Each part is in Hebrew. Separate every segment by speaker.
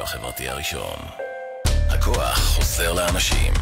Speaker 1: הרדיו החברתי הראשון. הכוח חוזר לאנשים.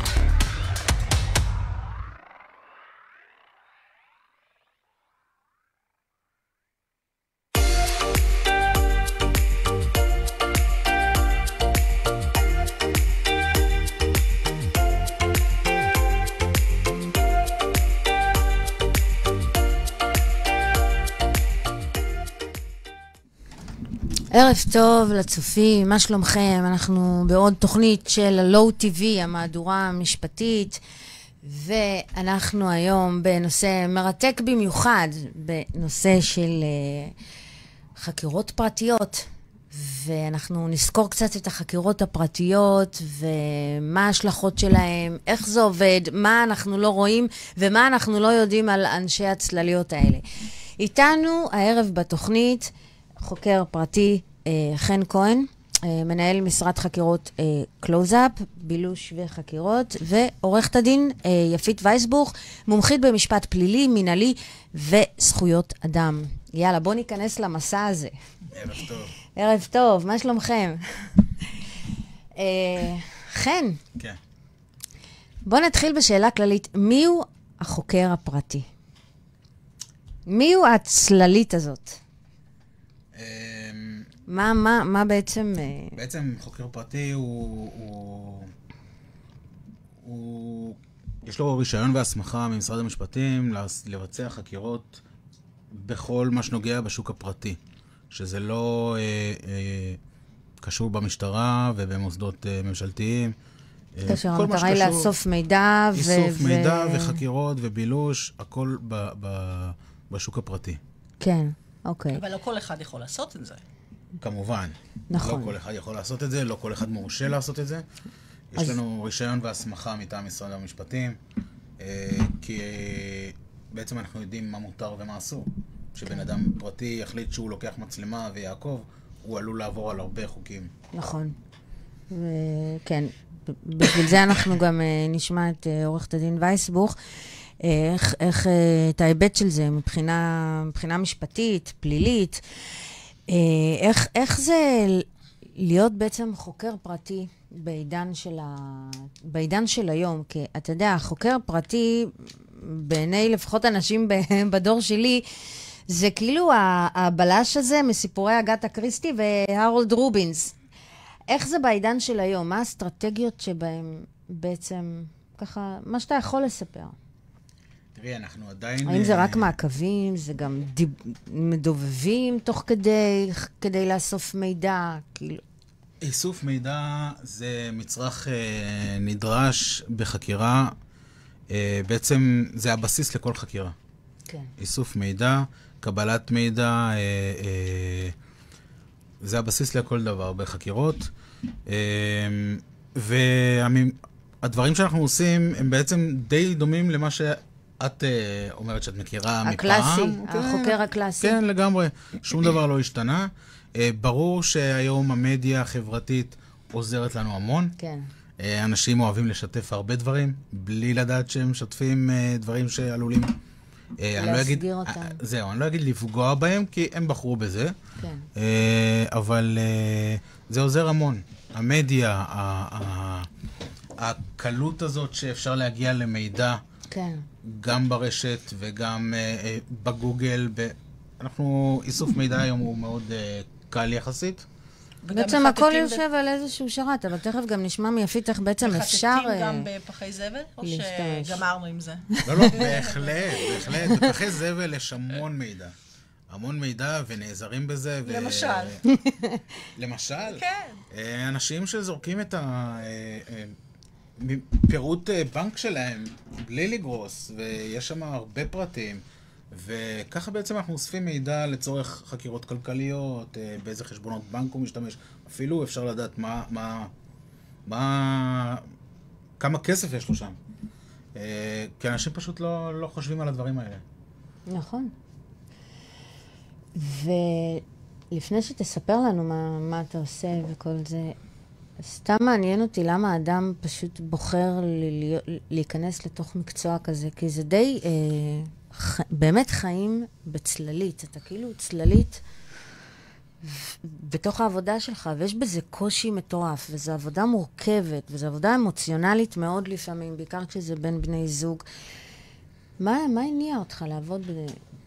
Speaker 2: ערב טוב לצופים, מה שלומכם? אנחנו בעוד תוכנית של הלואו TV, המהדורה המשפטית, ואנחנו היום בנושא מרתק במיוחד, בנושא של חקירות פרטיות, ואנחנו נזכור קצת את החקירות הפרטיות, ומה ההשלכות שלהם, איך זה עובד, מה אנחנו לא רואים, ומה אנחנו לא יודעים על אנשי הצלליות האלה. איתנו הערב בתוכנית, חוקר פרטי חן כהן, מנהל משרד חקירות קלוזאפ, בילוש וחקירות, ועורכת הדין יפית וייסבוך, מומחית במשפט פלילי, מנהלי וזכויות אדם. יאללה, בוא ניכנס למסע הזה.
Speaker 3: ערב טוב.
Speaker 2: ערב טוב, מה שלומכם? חן.
Speaker 3: כן.
Speaker 2: בוא נתחיל בשאלה כללית, מי הוא החוקר הפרטי? מי הוא הצללית הזאת? מה בעצם...
Speaker 3: בעצם חוקר פרטי יש לו רישיון והסמכה ממשרד המשפטים לבצע חקירות בכל מה שנוגע בשוק הפרטי, שזה לא קשור במשטרה ובמוסדות ממשלתיים.
Speaker 2: קשר, המטרה היא לאסוף מידע
Speaker 3: איסוף מידע וחקירות ובילוש, הכל בשוק הפרטי.
Speaker 2: כן, אוקיי.
Speaker 4: אבל לא כל אחד יכול לעשות את זה.
Speaker 3: כמובן.
Speaker 2: נכון.
Speaker 3: לא כל אחד יכול לעשות את זה, לא כל אחד מורשה לעשות את זה. יש לנו רישיון והסמכה מטעם משרד המשפטים, כי בעצם אנחנו יודעים מה מותר ומה אסור. שבן אדם פרטי יחליט שהוא לוקח מצלמה ויעקוב, הוא עלול לעבור על הרבה חוקים.
Speaker 2: נכון. כן, בשביל זה אנחנו גם נשמע את עורכת הדין וייסבוך, איך את ההיבט של זה מבחינה משפטית, פלילית, איך זה להיות בעצם חוקר פרטי בעידן של היום? כי אתה יודע, חוקר פרטי, בעיני לפחות אנשים בדור שלי, זה כאילו הבלש הזה מסיפורי אגתה קריסטי והרולד רובינס. איך זה בעידן של היום? מה האסטרטגיות שבהם בעצם, ככה, מה שאתה יכול לספר?
Speaker 3: תראי, אנחנו עדיין...
Speaker 2: האם זה רק מעקבים? זה גם מדובבים תוך כדי לאסוף מידע? כאילו...
Speaker 3: איסוף מידע זה מצרך נדרש בחקירה. בעצם זה הבסיס לכל חקירה.
Speaker 2: כן.
Speaker 3: איסוף מידע, קבלת מידע, זה הבסיס לכל דבר בחקירות. והדברים שאנחנו עושים הם בעצם די דומים למה את אומרת שאת מכירה מפעם.
Speaker 2: הקלאסי, החוקר הקלאסי.
Speaker 3: כן, לגמרי. שום דבר לא השתנה. ברור שהיום המדיה החברתית עוזרת לנו המון.
Speaker 2: כן.
Speaker 3: אנשים אוהבים לשתף הרבה דברים, בלי לדעת שהם משתפים דברים שעלולים...
Speaker 2: להסגיר אותם.
Speaker 3: זהו, אני לא אגיד לפגוע בהם, כי הם בחרו בזה.
Speaker 2: כן.
Speaker 3: אבל זה עוזר המון. המדיה, הקלות הזאת שאפשר להגיע למידע,
Speaker 2: כן.
Speaker 3: גם ברשת וגם בגוגל. אנחנו, איסוף מידע היום הוא מאוד קל יחסית.
Speaker 2: בעצם הכל יושב על איזשהו שרת, אבל תכף גם נשמע מיפית איך בעצם אפשר...
Speaker 4: מחטטים גם בפחי זבל, או שגמרנו עם זה?
Speaker 3: לא, בהחלט. בפחי זבל יש המון מידע. המון מידע ונעזרים בזה.
Speaker 4: למשל.
Speaker 3: למשל?
Speaker 4: כן.
Speaker 3: אנשים שזורקים את פירוט בנק שלהם בלי לגרוס, ויש שם הרבה פרטים, וככה בעצם אנחנו אוספים מידע לצורך חקירות כלכליות, באיזה חשבונות בנק הוא משתמש, אפילו אפשר לדעת כמה כסף יש לו שם. כי אנשים פשוט לא חושבים על הדברים האלה.
Speaker 2: נכון. ולפני שתספר לנו מה אתה עושה וכל זה, סתם מעניין אותי למה האדם פשוט בוחר להיכנס לתוך מקצוע כזה, כי זה די באמת חיים בצללית. אתה כאילו צללית בתוך העבודה שלך, ויש בזה קושי מטורף, וזו עבודה מורכבת, וזו עבודה אמוציונלית מאוד לפעמים, בעיקר כשזה בין בני זוג. מה הניע אותך לעבוד בזה?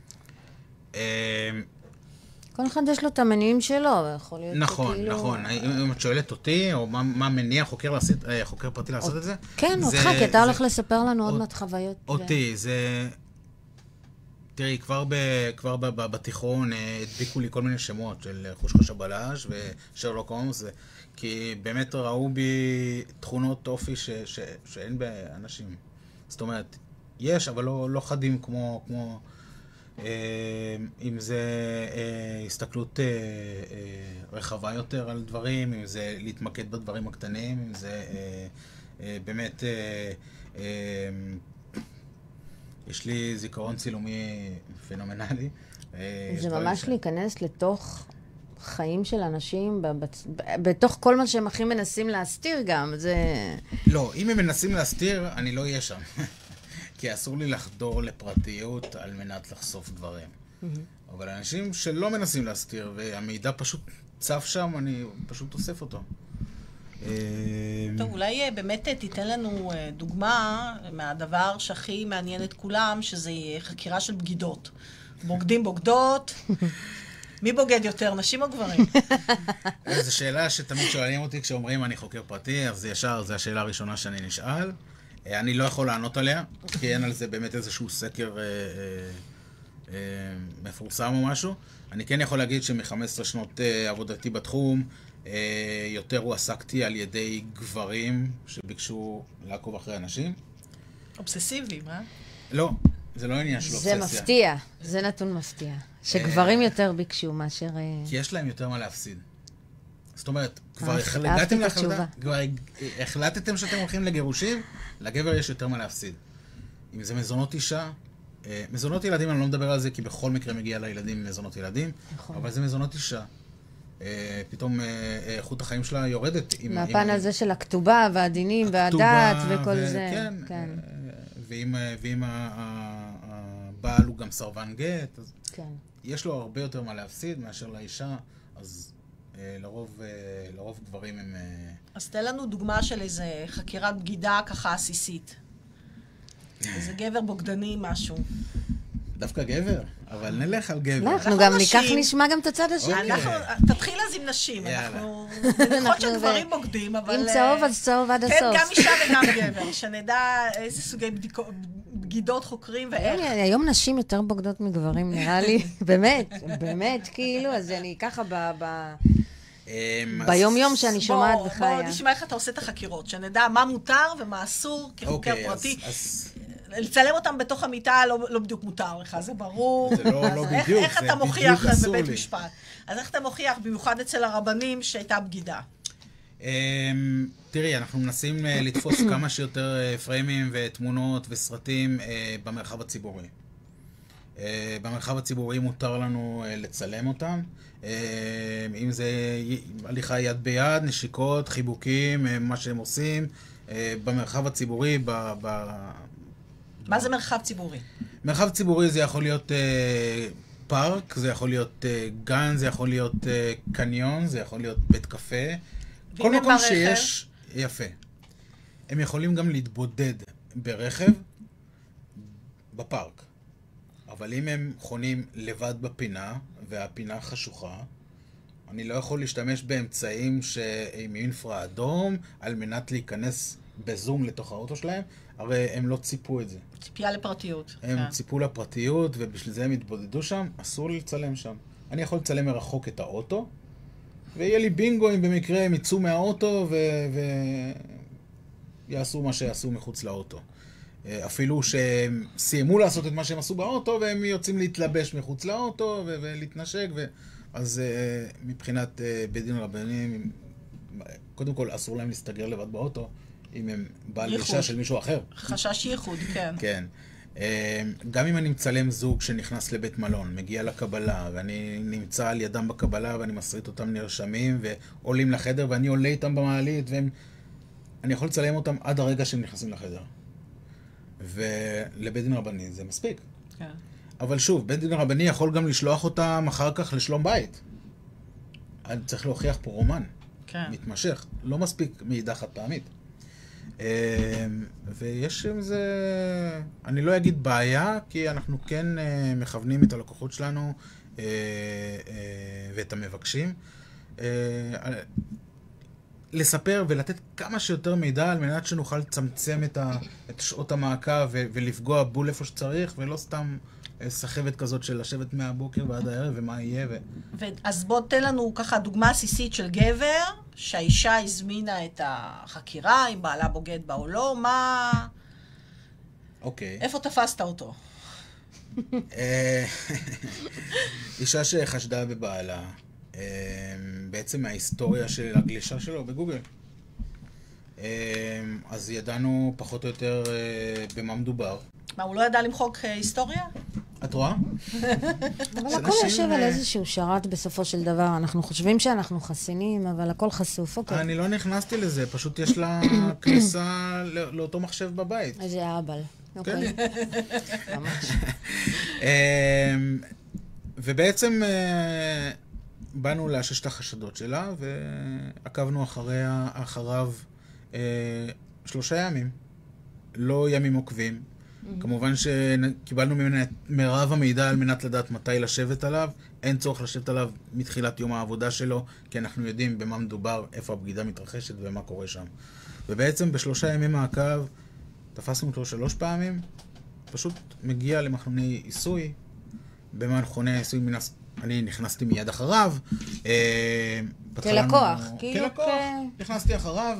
Speaker 2: כל אחד יש לו את המניעים שלו, יכול להיות
Speaker 3: נכון,
Speaker 2: כאילו...
Speaker 3: נכון. אם את שואלת אותי, או מה מניע חוקר פרטי לעשות את זה?
Speaker 2: כן, אותך, כי אתה הולך לספר לנו עוד מעט חוויות.
Speaker 3: אותי, זה... תראי, כבר בתיכון הדביקו לי כל מיני שמות של חושחש הבלש ושרלוק הולמס, כי באמת ראו בי תכונות אופי שאין באנשים. זאת אומרת, יש, אבל לא חדים כמו אם זה הסתכלות רחבה יותר על דברים, אם זה להתמקד בדברים הקטנים, אם זה באמת... יש לי זיכרון צילומי פנומנלי.
Speaker 2: זה ממש להיכנס לתוך חיים של אנשים, בתוך כל מה שהם הכי מנסים להסתיר גם, זה...
Speaker 3: לא, אם הם מנסים להסתיר, אני לא אהיה שם. כי אסור לי לחדור לפרטיות על מנת לחשוף דברים. אבל אנשים שלא מנסים להסתיר, והמידע פשוט צף שם, אני פשוט אוסף אותו.
Speaker 4: טוב, אולי באמת תיתן לנו דוגמה מהדבר שהכי מעניין את כולם, שזה חקירה של בגידות. בוגדים, בוגדות. מי בוגד יותר, נשים או גברים?
Speaker 3: זו שאלה שתמיד שואלים אותי כשאומרים אני חוקר פרטי, אז ישר זו השאלה הראשונה שאני נשאל. אני לא יכול לענות עליה, כי אין על זה באמת איזשהו סקר מפורסם או משהו. אני כן יכול להגיד שמ-15 שנות עבודתי בתחום, יותר הועסקתי על ידי גברים שביקשו לעקוב אחרי אנשים.
Speaker 4: אובססיביים, אה?
Speaker 3: לא, זה לא עניין של אובססיה.
Speaker 2: זה מפתיע, זה נתון מפתיע. שגברים יותר ביקשו מאשר...
Speaker 3: כי יש להם יותר מה להפסיד. זאת אומרת, כבר הגעתם להחלטה, כבר החלטתם שאתם הולכים לגירושים, לגבר יש יותר מה להפסיד. אם זה מזונות אישה, מזונות ילדים אני לא מדבר על זה, כי בכל מקרה מגיע לילדים מזונות ילדים, אבל זה מזונות אישה. פתאום איכות החיים שלה יורדת.
Speaker 2: מהפן הזה של הכתובה והדינים והדת וכל זה.
Speaker 3: כן. ואם הבעל הוא גם סרבן גט, אז יש לו הרבה יותר מה להפסיד מאשר לאישה, אז לרוב גברים הם...
Speaker 4: אז תן לנו דוגמה של איזה חקירת בגידה ככה עסיסית. איזה גבר בוגדני, משהו.
Speaker 3: דווקא גבר? אבל נלך על גבר.
Speaker 2: אנחנו גם נשמע גם את הצד השני.
Speaker 4: תתחיל אז עם נשים. אנחנו מניחות שגברים בוגדים, אבל...
Speaker 2: אם צהוב, אז צהוב עד הסוף.
Speaker 4: כן, גם אישה וגם גבר. שנדע איזה סוגי בגידות חוקרים ואיך.
Speaker 2: היום נשים יותר בוגדות מגברים, נראה לי. באמת, כאילו, אז אני ככה ביום יום שאני שומעת וחיה.
Speaker 4: בוא נשמע איך אתה עושה את החקירות, שנדע מה מותר ומה אסור כחוקר פרטי. לצלם אותם בתוך המיטה לא בדיוק מותר לך, זה ברור.
Speaker 3: זה לא בדיוק,
Speaker 4: איך אתה מוכיח בבית משפט? אז איך אתה מוכיח, במיוחד אצל הרבנים, שהייתה בגידה?
Speaker 3: תראי, אנחנו מנסים לתפוס כמה שיותר פריימים ותמונות וסרטים במרחב הציבורי. במרחב הציבורי מותר לנו לצלם אותם. אם זה הליכה יד ביד, נשיקות, חיבוקים, מה שהם עושים. במרחב הציבורי,
Speaker 4: מה זה מרחב ציבורי?
Speaker 3: מרחב ציבורי זה יכול להיות פארק, זה יכול להיות גן, זה יכול להיות קניון, זה יכול להיות בית קפה. כל מקום שיש, יפה. הם יכולים גם להתבודד ברכב בפארק. אבל אם הם חונים לבד בפינה, והפינה חשוכה, אני לא יכול להשתמש באמצעים עם אינפרה אדום, על מנת להיכנס בזום לתוך האוטו שלהם, הרי הם לא ציפו את זה.
Speaker 4: ציפייה לפרטיות.
Speaker 3: הם ציפו לפרטיות, ובשביל זה הם התבודדו שם, אסור לי לצלם שם. אני יכול לצלם מרחוק את האוטו, ויהיה לי בינגו אם במקרה הם יצאו מהאוטו ויעשו מה שיעשו מחוץ לאוטו. אפילו שהם סיימו לעשות את מה שהם עשו באוטו, והם יוצאים להתלבש מחוץ לאוטו ולהתנשק, אז מבחינת בית דין רבנים, קודם כל אסור להם להסתגר לבד באוטו, אם הם בעל אישה של מישהו אחר.
Speaker 4: חשש ייחוד, כן.
Speaker 3: כן. גם אם אני מצלם זוג שנכנס לבית מלון, מגיע לקבלה, ואני נמצא על ידם בקבלה, ואני מסריט אותם נרשמים, ועולים לחדר, ואני עולה איתם במעלית, אני יכול לצלם אותם עד הרגע שהם נכנסים לחדר. ולבית דין רבני זה מספיק.
Speaker 4: כן.
Speaker 3: אבל שוב, בית דין רבני יכול גם לשלוח אותם אחר כך לשלום בית. צריך להוכיח פה רומן.
Speaker 4: כן.
Speaker 3: מתמשך. לא מספיק מעידה חד פעמית. ויש עם זה, אני לא אגיד בעיה, כי אנחנו כן מכוונים את הלקוחות שלנו ואת המבקשים. לספר ולתת כמה שיותר מידע על מנת שנוכל לצמצם את שעות המעקב ולפגוע בול איפה שצריך, ולא סתם סחבת כזאת של לשבת מהבוקר ועד הערב ומה יהיה.
Speaker 4: אז בוא תן לנו ככה דוגמה עסיסית של גבר, שהאישה הזמינה את החקירה, אם בעלה בוגד בה או לא, מה...
Speaker 3: אוקיי.
Speaker 4: איפה תפסת אותו?
Speaker 3: אישה שחשדה בבעלה, בעצם מההיסטוריה של הגלישה שלו בגוגל. אז ידענו פחות או יותר במה מדובר.
Speaker 4: מה, הוא לא ידע למחוק היסטוריה?
Speaker 3: את רואה?
Speaker 2: אבל הכל יושב על איזשהו שרת בסופו של דבר. אנחנו חושבים שאנחנו חסינים, אבל הכל חשוף. אוקיי.
Speaker 3: אני לא נכנסתי לזה, פשוט יש לה כניסה לאותו מחשב בבית.
Speaker 2: איזה אהבל. אוקיי. ממש.
Speaker 3: ובעצם באנו לאשש את החשדות שלה, ועקבנו אחריו 3 ימים. לא ימים עוקבים. כמובן שקיבלנו ממנה את מרב המידע על מנת לדעת מתי לשבת עליו. אין צורך לשבת עליו מתחילת יום העבודה שלו, כי אנחנו יודעים במה מדובר, איפה הבגידה מתרחשת ומה קורה שם. ובעצם ב3 ימים מעקב תפסנו אותו 3 פעמים, פשוט מגיע למכוני עיסוי. במכוני העיסוי אני נכנסתי מיד אחריו.
Speaker 2: כלקוח.
Speaker 3: כלקוח, נכנסתי אחריו.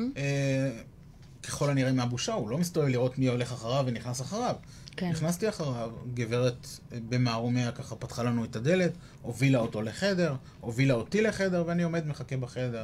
Speaker 3: ככל הנראה מהבושה, הוא לא מסתובב לראות מי הולך אחריו ונכנס אחריו. כן. נכנסתי אחריו, גברת במערומיה ככה פתחה לנו את הדלת, הובילה אותו לחדר, הובילה אותי לחדר, ואני עומד מחכה בחדר.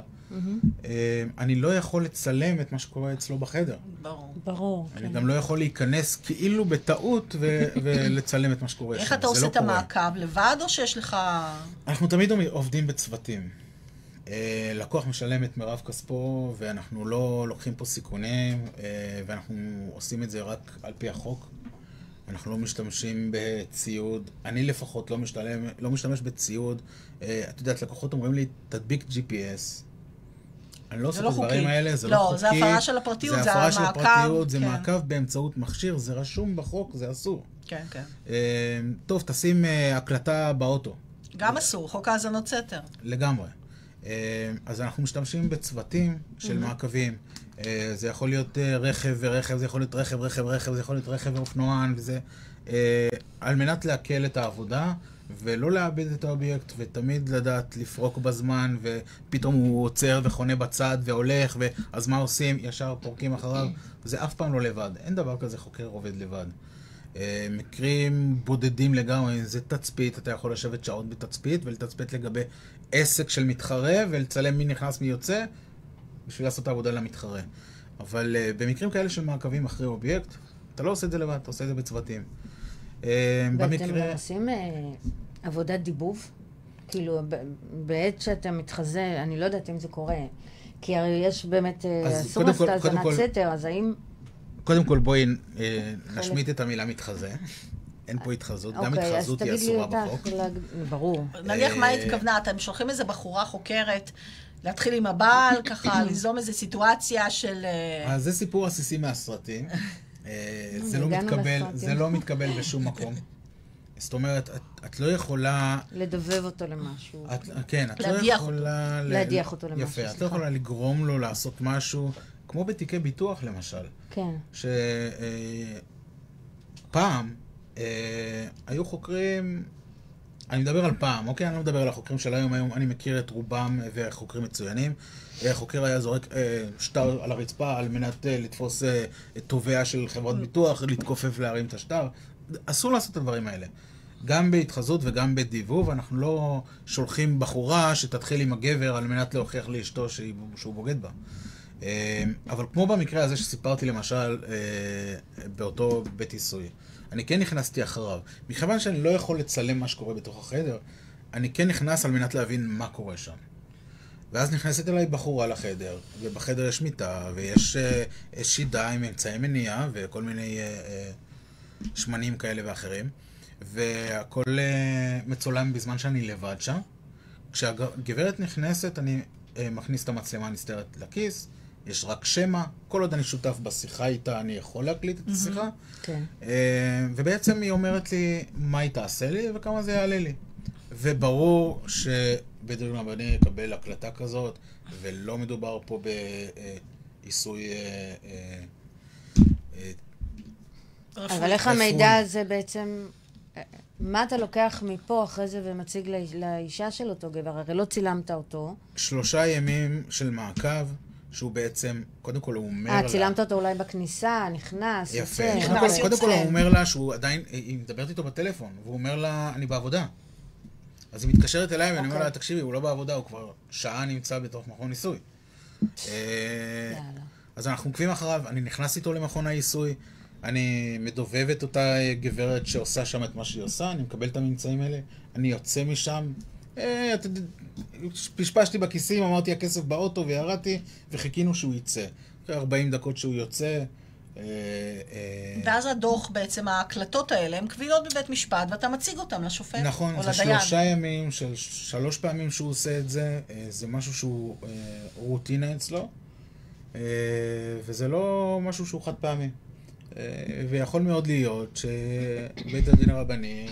Speaker 3: אני לא יכול לצלם את מה שקורה אצלו בחדר.
Speaker 2: ברור.
Speaker 3: אני גם לא יכול להיכנס כאילו בטעות ולצלם את מה שקורה שם.
Speaker 4: איך אתה עושה את המעקב? לבד או שיש לך...
Speaker 3: אנחנו תמיד עובדים בצוותים. לקוח משלם את מרב כספו, ואנחנו לא לוקחים פה סיכונים, ואנחנו עושים את זה רק על פי החוק. אנחנו לא משתמשים בציוד. אני לפחות לא משתמש בציוד. את יודעת, לקוחות אומרים לי, תדביק GPS. אני לא עושה את הדברים האלה, זה לא חוקי.
Speaker 4: לא, זה הפרה של הפרטיות, זה
Speaker 3: הפרה של הפרטיות, זה
Speaker 4: כן.
Speaker 3: מעקב באמצעות מכשיר, זה רשום בחוק, זה אסור.
Speaker 4: כן, כן.
Speaker 3: טוב, תשים הקלטה באוטו.
Speaker 4: גם אסור, חוק האזנות סתר.
Speaker 3: לגמרי. אז אנחנו משתמשים בצוותים של מעקבים. זה יכול להיות רכב ורכב, זה יכול להיות רכב, זה יכול להיות רכב ואופנוען, וזה על מנת להקל את העבודה ולא לאבד את האובייקט, ותמיד לדעת לפרוק בזמן, ופתאום הוא עוצר וחונה בצד והולך, אז מה עושים? ישר פורקים אחריו. זה אף פעם לא לבד. אין דבר כזה חוקר עובד לבד. מקרים בודדים לגמרי, זה תצפית, אתה יכול לשבת שעות בתצפית ולתצפית לגבי עסק של מתחרה ולצלם מי נכנס מי יוצא בשביל לעשות את העבודה למתחרה. אבל במקרים כאלה של מעקבים אחרי אובייקט, אתה לא עושה את זה לבד, אתה עושה את זה בצוותים.
Speaker 2: ואתם גם עושים עבודת דיבוב? כאילו, בעת שאתה מתחזה, אני לא יודעת אם זה קורה, כי הרי יש באמת אסור לעשות האזנת סתר, אז האם...
Speaker 3: קודם כל בואי נשמיט את המילה מתחזה. אין פה התחזות, גם התחזות היא אסורה בחוק.
Speaker 2: ברור.
Speaker 4: נניח מה התכוונה, אתם שולחים איזה בחורה חוקרת, להתחיל עם הבעל, ככה ליזום איזו סיטואציה של...
Speaker 3: אז זה סיפור עסיסי מהסרטים. זה לא מתקבל בשום מקום. זאת אומרת, את לא יכולה...
Speaker 2: לדובב אותו למשהו.
Speaker 3: כן, את לא יכולה...
Speaker 2: להדיח אותו למשהו.
Speaker 3: יפה, את לא יכולה לגרום לו לעשות משהו, כמו בתיקי ביטוח למשל.
Speaker 2: כן.
Speaker 3: שפעם היו חוקרים... אני מדבר על פעם, אוקיי? אני לא מדבר על החוקרים של היום. היום אני מכיר את רובם וחוקרים מצוינים. חוקר היה זורק שטר על הרצפה על מנת לתפוס תובע של חברת ביטוח, להתכופף להרים את השטר. אסור לעשות את הדברים האלה. גם בהתחזות וגם בדיבוב, אנחנו לא שולחים בחורה שתתחיל עם הגבר על מנת להוכיח לאשתו שהוא בוגד בה. אבל כמו במקרה הזה שסיפרתי למשל באותו בית עיסוי, אני כן נכנסתי אחריו. מכיוון שאני לא יכול לצלם מה שקורה בתוך החדר, אני כן נכנס על מנת להבין מה קורה שם. ואז נכנסת אליי בחורה לחדר, ובחדר יש מיטה, ויש שידה עם אמצעי מניעה, וכל מיני שמנים כאלה ואחרים, והכל מצולם בזמן שאני לבד שם. כשהגברת נכנסת, אני מכניס את המצלמה הנסתרת לכיס, יש רק שמע, כל עוד אני שותף בשיחה איתה, אני יכול להקליט את השיחה.
Speaker 2: כן.
Speaker 3: ובעצם היא אומרת לי מה היא תעשה לי וכמה זה יעלה לי. וברור שבית דין רבני יקבל הקלטה כזאת, ולא מדובר פה בעיסוי...
Speaker 2: אבל איך המידע הזה בעצם... מה אתה לוקח מפה אחרי זה ומציג לאישה של אותו גבר? הרי לא צילמת אותו.
Speaker 3: 3 ימים של מעקב, שהוא בעצם, קודם כל הוא אומר לה...
Speaker 2: צילמת אותו אולי בכניסה, נכנס,
Speaker 3: יפה.
Speaker 2: יוצא.
Speaker 3: קודם כל הוא אומר לה שהוא עדיין, היא מדברת איתו בטלפון, והוא אומר לה, אני בעבודה. אז היא מתקשרת אליי ואני אומר לה, תקשיבי, הוא לא בעבודה, הוא כבר שעה נמצא בתוך מכון ניסוי. אז אנחנו עוקבים אחריו, אני נכנס איתו למכון הניסוי, אני מדובב את אותה גברת שעושה שם את מה שהיא עושה, אני מקבל את הממצאים האלה, אני יוצא משם, פשפשתי בכיסים, אמרתי הכסף באוטו וירדתי, וחיכינו שהוא יצא. אחרי 40 דקות שהוא יוצא.
Speaker 4: ואז הדוח בעצם, ההקלטות האלה, הן קבילות בבית משפט, ואתה מציג אותם לשופט או לדיין.
Speaker 3: נכון, זה 3 ימים של 3 פעמים שהוא עושה את זה, זה משהו שהוא רוטינה אצלו, וזה לא משהו שהוא חד פעמי. ויכול מאוד להיות שבית הדין הרבני,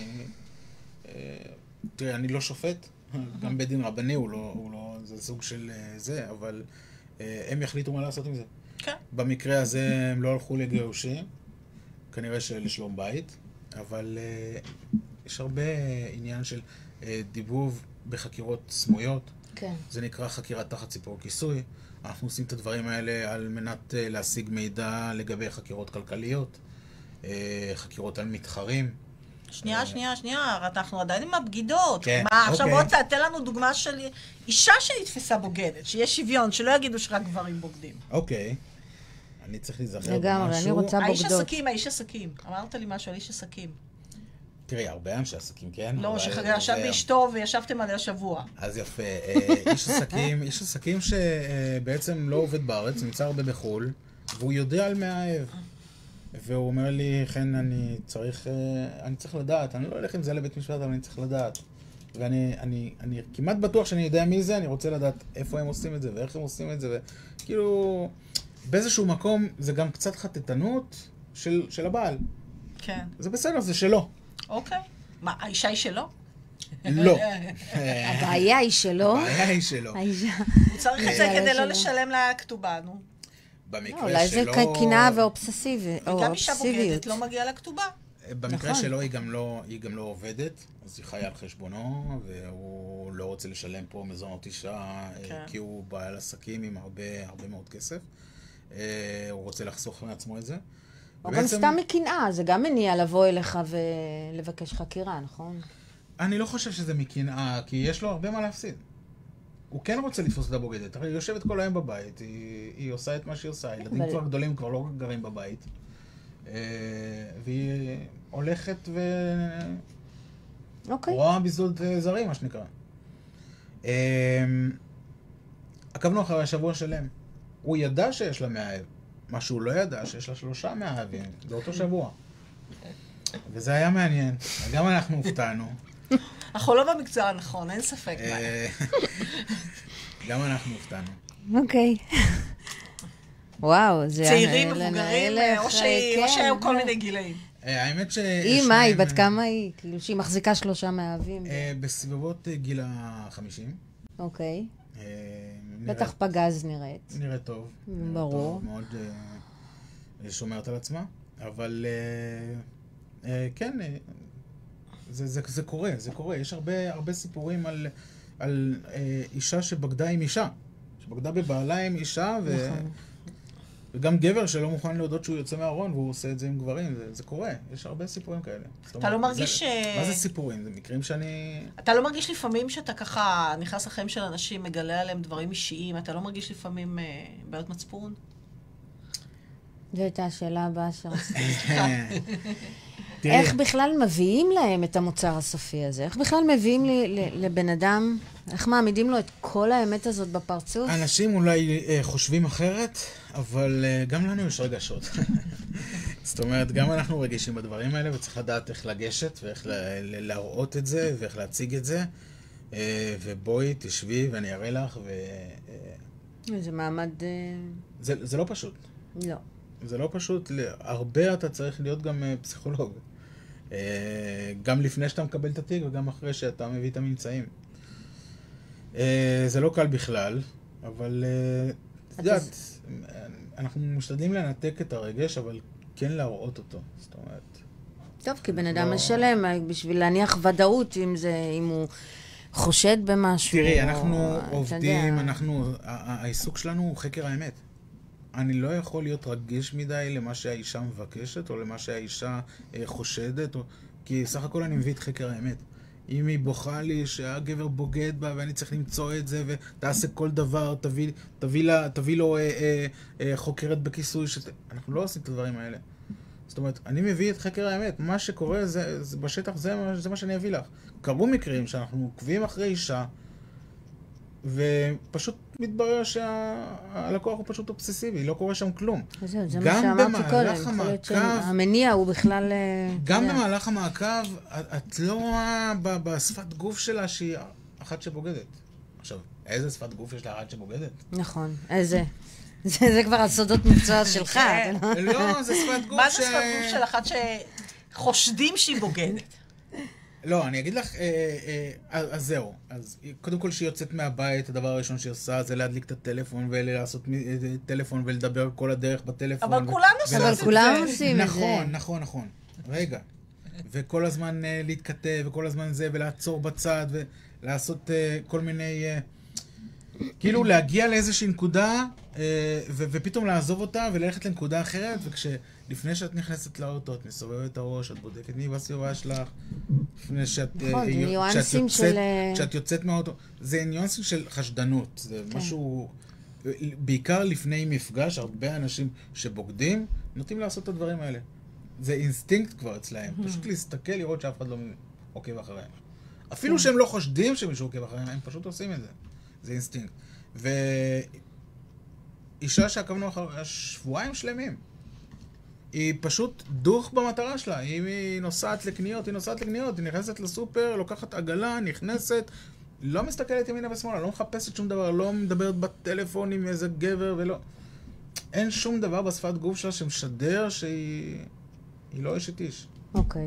Speaker 3: תראה, אני לא שופט, גם בית דין רבני הוא לא, זה סוג של זה, אבל הם יחליטו מה לעשות עם זה.
Speaker 4: כן.
Speaker 3: במקרה הזה הם לא הלכו לגירושים, כנראה שלשלום בית, אבל יש הרבה עניין של דיבוב בחקירות סמויות.
Speaker 2: כן.
Speaker 3: זה נקרא חקירת תחת ציפור כיסוי. אנחנו עושים את הדברים האלה על מנת להשיג מידע לגבי חקירות כלכליות, חקירות על מתחרים.
Speaker 4: שנייה, אנחנו עדיין עם הבגידות.
Speaker 3: כן,
Speaker 4: מה, עכשיו
Speaker 3: אוקיי.
Speaker 4: רוצה, תן לנו דוגמה של אישה שנתפסה בוגדת, שיש שוויון, שלא יגידו שרק גברים בוגדים.
Speaker 3: אוקיי. אני צריך להיזכר במשהו.
Speaker 2: לגמרי, אני רוצה בוגדות.
Speaker 4: האיש עסקים. אמרת לי משהו על איש עסקים.
Speaker 3: תראי, הרבה אנשי עסקים, כן?
Speaker 4: לא, שישב באשתו וישבתם עליה שבוע.
Speaker 3: אז יפה. איש עסקים שבעצם לא עובד בארץ, נמצא הרבה בחול, והוא יודע על מאהב. והוא אומר לי, חן, אני צריך לדעת, אני לא אלך עם זה לבית משפט, אבל אני צריך לדעת. ואני כמעט בטוח שאני יודע מי זה, אני רוצה לדעת איפה הם עושים את זה ואיך הם עושים את זה, וכאילו, באיזשהו מקום זה גם קצת חטטנות של הבעל.
Speaker 4: כן.
Speaker 3: זה בסדר, זה שלו.
Speaker 4: אוקיי. מה, האישה היא שלו?
Speaker 3: לא.
Speaker 2: הבעיה היא שלו.
Speaker 3: הבעיה היא שלו.
Speaker 4: הוא צריך את זה כדי לא לשלם לה כתובה, נו.
Speaker 3: במקרה
Speaker 2: אולי זה
Speaker 3: שלו...
Speaker 2: קנאה ואובססיביות.
Speaker 4: וגם אישה בוגדת לא מגיעה לה כתובה.
Speaker 3: במקרה שלו היא גם לא עובדת, אז היא חיה על חשבונו, והוא לא רוצה לשלם פה מזונות אישה, כי הוא בעל עסקים עם הרבה מאוד כסף. הוא רוצה לחסוך מעצמו את זה.
Speaker 2: או גם סתם מקנאה, זה גם מניע לבוא אליך ולבקש חקירה, נכון?
Speaker 3: אני לא חושב שזה מקנאה, כי יש לו הרבה מה להפסיד. הוא כן רוצה לתפוס את הבוגדת. היא יושבת כל היום בבית, היא עושה את מה שהיא עושה. ילדים כבר גדולים, כבר לא גרים בבית. והיא הולכת רואה ביזוד זרים, מה שנקרא. עקבנו אחרי השבוע שלם. הוא ידע שיש לה מאהב. מה שהוא לא ידע, שיש לה 3 מאהבים באותו שבוע. וזה היה מעניין. גם אנחנו הופתענו.
Speaker 4: אנחנו לא במקצוע הנכון, אין ספק.
Speaker 3: גם אנחנו הופתענו.
Speaker 2: אוקיי. וואו, זה...
Speaker 4: צעירים, מבוגרים, או שהיו כל מיני גילאים.
Speaker 3: האמת ש...
Speaker 2: היא, מה, היא בת כמה היא? כאילו שהיא מחזיקה 3 מאהבים.
Speaker 3: בסביבות גיל ה-50.
Speaker 2: אוקיי. בטח פגז נראית.
Speaker 3: נראית טוב.
Speaker 2: ברור.
Speaker 3: מאוד שומרת על עצמה. אבל כן, זה קורה. יש הרבה סיפורים על אישה שבגדה עם אישה. שבגדה בבעלה עם אישה, וגם גבר שלא מוכן להודות שהוא יוצא מהארון, והוא עושה את זה עם גברים. זה קורה. יש הרבה סיפורים כאלה.
Speaker 4: אתה לא מרגיש...
Speaker 3: מה זה סיפורים? זה מקרים שאני...
Speaker 4: אתה לא מרגיש לפעמים שאתה ככה נכנס לחיים של אנשים, מגלה עליהם דברים אישיים, אתה לא מרגיש לפעמים בעיות מצפון?
Speaker 2: זו הייתה השאלה הבאה שרציתי. איך בכלל מביאים להם את המוצר הסופי הזה? איך בכלל מביאים לבן אדם, איך מעמידים לו את כל האמת הזאת בפרצוף?
Speaker 3: אנשים אולי חושבים אחרת, אבל גם לנו יש רגשות. זאת אומרת, גם אנחנו רגישים בדברים האלה, וצריך לדעת איך לגשת, ואיך להראות את זה, ואיך להציג את זה. ובואי, תשבי ואני אראה לך,
Speaker 2: איזה מעמד...
Speaker 3: זה לא פשוט.
Speaker 2: לא.
Speaker 3: זה לא פשוט, הרבה אתה צריך להיות גם פסיכולוג. גם לפני שאתה מקבל את התיק וגם אחרי שאתה מביא את הממצאים. זה לא קל בכלל, אבל אנחנו משתדלים לנתק את הרגש, אבל כן להראות אותו. זאת אומרת...
Speaker 2: טוב, כי בן אדם משלם בשביל להניח ודאות, אם הוא חושד במשהו.
Speaker 3: תראי, אנחנו עובדים, העיסוק שלנו הוא חקר האמת. אני לא יכול להיות רגיש מדי למה שהאישה מבקשת, או למה שהאישה חושדת, כי סך הכל אני מביא את חקר האמת. אם היא בוכה לי שהגבר בוגד בה ואני צריך למצוא את זה ותעשה כל דבר, תביא לו חוקרת בכיסוי, אנחנו לא עושים את הדברים האלה. זאת אומרת, אני מביא את חקר האמת. מה שקורה זה בשטח, זה מה שאני אביא לך. קרו מקרים שאנחנו עוקבים אחרי אישה, ופשוט מתברר שהלקוח הוא פשוט אובססיבי, לא קורה שם כלום.
Speaker 2: זה מה שאמרתי קודם, המניע הוא בכלל...
Speaker 3: גם במהלך המעקב, את לא רואה בשפת גוף שלה שהיא אחת שבוגדת. עכשיו, איזה שפת גוף יש לה אחת שבוגדת?
Speaker 2: נכון, איזה? זה כבר הסודות מקצוע שלך.
Speaker 3: לא, זה שפת גוף
Speaker 4: מה זה שפת גוף של אחת שחושדים שהיא בוגדת?
Speaker 3: לא, אני אגיד לך, אז זהו. אז קודם כל שהיא יוצאת מהבית, הדבר הראשון שהיא עושה זה להדליק את הטלפון ולעשות טלפון ולדבר כל הדרך בטלפון.
Speaker 4: אבל כולם עושים את זה.
Speaker 2: אבל כולם עושים את זה.
Speaker 3: נכון. רגע. וכל הזמן להתכתב, וכל הזמן זה, ולעצור בצד, ולעשות כל מיני... כאילו להגיע לאיזושהי נקודה, ופתאום לעזוב אותה וללכת לנקודה אחרת, לפני שאת נכנסת לאוטו, את מסובבת את הראש, את בודקת מי בסביבה שלך, לפני שאת...
Speaker 2: נכון, זה ניואנסים של...
Speaker 3: כשאת יוצאת מהאוטו, זה ניואנסים של חשדנות, זה משהו... בעיקר לפני מפגש, הרבה אנשים שבוגדים, נוטים לעשות את הדברים האלה. זה אינסטינקט כבר אצלהם, פשוט להסתכל, לראות שאף אחד לא עוקב אחריהם. אפילו שהם לא חושדים שמישהו עוקב אחריהם, הם פשוט עושים את זה. זה אינסטינקט. ואישה שעקבנו אחרי שבועיים שלמים, היא פשוט דוך במטרה שלה. אם היא נוסעת לקניות, היא נכנסת לסופר, לוקחת עגלה, נכנסת, לא מסתכלת ימינה ושמאלה, לא מחפשת שום דבר, לא מדברת בטלפון עם איזה גבר ולא... אין שום דבר בשפת גוף שלה שמשדר שהיא לא אשת איש.
Speaker 2: אוקיי.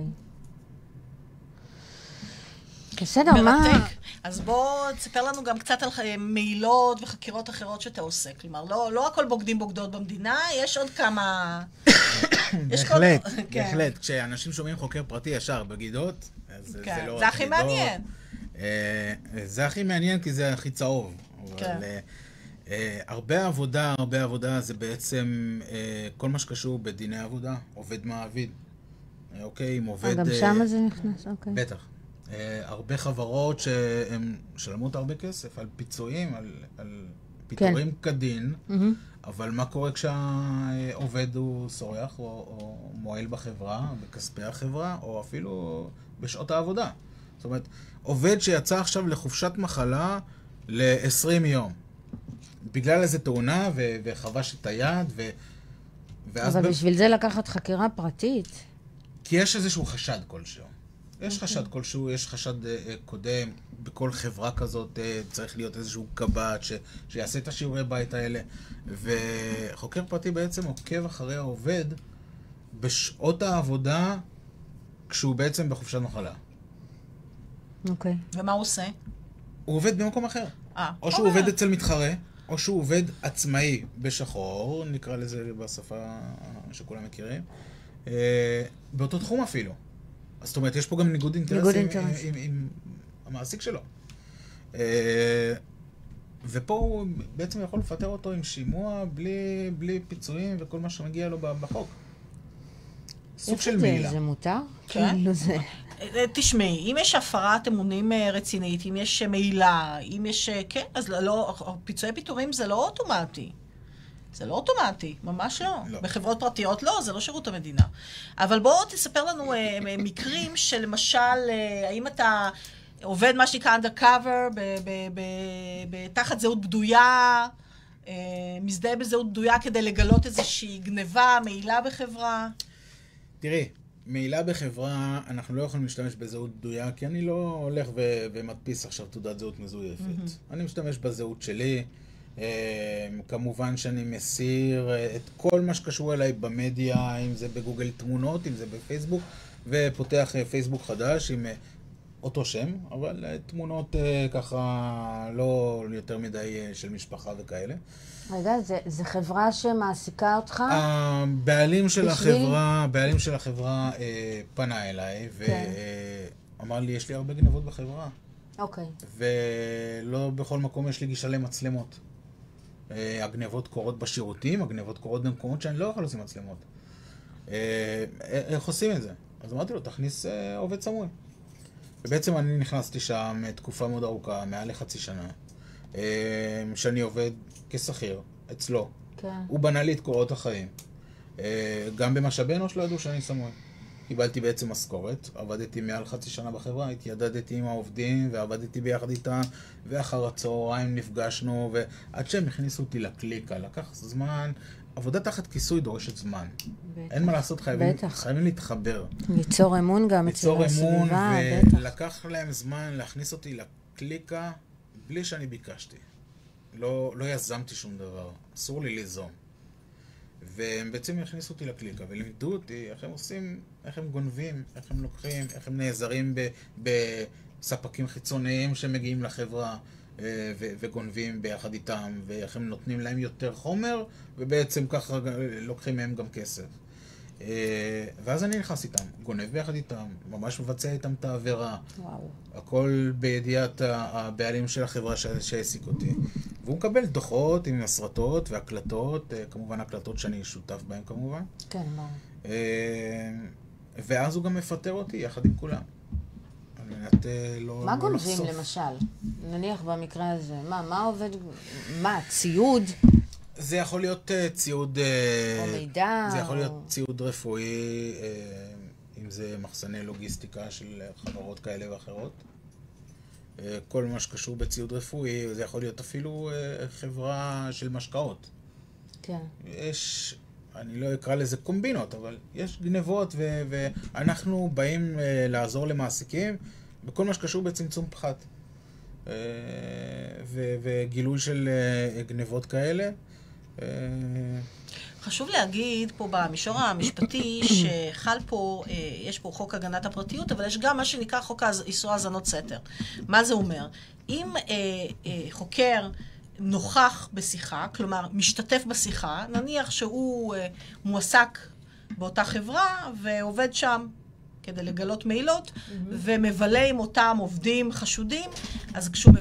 Speaker 2: בסדר, מה...
Speaker 4: מרתק. אז בוא תספר לנו גם קצת על מעילות וחקירות אחרות שאתה עושה. כלומר, לא הכל בוגדים בוגדות במדינה, יש עוד כמה...
Speaker 3: בהחלט. כשאנשים שומעים חוקר פרטי ישר בגידות, אז זה לא...
Speaker 4: זה הכי מעניין.
Speaker 3: זה הכי מעניין כי זה הכי צהוב. אבל הרבה עבודה זה בעצם כל מה שקשור בדיני עבודה, עובד מעביד. אוקיי, אם עובד...
Speaker 2: גם שם זה נכנס, אוקיי.
Speaker 3: בטח. הרבה חברות שהן שלמות הרבה כסף על פיצויים, על פיטורים כדין, אבל מה קורה כשהעובד הוא סורח או מועל בחברה, בכספי החברה, או אפילו בשעות העבודה. זאת אומרת, עובד שיצא עכשיו לחופשת מחלה ל-20 יום, בגלל איזו תאונה וחבש את היד,
Speaker 2: אבל בשביל זה לקחת חקירה פרטית.
Speaker 3: כי יש איזשהו חשד כלשהו. יש חשד כלשהו, יש חשד קודם, בכל חברה כזאת צריך להיות איזשהו קב"ט שיעשה את השיעורי בית האלה, וחוקר פרטי בעצם עוקב אחרי העובד בשעות העבודה כשהוא בעצם בחופשת מחלה.
Speaker 2: אוקיי.
Speaker 4: ומה הוא עושה?
Speaker 3: הוא עובד במקום אחר. או שהוא עובד אצל מתחרה, או שהוא עובד עצמאי בשחור, נקרא לזה בשפה שכולם מכירים, באותו תחום אפילו. זאת אומרת, יש פה גם ניגוד אינטרסים עם המעסיק שלו. ופה הוא בעצם יכול לפטר אותו עם שימוע, בלי פיצויים וכל מה שמגיע לו בחוק. סוג של מעילה.
Speaker 2: זה מותר?
Speaker 4: כן. תשמעי, אם יש הפרת אמונים רצינית, אם יש מעילה, אם יש... כן, אז פיצויי פיטורים זה לא אוטומטי. זה לא אוטומטי, ממש לא. בחברות פרטיות לא, זה לא שירות המדינה. אבל בואו תספר לנו מקרים שלמשל, האם אתה עובד מה שנקרא undercover, תחת זהות בדויה, מזדהה בזהות בדויה כדי לגלות איזושהי גניבה, מעילה בחברה?
Speaker 3: תראי, מעילה בחברה, אנחנו לא יכולים להשתמש בזהות בדויה, כי אני לא הולך ומדפיס עכשיו תעודת זהות מזויפת. אני משתמש בזהות שלי. כמובן שאני מסיר את כל מה שקשור אליי במדיה, אם זה בגוגל תמונות, אם זה בפייסבוק, ופותח פייסבוק חדש עם אותו שם, אבל תמונות ככה לא יותר מדי של משפחה וכאלה.
Speaker 2: רגע, זה חברה שמעסיקה אותך?
Speaker 3: הבעלים של החברה פנה אליי ואמר לי, יש לי הרבה גנבות בחברה.
Speaker 2: אוקיי.
Speaker 3: ולא בכל מקום יש לי גישה למצלמות. הגנבות קורות בשירותים, הגנבות קורות במקומות שאני לא יכול לשים מצלמות. איך עושים את זה? אז אמרתי לו, תכניס עובד סמוי. ובעצם אני נכנסתי שם תקופה מאוד ארוכה, מעל לחצי שנה, שאני עובד כשכיר אצלו.
Speaker 2: כן.
Speaker 3: הוא בנה לי את קורות החיים. גם במשאבי אנוש לא ידעו שאני סמוי. קיבלתי בעצם משכורת, עבדתי מעל חצי שנה בחברה, התיידדתי עם העובדים ועבדתי ביחד איתם, ואחר הצהריים נפגשנו, ועד שהם הכניסו אותי לקליקה, לקח זמן. עבודה תחת כיסוי דורשת זמן.
Speaker 2: בטח.
Speaker 3: אין מה לעשות, חייבים להתחבר.
Speaker 2: ליצור אמון גם אצל הסביבה, בטח.
Speaker 3: ליצור אמון, ולקח להם זמן להכניס אותי לקליקה בלי שאני ביקשתי. לא יזמתי שום דבר, אסור לי ליזום. והם בעצם הכניסו אותי לקליקה ולימדו אותי איך הם עושים, איך הם גונבים, איך הם לוקחים, איך הם נעזרים בספקים חיצוניים שמגיעים לחברה וגונבים ביחד איתם, ואיך הם נותנים להם יותר חומר ובעצם ככה לוקחים מהם גם כסף. ואז אני נכנס איתם, גונב ביחד איתם, ממש מבצע איתם את העבירה.
Speaker 2: וואו.
Speaker 3: הכל בידיעת הבעלים של החברה שהעסיק אותי. והוא מקבל דוחות עם הסרטות והקלטות, כמובן הקלטות שאני שותף בהן כמובן.
Speaker 2: כן, מה?
Speaker 3: ואז הוא גם מפטר אותי יחד עם כולם. על מנת לא
Speaker 2: מה גונבים
Speaker 3: לחשוף.
Speaker 2: למשל? נניח במקרה הזה. מה עובד? מה, ציוד?
Speaker 3: זה יכול להיות ציוד...
Speaker 2: או מידע?
Speaker 3: זה יכול להיות ציוד רפואי, אם זה מחסני לוגיסטיקה של חברות כאלה ואחרות. כל מה שקשור בציוד רפואי, זה יכול להיות אפילו חברה של משקאות.
Speaker 2: כן.
Speaker 3: יש, אני לא אקרא לזה קומבינות, אבל יש גנבות ואנחנו באים לעזור למעסיקים בכל מה שקשור בצמצום פחת. וגילוי של גנבות כאלה.
Speaker 4: חשוב להגיד פה במישור המשפטי שחל פה, יש פה חוק הגנת הפרטיות, אבל יש גם מה שנקרא חוק איסור האזנות סתר. מה זה אומר? אם חוקר נוכח בשיחה, כלומר משתתף בשיחה, נניח שהוא מועסק באותה חברה ועובד שם כדי לגלות מעילות, ומבלה עם אותם עובדים חשודים, אז כשהוא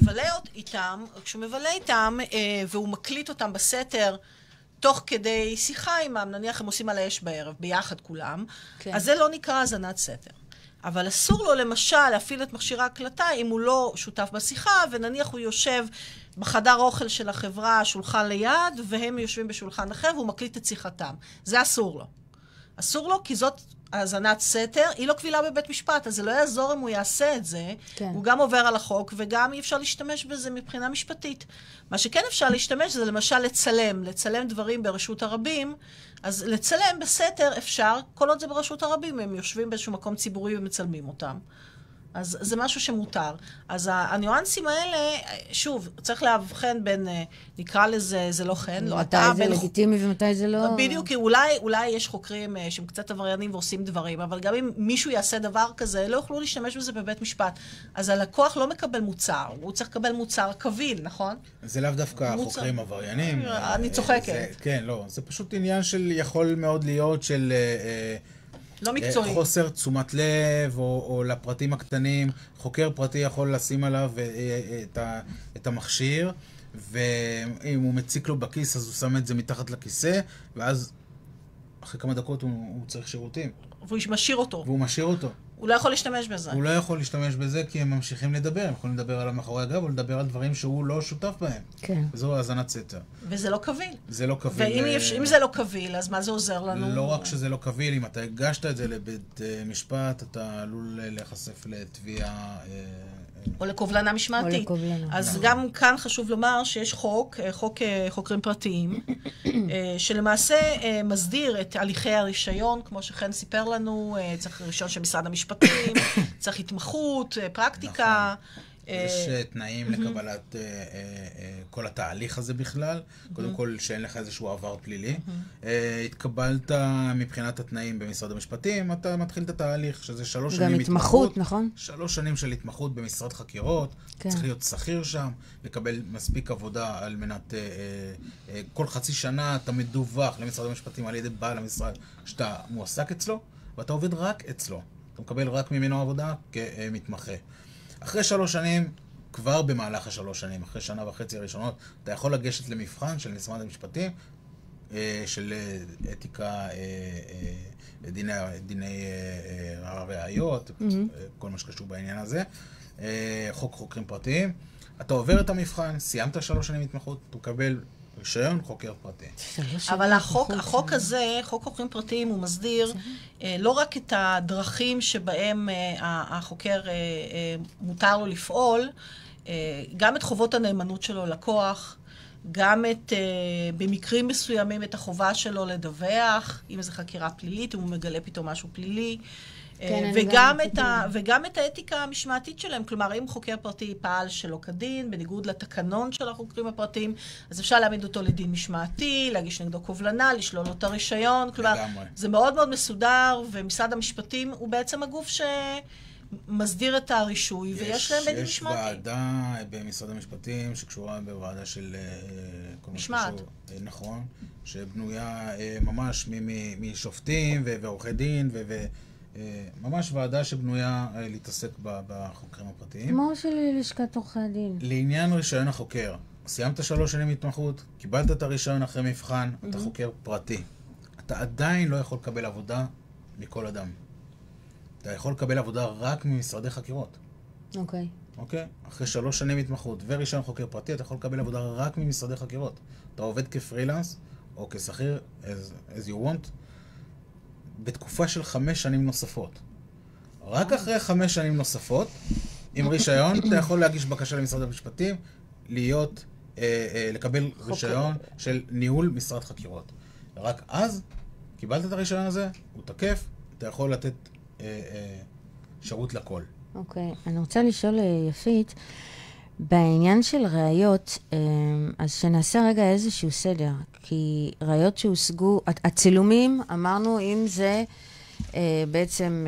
Speaker 4: מבלה איתם, והוא מקליט אותם בסתר, תוך כדי שיחה עימם, נניח הם עושים על האש בערב, ביחד כולם, כן. אז זה לא נקרא האזנת סתר. אבל אסור לו למשל להפעיל את מכשיר ההקלטה אם הוא לא שותף בשיחה, ונניח הוא יושב בחדר אוכל של החברה, שולחן ליד, והם יושבים בשולחן אחר, והוא מקליט את שיחתם. זה אסור לו. אסור לו כי זאת האזנת סתר, היא לא קבילה בבית משפט, אז זה לא יעזור אם הוא יעשה את זה, כן. הוא גם עובר על החוק, וגם אי אפשר להשתמש בזה מבחינה משפטית. מה שכן אפשר להשתמש זה למשל לצלם דברים ברשות הרבים, אז לצלם בסתר אפשר, כל עוד זה ברשות הרבים, הם יושבים באיזשהו מקום ציבורי ומצלמים אותם. אז זה משהו שמותר. אז הניואנסים האלה, שוב, צריך להבחן בין, נקרא לזה, זה לא כן, לא אתה.
Speaker 2: מתי זה לגיטימי ומתי זה לא...
Speaker 4: בדיוק, כי אולי יש חוקרים שהם קצת עבריינים ועושים דברים, אבל גם אם מישהו יעשה דבר כזה, לא יוכלו להשתמש בזה בבית משפט. אז הלקוח לא מקבל מוצר, הוא צריך לקבל מוצר קביל, נכון?
Speaker 3: זה לאו דווקא חוקרים עבריינים.
Speaker 4: אני צוחקת.
Speaker 3: כן, לא, זה פשוט עניין של יכול מאוד להיות של...
Speaker 4: לא מקצועי.
Speaker 3: חוסר תשומת לב, או לפרטים הקטנים. חוקר פרטי יכול לשים עליו את המכשיר, ואם הוא מציק לו בכיס, אז הוא שם את זה מתחת לכיסא, ואז אחרי כמה דקות הוא צריך שירותים.
Speaker 4: והוא משאיר אותו.
Speaker 3: והוא משאיר אותו.
Speaker 4: הוא לא יכול להשתמש בזה.
Speaker 3: הוא לא יכול להשתמש בזה כי הם ממשיכים לדבר. הם יכולים לדבר על מאחורי הגב, או לדבר על דברים שהוא לא שותף בהם.
Speaker 2: כן.
Speaker 3: וזו האזנת סתר.
Speaker 4: וזה לא קביל.
Speaker 3: זה לא קביל.
Speaker 4: ואם זה לא קביל, אז מה זה עוזר לנו?
Speaker 3: לא רק שזה לא קביל, אם אתה הגשת את זה לבית משפט, אתה עלול להיחשף לתביעה
Speaker 4: או לקובלנה משמעתית.
Speaker 2: או לקובלנה.
Speaker 4: אז גם כאן חשוב לומר שיש חוק חוקרים פרטיים, שלמעשה מסדיר את הליכי הרישיון, כמו שחן סיפר לנו, צריך רישיון של משרד המשפטים, צריך התמחות, פרקטיקה.
Speaker 3: יש תנאים לקבלת כל התהליך הזה בכלל. קודם כל, שאין לך איזשהו עבר פלילי. התקבלת מבחינת התנאים במשרד המשפטים, אתה מתחיל את התהליך, שזה 3 שנים
Speaker 2: התמחות, נכון?
Speaker 3: 3 שנים של התמחות במשרד חקירות. צריך להיות שכיר שם, לקבל מספיק עבודה על מנת... כל חצי שנה אתה מדווח למשרד המשפטים על ידי בעל המשרד שאתה מועסק אצלו, ואתה עובד רק אצלו. אתה מקבל רק ממנו עבודה כמתמחה. אחרי 3 שנים, כבר במהלך ה3 שנים, אחרי 1.5 שנה הראשונות, אתה יכול לגשת למבחן של משרד המשפטים, של אתיקה, דיני הראיות, כל מה שקשור בעניין הזה, חוק חוקרים פרטיים. אתה עובר את המבחן, סיימת 3 שנים התמחות, אתה מקבל רישיון חוקר פרטי.
Speaker 4: אבל החוק הזה, חוק חוקרים פרטיים, הוא מסדיר לא רק את הדרכים שבהם החוקר מותר לו לפעול, גם את חובות הנאמנות שלו לקוח, גם במקרים מסוימים את החובה שלו לדווח, אם זו חקירה פלילית, אם הוא מגלה פתאום משהו פלילי, וגם את האתיקה המשמעתית שלהם. כלומר, אם חוקר פרטי פעל שלא כדין, בניגוד לתקנון של החוקרים הפרטיים, אז אפשר להעמיד אותו לדין משמעתי, להגיש נגדו קובלנה, לשלול לו את הרישיון. כלומר, זה מאוד מאוד מסודר, ומשרד המשפטים הוא בעצם הגוף שמסדיר את הרישוי, ויש להם בדין משמעתי.
Speaker 3: יש ועדה במשרד המשפטים שקשורה בוועדה של...
Speaker 4: משמעת.
Speaker 3: נכון, שבנויה ממש משופטים ועורכי דין ממש ועדה שבנויה להתעסק בחוקרים הפרטיים.
Speaker 2: כמו של לשכת עורכי הדין.
Speaker 3: לעניין רישיון החוקר, סיימת 3 שנים התמחות, קיבלת את הרישיון אחרי מבחן, אתה חוקר פרטי. אתה עדיין לא יכול לקבל עבודה מכל אדם. אתה יכול לקבל עבודה רק ממשרדי חקירות.
Speaker 2: אוקיי.
Speaker 3: אוקיי? אחרי 3 שנים התמחות ורישיון חוקר פרטי, אתה יכול לקבל עבודה רק ממשרדי חקירות. אתה עובד כפרילנס או כשכיר, as you want, בתקופה של 5 שנים נוספות. רק אחרי 5 שנים נוספות, עם רישיון, אתה יכול להגיש בקשה למשרד המשפטים, לקבל רישיון של ניהול משרד חקירות. רק אז, קיבלת את הרישיון הזה, הוא תקף, אתה יכול לתת שירות לכל.
Speaker 2: אוקיי, אני רוצה לשאול יפית, בעניין של ראיות, אז שנעשה רגע איזשהו סדר, כי ראיות שהושגו, הצילומים, אמרנו אם זה בעצם,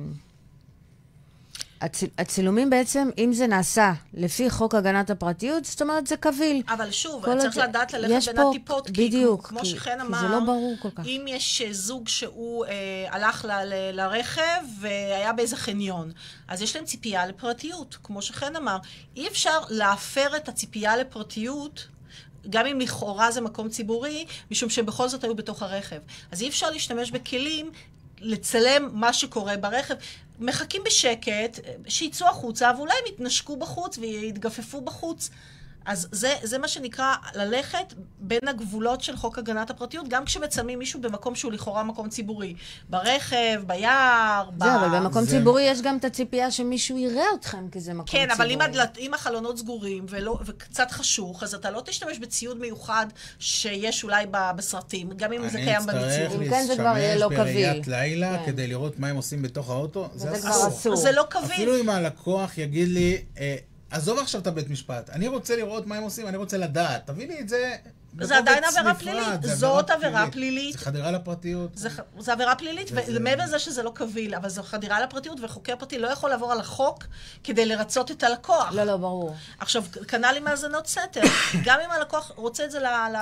Speaker 2: הצילומים בעצם, אם זה נעשה לפי חוק הגנת הפרטיות, זאת אומרת זה קביל.
Speaker 4: אבל שוב, צריך לדעת ללכת בין הטיפות,
Speaker 2: בדיוק,
Speaker 4: כמו שחן אמר,
Speaker 2: זה לא ברור כל כך.
Speaker 4: אם יש זוג שהוא הלך לרכב והיה באיזה חניון, אז יש להם ציפייה לפרטיות, כמו שחן אמר. אי אפשר להפר את הציפייה לפרטיות, גם אם לכאורה זה מקום ציבורי, משום שבכל זאת היו בתוך הרכב. אז אי אפשר להשתמש בכלים, לצלם מה שקורה ברכב. מחכים בשקט, שיצאו החוצה, ואולי הם יתנשקו בחוץ ויתגפפו בחוץ. אז זה מה שנקרא ללכת בין הגבולות של חוק הגנת הפרטיות, גם כשמצלמים מישהו במקום שהוא לכאורה מקום ציבורי. ברכב, ביער,
Speaker 2: זה, אבל במקום ציבורי יש גם את הציפייה שמישהו יראה אתכם, כי זה מקום ציבורי.
Speaker 4: כן, אבל אם החלונות סגורים וקצת חשוך, אז אתה לא תשתמש בציוד מיוחד שיש אולי בסרטים, גם אם זה קיים במציאות.
Speaker 2: אם כן זה כבר יהיה לא קביל.
Speaker 3: אני אצטרך בראיית לילה כדי לראות מה הם עושים בתוך האוטו, זה
Speaker 2: אסור.
Speaker 4: זה לא קביל.
Speaker 3: אפילו אם הלקוח יגיד לי, עזוב עכשיו את הבית משפט, אני רוצה לראות מה הם עושים, אני רוצה לדעת, תביא לי את זה.
Speaker 4: זה עדיין עבירה פלילית, זאת עבירה פלילית.
Speaker 3: זה חדירה לפרטיות.
Speaker 4: זה עבירה פלילית, ומעבר לזה שזה לא קביל, אבל זו חדירה לפרטיות, וחוקר פרטי לא יכול לעבור על החוק כדי לרצות את הלקוח.
Speaker 2: לא, ברור.
Speaker 4: עכשיו, כנ"ל עם האזנות סתר, גם אם הלקוח רוצה את זה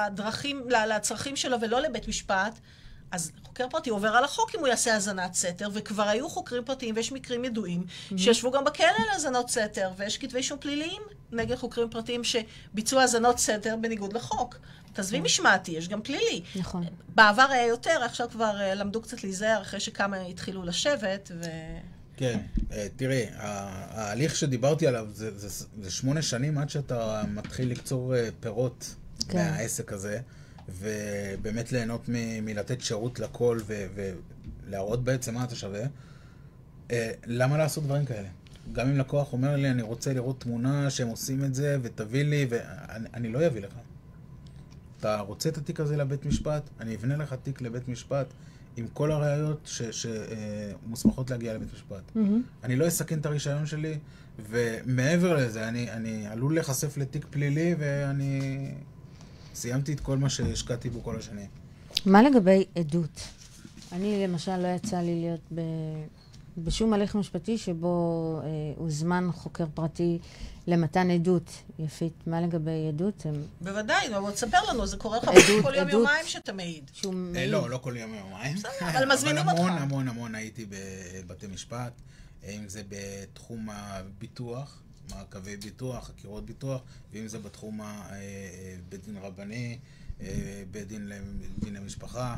Speaker 4: לצרכים שלו ולא לבית משפט, אז חוקר פרטי עובר על החוק אם הוא יעשה האזנת סתר, וכבר היו חוקרים פרטיים, ויש מקרים ידועים, שישבו גם בכלא על האזנות סתר, ויש כתבי אישום פליליים נגד חוקרים פרטיים שביצעו האזנות סתר בניגוד לחוק. תעזבי משמעתי, יש גם פלילי.
Speaker 2: נכון.
Speaker 4: בעבר היה יותר, עכשיו כבר למדו קצת להיזהר, אחרי שכמה התחילו לשבת,
Speaker 3: כן, תראי, ההליך שדיברתי עליו זה 8 שנים עד שאתה מתחיל לקצור פירות מהעסק הזה. ובאמת ליהנות מלתת שירות לכל ולהראות בעצם מה אתה שווה. למה לעשות דברים כאלה? גם אם לקוח אומר לי, אני רוצה לראות תמונה שהם עושים את זה, ותביא לי, ואני לא אביא לך. אתה רוצה את התיק הזה לבית משפט, אני אבנה לך תיק לבית משפט, עם כל הראיות שמוסמכות להגיע לבית משפט. אני לא אסכן את הרישיון שלי, ומעבר לזה, אני עלול להיחשף לתיק פלילי, ואני סיימתי את כל מה שהשקעתי בו כל השנים.
Speaker 2: מה לגבי עדות? אני למשל לא יצא לי להיות בשום הליך משפטי שבו הוזמן חוקר פרטי למתן עדות. יפית, מה לגבי עדות?
Speaker 4: בוודאי, אבל תספר לנו, זה קורה לך כל יום יומיים שאתה מעיד.
Speaker 3: לא כל יום יומיים.
Speaker 4: אבל מזמינים אותך.
Speaker 3: המון הייתי בבתי משפט, אם זה בתחום הביטוח, מעקבי ביטוח, חקירות ביטוח, ואם זה בתחום בית דין רבני, בית דין למשפחה.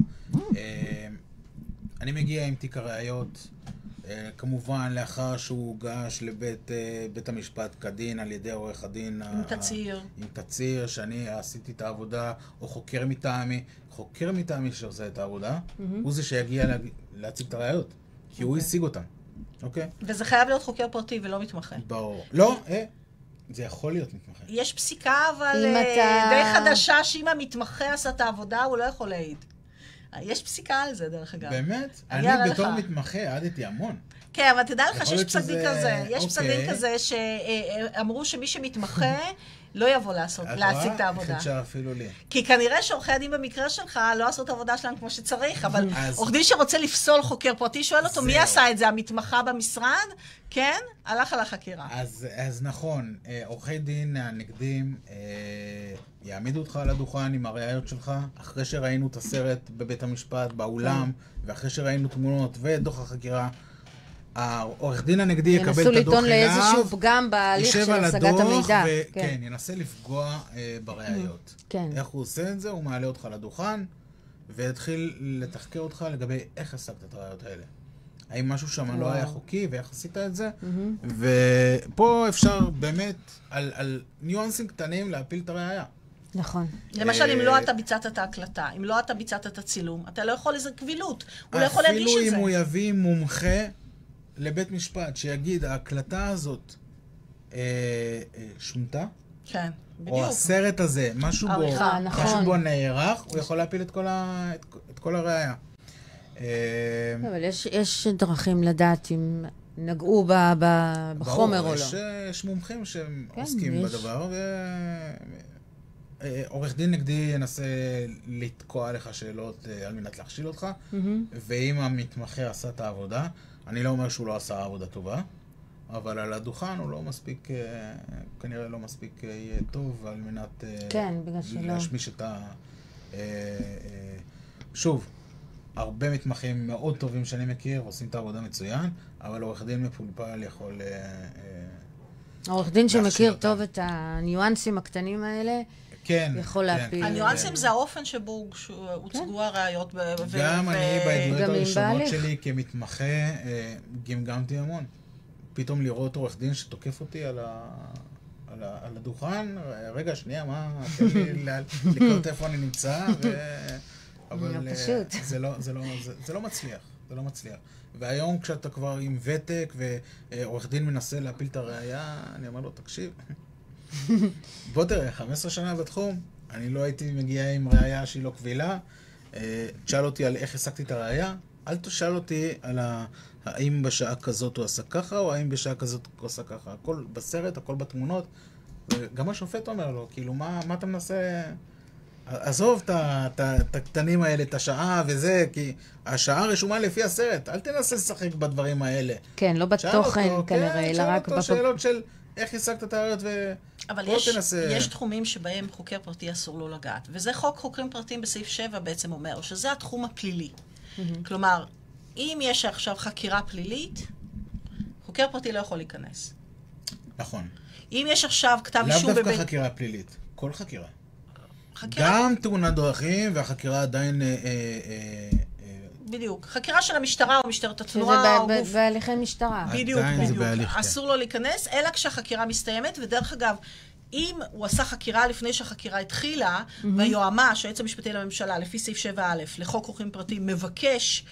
Speaker 3: אני מגיע עם תיק הראיות, כמובן לאחר שהוא הוגש לבית המשפט כדין על ידי עורך הדין.
Speaker 4: עם תצהיר.
Speaker 3: עם תצהיר שאני עשיתי את העבודה, או חוקר מטעמי שעושה את העבודה, הוא זה שיגיע להציג את הראיות, כי הוא השיג אותם. אוקיי?
Speaker 4: וזה חייב להיות חוקר פרטי ולא מתמחה.
Speaker 3: ברור. לא, זה יכול להיות מתמחה.
Speaker 4: יש פסיקה, אבל די חדשה, שאם המתמחה עשה את העבודה, הוא לא יכול להעיד. יש פסיקה על זה, דרך אגב.
Speaker 3: באמת? אני בתור מתמחה עדיתי המון.
Speaker 4: כן, אבל תדע לך שיש פסק דין כזה. יש פסק דין כזה שאמרו שמי שמתמחה לא יבוא להציג את העבודה.
Speaker 3: חדשה אפילו לי.
Speaker 4: כי כנראה שעורכי הדין במקרה שלך לא עשו את העבודה שלהם כמו שצריך, אבל עורך דין שרוצה לפסול חוקר פרטי, שואל אותו מי עשה את זה, המתמחה במשרד? כן, הלך על החקירה.
Speaker 3: אז נכון, עורכי דין הנגדים יעמידו אותך על הדוכן עם הראיות שלך, אחרי שראינו את הסרט בבית המשפט, באולם, ואחרי שראינו תמונות ודוח החקירה, העורך דין הנגדי יקבל את הדוח אליו,
Speaker 2: ינסו לטעון לאיזשהו פגם בהליך של השגת המידע.
Speaker 3: כן, ינסה לפגוע בראיות. איך הוא עושה את זה? הוא מעלה אותך לדוכן, ויתחיל לתחקר אותך לגבי איך השגת את הראיות האלה. האם משהו שם לא היה חוקי, ואיך עשית את זה? ופה אפשר באמת על ניואנסים קטנים להפיל את הראייה.
Speaker 2: נכון.
Speaker 4: למשל, אם לא אתה ביצעת את ההקלטה, אם לא אתה ביצעת את הצילום, אתה לא יכול איזה קבילות. הוא לא יכול להגיש את זה.
Speaker 3: אפילו אם הוא יביא מומחה לבית משפט שיגיד, ההקלטה הזאת שונתה?
Speaker 4: כן, בדיוק.
Speaker 3: או הסרט הזה, משהו בו נערך, הוא יכול להפיל את כל הראייה.
Speaker 2: אבל יש דרכים לדעת אם נגעו בחומר או לא.
Speaker 3: יש מומחים שעוסקים בדבר, עורך דין נגדי ינסה לתקוע לך שאלות על מנת להכשיל אותך, ואם המתמחה עשה את העבודה, אני לא אומר שהוא לא עשה עבודה טובה, אבל על הדוכן הוא לא מספיק, כנראה לא מספיק יהיה טוב על מנת להשמיש את שוב, הרבה מתמחים מאוד טובים שאני מכיר, עושים את העבודה מצוין, אבל עורך דין מפולפל יכול
Speaker 2: עורך דין שמכיר טוב את הניואנסים הקטנים האלה, יכול להפיל.
Speaker 4: הניואנסים זה האופן שבו הוצגו הראיות.
Speaker 3: גם אני בעדויות הראשונות שלי כמתמחה גמגמתי המון. פתאום לראות עורך דין שתוקף אותי על הדוכן, רגע, שנייה, מה? לקרות איפה אני נמצא, אבל זה לא מצליח, זה לא מצליח. והיום כשאתה כבר עם ותק ועורך דין מנסה להפיל את הראייה, אני אומר לו, תקשיב, בוא תראה, 15 שנה בתחום, אני לא הייתי מגיע עם ראייה שהיא לא קבילה, תשאל אותי על איך השגתי את הראייה, אל תשאל אותי על האם בשעה כזאת הוא עשה ככה, או האם בשעה כזאת הוא עשה ככה. הכל בסרט, הכל בתמונות, וגם השופט אומר לו, כאילו, מה אתה מנסה... עזוב את הקטנים האלה, את השעה וזה, כי השעה רשומה לפי הסרט, אל תנסה לשחק בדברים האלה.
Speaker 2: כן, לא בתוכן כנראה, אלא רק...
Speaker 3: שאל אותו שאלות של איך השגת את הראיות
Speaker 4: אבל יש תחומים שבהם חוקר פרטי אסור לו לגעת, וזה חוק חוקרים פרטיים בסעיף 7 בעצם אומר, שזה התחום הפלילי. כלומר, אם יש עכשיו חקירה פלילית, חוקר פרטי לא יכול להיכנס.
Speaker 3: נכון.
Speaker 4: אם יש עכשיו כתב אישום...
Speaker 3: לאו דווקא חקירה פלילית, כל חקירה. גם תאונת דרכים, והחקירה עדיין...
Speaker 4: בדיוק. חקירה של המשטרה או משטרת התנועה או גוף...
Speaker 2: שזה בהליכי משטרה.
Speaker 4: בדיוק, בדיוק. אסור לו להיכנס, אלא כשהחקירה מסתיימת, ודרך אגב, אם הוא עשה חקירה לפני שהחקירה התחילה, והיועמ"ש, היועץ המשפטי לממשלה, לפי סעיף 7א לחוק חוקרים פרטיים, מבקש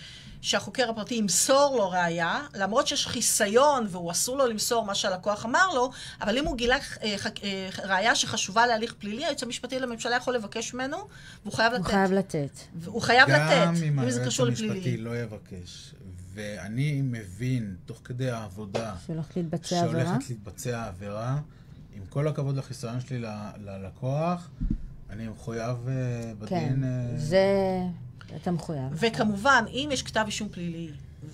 Speaker 4: שהחוקר הפרטי ימסור לו ראיה, למרות שיש חיסיון והוא אסור לו למסור מה שהלקוח אמר לו, אבל אם הוא גילה ראיה שחשובה להליך פלילי, היועץ המשפטי לממשלה יכול לבקש ממנו, והוא חייב לתת.
Speaker 2: הוא חייב לתת.
Speaker 4: הוא חייב לתת,
Speaker 3: גם אם
Speaker 4: זה
Speaker 3: היועץ
Speaker 4: קשור
Speaker 3: המשפטי
Speaker 4: לפלילי.
Speaker 3: לא יבקש, ואני מבין, תוך כדי העבודה,
Speaker 2: שהולכת להתבצע עבירה, עם כל הכבוד לחיסיון שלי ללקוח, אני מחויב בדין... כן, זה... אתה מחויב.
Speaker 4: וכמובן, אם יש כתב אישום פלילי,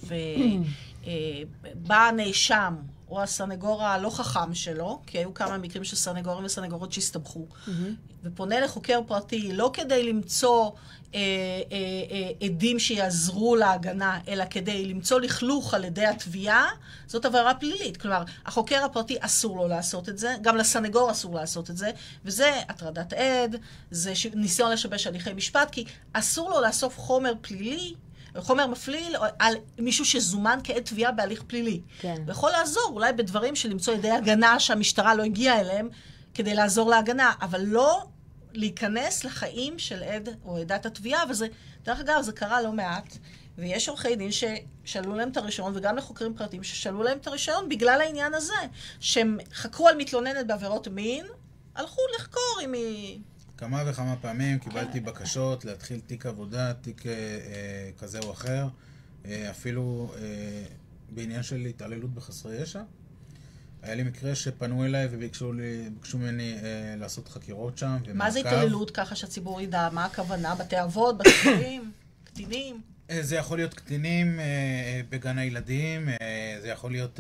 Speaker 4: ובא הנאשם, או הסנגור הלא חכם שלו, כי היו כמה מקרים של סנגורים וסנגורות שהסתבכו, ופונה לחוקר פרטי, לא כדי למצוא עדים שיעזרו להגנה, אלא כדי למצוא לכלוך על ידי התביעה, זאת עבירה פלילית. כלומר, החוקר הפרטי אסור לו לעשות את זה, גם לסנגור אסור לעשות את זה, וזה הטרדת עד, זה ניסיון לשבש הליכי משפט, כי אסור לו לאסוף חומר פלילי, חומר מפליל על מישהו שזומן כעת תביעה בהליך פלילי.
Speaker 2: כן.
Speaker 4: ויכול לעזור אולי בדברים של למצוא ידי הגנה שהמשטרה לא הגיעה אליהם, כדי לעזור להגנה, אבל לא להיכנס לחיים של עד או עדת התביעה, וזה, דרך אגב, זה קרה לא מעט, ויש עורכי דין ששאלו להם את הרישיון, וגם לחוקרים פרטיים ששאלו להם את הרישיון בגלל העניין הזה, שהם חקרו על מתלוננת בעבירות מין, הלכו לחקור אם היא...
Speaker 3: כמה וכמה פעמים קיבלתי בקשות להתחיל תיק עבודה, תיק כזה או אחר, אפילו בעניין של התעללות בחסרי ישע. היה לי מקרה שפנו אליי וביקשו ממני לעשות חקירות שם ומעקב.
Speaker 4: מה זה התעללות ככה שהציבור ידע? מה הכוונה? בתי אבות, בתים, קטינים?
Speaker 3: זה יכול להיות קטינים בגן הילדים, זה יכול להיות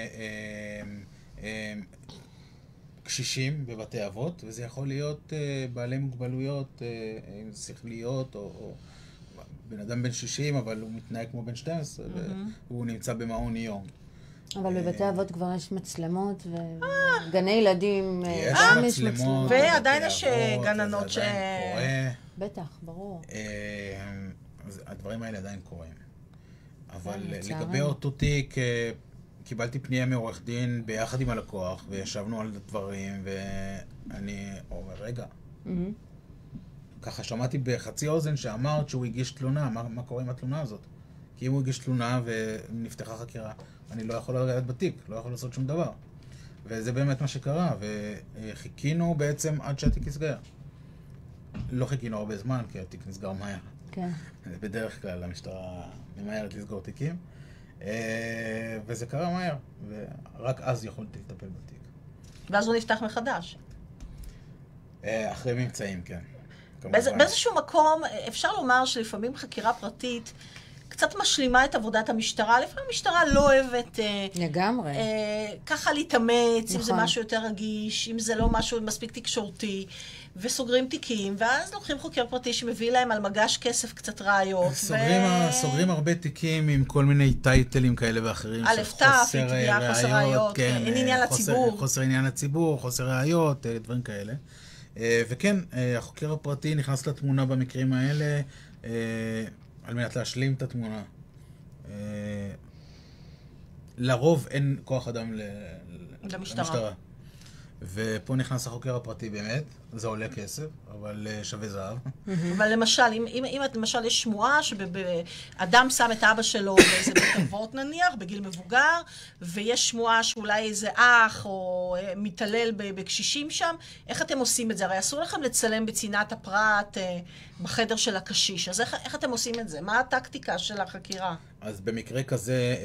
Speaker 3: קשישים בבתי אבות, וזה יכול להיות בעלי מוגבלויות שכליות, או בן אדם בן 60, אבל הוא מתנהג כמו בן 12, והוא נמצא במעון יום.
Speaker 2: אבל בבתי אבות כבר יש מצלמות, וגני ילדים
Speaker 3: יש מצלמות.
Speaker 4: ועדיין יש גננות ש...
Speaker 2: בטח, ברור.
Speaker 3: הדברים האלה עדיין קורים. אבל לגבי אותו תיק, קיבלתי פנייה מעורך דין ביחד עם הלקוח, וישבנו על דברים, ואני אומר, רגע, ככה שמעתי בחצי אוזן שאמרת שהוא הגיש תלונה, מה קורה עם התלונה הזאת? כי אם הוא הגיש תלונה ונפתחה חקירה, אני לא יכול לגעת בתיק, לא יכול לעשות שום דבר. וזה באמת מה שקרה, וחיכינו בעצם עד שהתיק נסגר. לא חיכינו הרבה זמן, כי התיק נסגר מהר.
Speaker 2: כן.
Speaker 3: בדרך כלל המשטרה ממהרת לסגור תיקים. וזה קרה מהר, ורק אז יכולתי לטפל בתיק.
Speaker 4: ואז הוא נפתח מחדש.
Speaker 3: אחרי ממצאים, כן.
Speaker 4: באיזשהו מקום, אפשר לומר שלפעמים חקירה פרטית קצת משלימה את עבודת המשטרה. לפעמים המשטרה לא אוהבת...
Speaker 2: לגמרי.
Speaker 4: ככה להתאמץ, אם זה משהו יותר רגיש, אם זה לא משהו מספיק תקשורתי, וסוגרים תיקים, ואז לוקחים חוקר פרטי שמביא להם על מגש כסף קצת ראיות.
Speaker 3: סוגרים הרבה תיקים עם כל מיני טייטלים כאלה ואחרים.
Speaker 4: א' ת', תביעה, חוסר ראיות, אין עניין לציבור.
Speaker 3: חוסר עניין לציבור, חוסר ראיות, דברים כאלה. וכן, החוקר הפרטי נכנס לתמונה במקרים האלה, על מנת להשלים את התמונה. לרוב אין כוח אדם למשטרה. ופה נכנס החוקר הפרטי באמת, זה עולה כסף, אבל שווה זהב.
Speaker 4: אבל למשל, אם למשל יש שמועה שאדם שם את אבא שלו באיזה בית אבות נניח, בגיל מבוגר, ויש שמועה שאולי איזה אח או מתעלל בקשישים שם, איך אתם עושים את זה? הרי אסור לכם לצלם בצנעת הפרט בחדר של הקשיש, אז איך אתם עושים את זה? מה הטקטיקה של החקירה?
Speaker 3: אז במקרה כזה,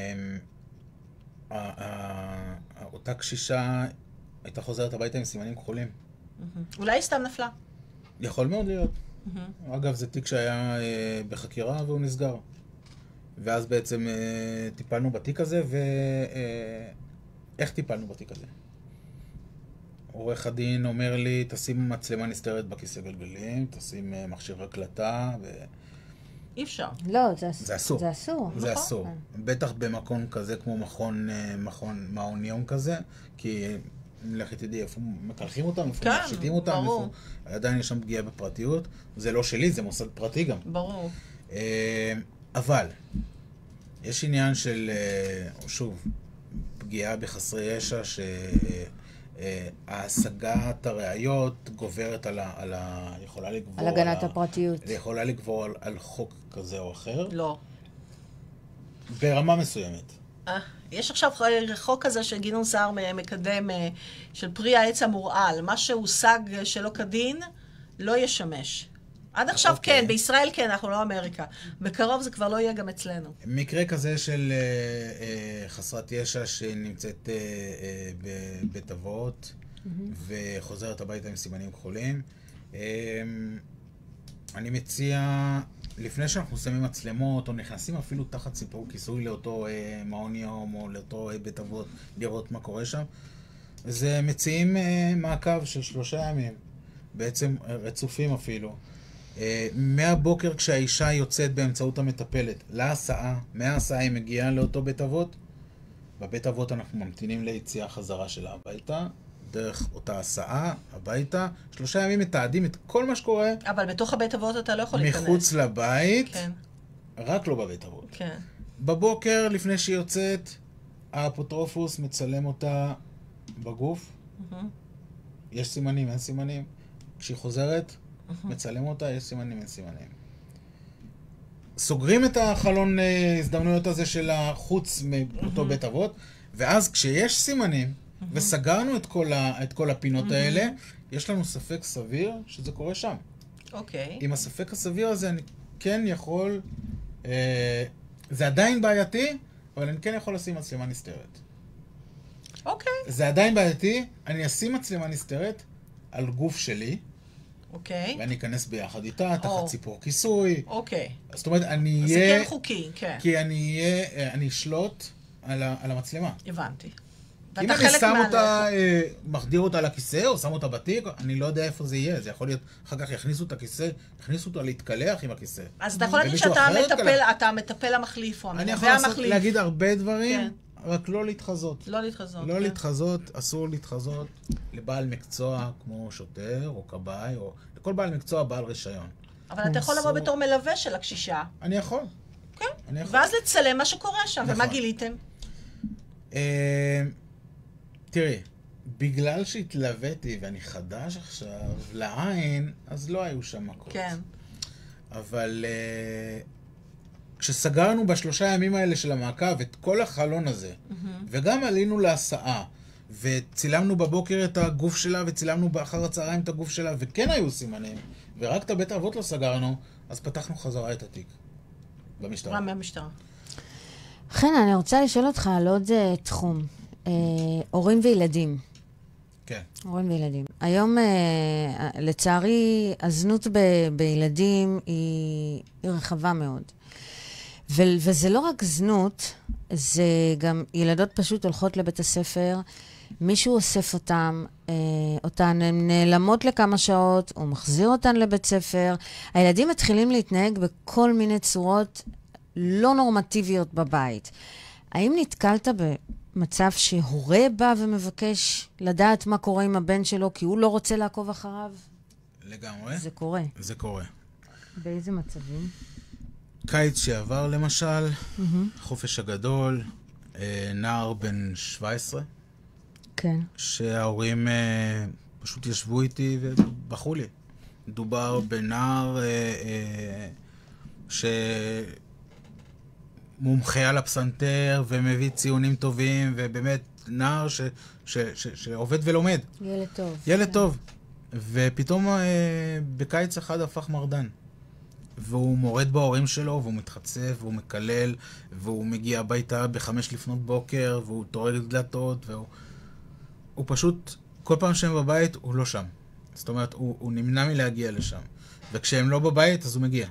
Speaker 3: אותה קשישה הייתה חוזרת הביתה עם סימנים כחולים.
Speaker 4: אולי סתם נפלה.
Speaker 3: יכול מאוד להיות. אגב, זה תיק שהיה בחקירה והוא נסגר. ואז בעצם טיפלנו בתיק הזה, איך טיפלנו בתיק הזה? עורך הדין אומר לי, תשים מצלמה נסתרת בכיסא גלגלים, תשים מכשיר הקלטה,
Speaker 4: אי אפשר.
Speaker 2: לא,
Speaker 3: זה אסור.
Speaker 2: זה אסור.
Speaker 3: זה אסור. בטח במקום כזה כמו מעון יום כזה, כי לכי תדעי איפה מקלחים אותם, איפה מפשיטים אותם, איפה... עדיין יש שם פגיעה בפרטיות. זה לא שלי, זה מוסד פרטי גם.
Speaker 4: ברור.
Speaker 3: אבל, יש עניין של, שוב, פגיעה בחסרי ישע, שההשגת הראיות גוברת יכולה לגבור
Speaker 2: על הגנת הפרטיות.
Speaker 3: יכולה לגבור על חוק כזה או אחר.
Speaker 4: לא.
Speaker 3: ברמה מסוימת.
Speaker 4: יש עכשיו חוק כזה שגדעון סער מקדם של פרי העץ המורעל. מה שהושג שלא כדין, לא ישמש. עד עכשיו כן, בישראל כן, אנחנו לא אמריקה. בקרוב זה כבר לא יהיה גם אצלנו.
Speaker 3: מקרה כזה של חסרת ישע שנמצאת בבית אבות וחוזרת הביתה עם סימנים כחולים. אני מציע, לפני שאנחנו שמים מצלמות או נכנסים אפילו תחת סיפור כיסוי לאותו מעון יום או לאותו בית אבות, לראות מה קורה שם, זה מציעים מעקב של 3 ימים, בעצם רצופים אפילו. מהבוקר כשהאישה יוצאת באמצעות המטפלת להסעה, מההסעה היא מגיעה לאותו בית אבות. בבית אבות אנחנו ממתינים ליציאה חזרה שלה הביתה, דרך אותה הסעה הביתה. 3 ימים מתעדים את כל מה שקורה.
Speaker 4: אבל בתוך הבית אבות אתה לא יכול להיכנס.
Speaker 3: מחוץ לבית,
Speaker 4: כן.
Speaker 3: רק לא בבית אבות.
Speaker 4: כן.
Speaker 3: בבוקר, לפני שהיא יוצאת, האפוטרופוס מצלם אותה בגוף. יש סימנים, אין סימנים. כשהיא חוזרת, מצלם אותה, יש סימנים, אין סימנים. סוגרים את החלון הזדמנויות הזה של החוץ מאותו בית אבות, ואז כשיש סימנים, וסגרנו את כל הפינות האלה, יש לנו ספק סביר שזה קורה שם.
Speaker 4: אוקיי.
Speaker 3: עם הספק הסביר הזה אני כן יכול, זה עדיין בעייתי, אבל אני כן יכול לשים מצלמה נסתרת.
Speaker 4: אוקיי.
Speaker 3: זה עדיין בעייתי, אני אשים מצלמה נסתרת על גוף שלי,
Speaker 4: אוקיי.
Speaker 3: ואני אכנס ביחד איתה, תחת סיפור כיסוי.
Speaker 4: אוקיי.
Speaker 3: זאת אומרת, אני
Speaker 4: אז
Speaker 3: אהיה...
Speaker 4: זה כן חוקי, כן.
Speaker 3: כי אני אשלוט על המצלמה.
Speaker 4: הבנתי.
Speaker 3: אם אני שם אותה, מחדיר אותה לכיסא, או שם אותה בתיק, אני לא יודע איפה זה יהיה. זה יכול להיות, אחר כך יכניסו את הכיסא, יכניסו אותה להתקלח עם הכיסא.
Speaker 4: אז אתה יכול להגיד שאתה המטפל המחליף, או
Speaker 3: אני
Speaker 4: המלווה המחליף.
Speaker 3: יכול להגיד הרבה דברים, רק לא להתחזות.
Speaker 4: לא להתחזות.
Speaker 3: לא להתחזות, אסור להתחזות לבעל מקצוע כמו שוטר או כבאי, או לכל בעל מקצוע בעל רישיון.
Speaker 4: אבל אתה יכול לבוא בתור מלווה של הקשישה.
Speaker 3: אני יכול.
Speaker 4: כן. ואז לצלם מה שקורה שם, ומה גיליתם?
Speaker 3: תראי, בגלל שהתלוויתי ואני חדש עכשיו לעין, אז לא היו שם מכות.
Speaker 4: כן.
Speaker 3: אבל כשסגרנו ב3 ימים האלה של המעקב את כל החלון הזה, וגם עלינו להסעה, וצילמנו בבוקר את הגוף שלה, וצילמנו באחר הצהריים את הגוף שלה, וכן היו סימנים, ורק את הבית האבות לא סגרנו, אז פתחנו חזרה את התיק במשטרה.
Speaker 4: מהמשטרה.
Speaker 2: חנה, אני רוצה לשאול אותך על עוד תחום. הורים וילדים.
Speaker 3: כן.
Speaker 2: הורים וילדים. היום, לצערי, הזנות בילדים היא רחבה מאוד. וזה לא רק זנות, זה גם ילדות פשוט הולכות לבית הספר, מישהו אוסף אותן הן נעלמות לכמה שעות, הוא מחזיר אותן לבית ספר. הילדים מתחילים להתנהג בכל מיני צורות לא נורמטיביות בבית. האם נתקלת במצב שהורה בא ומבקש לדעת מה קורה עם הבן שלו, כי הוא לא רוצה לעקוב אחריו?
Speaker 3: לגמרי.
Speaker 2: זה קורה.
Speaker 3: זה קורה.
Speaker 2: באיזה מצבים?
Speaker 3: קיץ שעבר למשל, חופש הגדול, נער בן 17,
Speaker 2: כן.
Speaker 3: שההורים פשוט ישבו איתי ובחרו לי. מדובר בנער שמומחה על הפסנתר ומביא ציונים טובים, ובאמת נער שעובד ולומד.
Speaker 2: ילד טוב.
Speaker 3: ילד טוב. ופתאום בקיץ אחד הפך מרדן. והוא מורד בהורים שלו, והוא מתחצף, והוא מקלל, והוא מגיע הביתה ב5 לפנות בוקר, והוא טורק דלתות, והוא פשוט, כל פעם שהם בבית, הוא לא שם. זאת אומרת, הוא נמנע מלהגיע לשם. וכשהם לא בבית, אז הוא מגיע.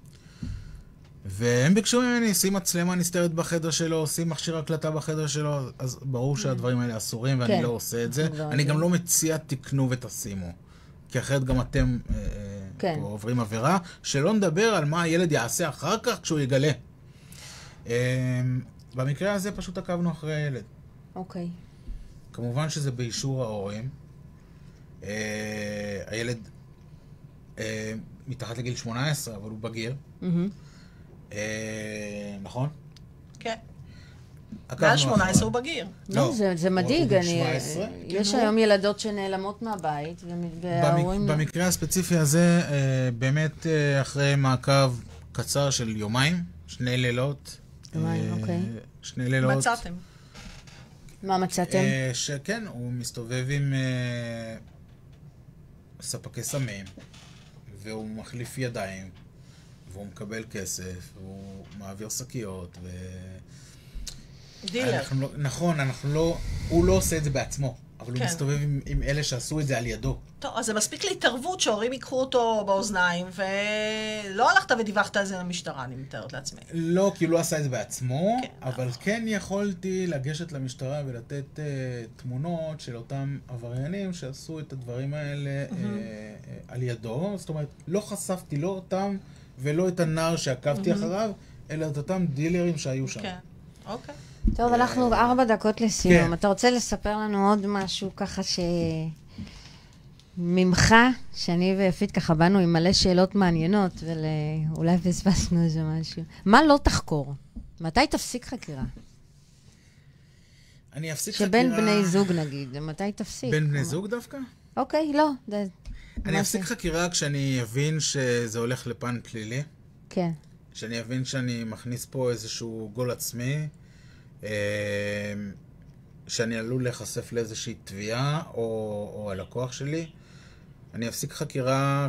Speaker 3: והם ביקשו ממני, שים מצלמה נסתרת בחדר שלו, שים מכשיר הקלטה בחדר שלו, אז ברור שהדברים האלה אסורים, ואני לא עושה את זה. אני גם לא מציע תקנו ותשימו. כי אחרת גם אתם עוברים עבירה, שלא נדבר על מה הילד יעשה אחר כך כשהוא יגלה. במקרה הזה פשוט עקבנו אחרי הילד.
Speaker 2: אוקיי.
Speaker 3: כמובן שזה באישור ההורים. הילד מתחת לגיל 18, אבל הוא בגיר. נכון?
Speaker 4: כן. מעל 18 הוא בגיר.
Speaker 2: לא, זה מדאיג. יש היום ילדות שנעלמות מהבית, וההורים...
Speaker 3: במקרה הספציפי הזה, באמת אחרי מעקב קצר של יומיים, 2 לילות,
Speaker 2: יומיים, אוקיי.
Speaker 3: 2 לילות.
Speaker 4: מצאתם.
Speaker 2: מה מצאתם?
Speaker 3: שכן, הוא מסתובב עם ספקי סמים, והוא מחליף ידיים, והוא מקבל כסף, והוא מעביר שקיות,
Speaker 4: דילר.
Speaker 3: נכון, הוא לא עושה את זה בעצמו, אבל הוא
Speaker 4: כן.
Speaker 3: מסתובב עם אלה שעשו את זה על ידו.
Speaker 4: טוב, אז זה מספיק להתערבות שהורים ייקחו אותו באוזניים, ולא הלכת ודיווחת על זה למשטרה, אני מתארת לעצמי.
Speaker 3: לא, כי הוא לא עשה את זה בעצמו,
Speaker 4: כן,
Speaker 3: אבל כן יכולתי לגשת למשטרה ולתת תמונות של אותם עבריינים שעשו את הדברים האלה על ידו. זאת אומרת, לא חשפתי לא אותם ולא את הנער שעקבתי אחריו, אלא את אותם דילרים שהיו שם.
Speaker 4: כן, אוקיי.
Speaker 2: טוב, אנחנו 4 דקות לסיום.
Speaker 3: כן.
Speaker 2: אתה רוצה לספר לנו עוד משהו ככה ממך, שאני ויפית ככה באנו עם מלא שאלות מעניינות, ואולי פספסנו איזה משהו. מה לא תחקור? מתי תפסיק חקירה?
Speaker 3: אני אפסיק חקירה...
Speaker 2: שבין בני זוג נגיד, מתי תפסיק?
Speaker 3: בין בני זוג דווקא?
Speaker 2: אוקיי, לא.
Speaker 3: אני אפסיק חקירה כשאני אבין שזה הולך לפן פלילי.
Speaker 2: כן.
Speaker 3: שאני אבין שאני מכניס פה איזשהו גול עצמי, שאני עלול להיחשף לאיזושהי תביעה או הלקוח שלי. אני אפסיק חקירה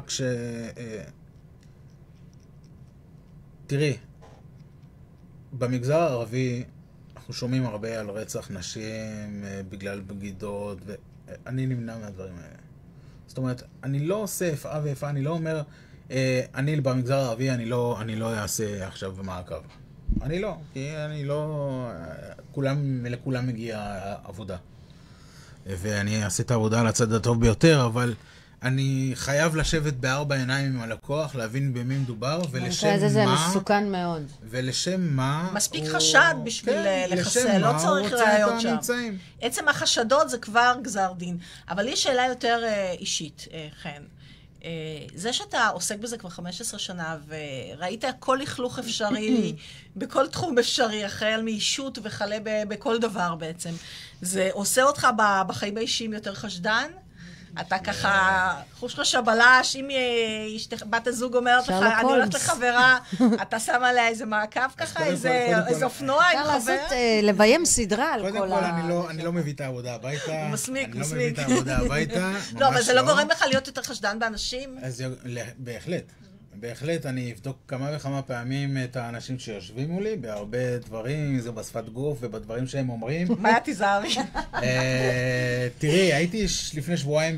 Speaker 3: תראי, במגזר הערבי אנחנו שומעים הרבה על רצח נשים בגלל בגידות, ואני נמנע מהדברים האלה. זאת אומרת, אני לא עושה איפה ואיפה, אני לא אומר, אני במגזר הערבי, אני לא אעשה עכשיו במעקב. אני לא, כי אני לא... לכולם מגיע עבודה. ואני אעשה את העבודה על הצד הטוב ביותר, אבל אני חייב לשבת ב4 עיניים עם הלקוח, להבין במי מדובר, ולשם מה...
Speaker 2: זה מסוכן מאוד.
Speaker 3: ולשם מה...
Speaker 4: מספיק חשד בשביל לחסל, לא צריך ראיות שם. עצם החשדות זה כבר גזר דין. אבל יש שאלה יותר אישית, חן. זה שאתה עוסק בזה כבר 15 שנה, וראית כל לכלוך אפשרי, בכל תחום אפשרי, החל מאישות וכלה בכל דבר בעצם, זה עושה אותך בחיים האישיים יותר חשדן? אתה ככה, חוש לך שבלש, אם בת הזוג אומרת לך, אני הולכת לחברה, אתה שם עליה איזה מעקב ככה, איזה אופנוע עם חבר?
Speaker 2: אפשר לעשות, לביים סדרה על כל ה...
Speaker 3: קודם כל, אני לא מביא את העבודה הביתה.
Speaker 4: מסמיק.
Speaker 3: אני לא מביא את העבודה הביתה.
Speaker 4: לא, אבל זה לא גורם לך להיות יותר חשדן באנשים?
Speaker 3: אז בהחלט. בהחלט, אני אבדוק כמה וכמה פעמים את האנשים שיושבים מולי, בהרבה דברים, אם זה בשפת גוף ובדברים שהם אומרים.
Speaker 4: מה תיזהרי?
Speaker 3: תראי, הייתי לפני שבועיים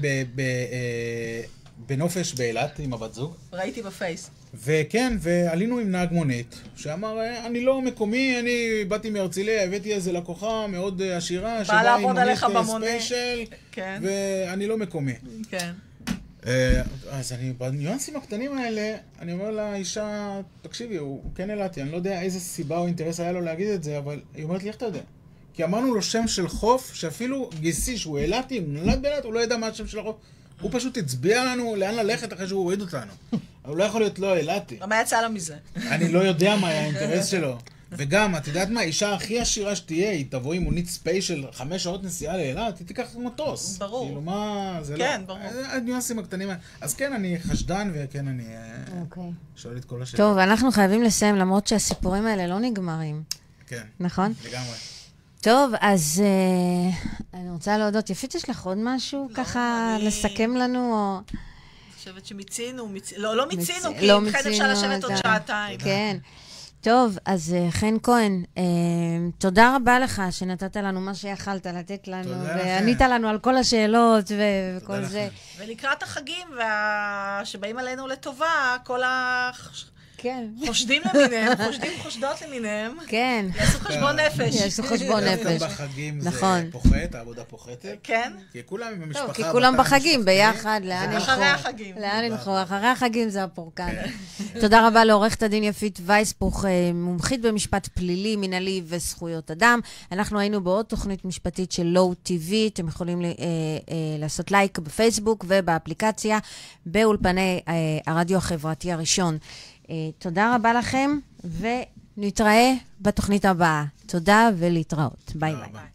Speaker 3: בנופש באילת עם הבת זוג.
Speaker 4: ראיתי בפייס.
Speaker 3: וכן, ועלינו עם נהג מונית, שאמר, אני לא מקומי, אני באתי מהרצליה, הבאתי איזה לקוחה מאוד עשירה, שבאה עם מונית ספיישל, ואני לא מקומי.
Speaker 4: כן.
Speaker 3: אז בניואנסים הקטנים האלה, אני אומר לאישה, תקשיבי, הוא כן אילתי, אני לא יודע איזה סיבה או אינטרס היה לו להגיד את זה, אבל היא אומרת לי, איך אתה יודע? כי אמרנו לו שם של חוף, שאפילו גיסי שהוא אילתי, הוא נולד באילת, הוא לא ידע מה השם של החוף. הוא פשוט הצביע לנו לאן ללכת אחרי שהוא הוריד אותנו. הוא לא יכול להיות לא אילתי.
Speaker 4: מה יצא לו מזה?
Speaker 3: אני לא יודע מה היה האינטרס שלו. וגם, את יודעת מה, האישה הכי עשירה שתהיה, היא תבוא עם מונית ספיישל 5 שעות נסיעה לאילת, היא תיקח מטוס.
Speaker 4: ברור.
Speaker 3: כאילו, מה, זה
Speaker 4: כן,
Speaker 3: לא...
Speaker 4: ברור.
Speaker 3: הניואנסים הקטנים. אז כן, אני חשדן, וכן, אני שואל את כל השאלה.
Speaker 2: טוב, אנחנו חייבים לסיים, למרות שהסיפורים האלה לא נגמרים.
Speaker 3: כן.
Speaker 2: נכון?
Speaker 3: לגמרי.
Speaker 2: טוב, אז אני רוצה להודות. יפית, יש לך עוד משהו ככה לסכם לנו, או...
Speaker 4: אני חושבת שמיצינו, לא מיצינו, כי
Speaker 2: לא
Speaker 4: חן אפשר לשבת עוד שעתיים.
Speaker 2: כן. טוב, אז חן כהן, תודה רבה לך שנתת לנו מה שיכלת לתת לנו, וענית לנו על כל השאלות וכל זה.
Speaker 4: ולקראת החגים שבאים עלינו לטובה, כל חושדים למיניהם, חושדות למיניהם.
Speaker 2: כן.
Speaker 4: יעשו חשבון נפש.
Speaker 2: יעשו חשבון נפש.
Speaker 3: דווקא בחגים זה פוחת, העבודה פוחתת.
Speaker 4: כן.
Speaker 3: כי כולם עם המשפחה.
Speaker 2: טוב, כי כולם בחגים ביחד, לאן ילכו?
Speaker 4: אחרי החגים.
Speaker 2: לאן ילכו? אחרי החגים זה הפורקן. תודה רבה לעורכת הדין יפית וייספוך, מומחית במשפט פלילי, מנהלי וזכויות אדם. אנחנו היינו בעוד תוכנית משפטית של לואו TV, אתם יכולים לעשות לייק בפייסבוק ובאפליקציה, באולפני הרדיו החברתי הראשון. תודה רבה לכם, ונתראה בתוכנית הבאה. תודה ולהתראות. ביי ביי.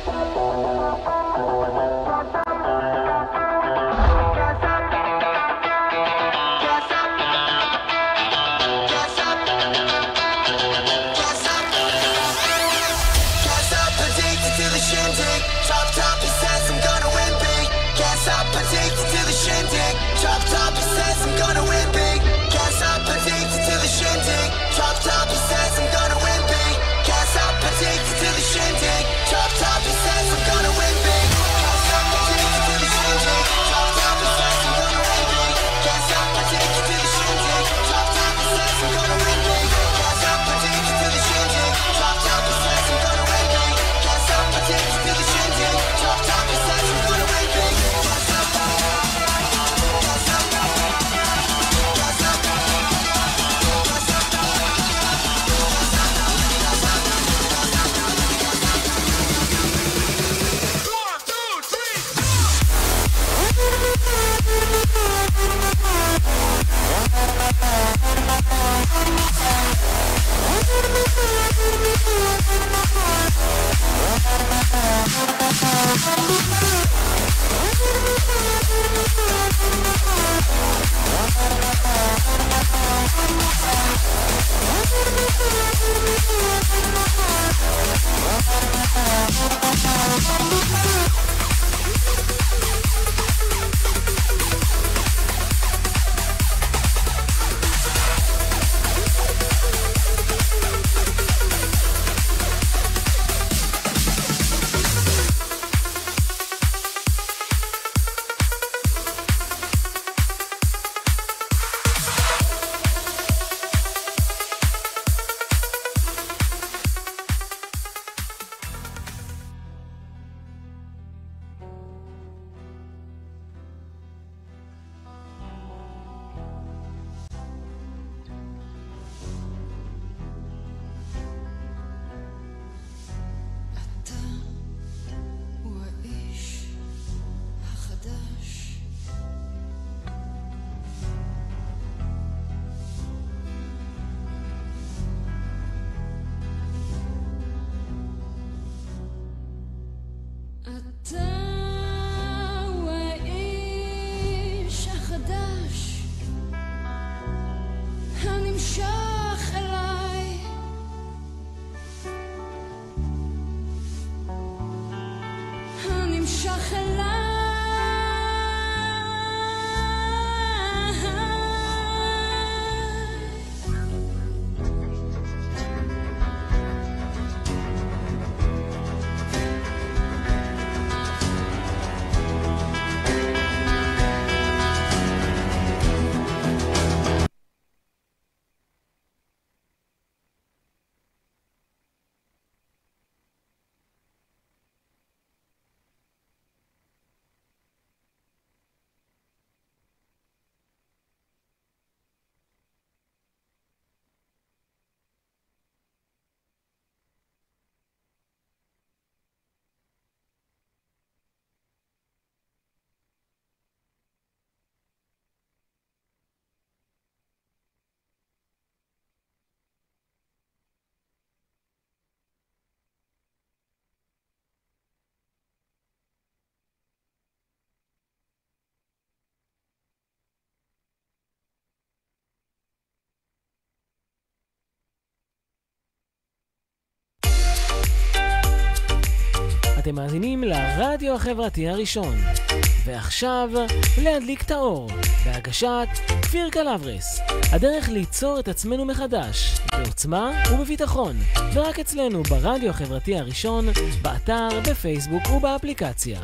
Speaker 5: אתם מאזינים לרדיו החברתי הראשון. ועכשיו, להדליק את האור, בהגשת כפיר קלברס. הדרך ליצור את עצמנו מחדש, בעוצמה ובביטחון, ורק אצלנו ברדיו החברתי הראשון, באתר, בפייסבוק ובאפליקציה.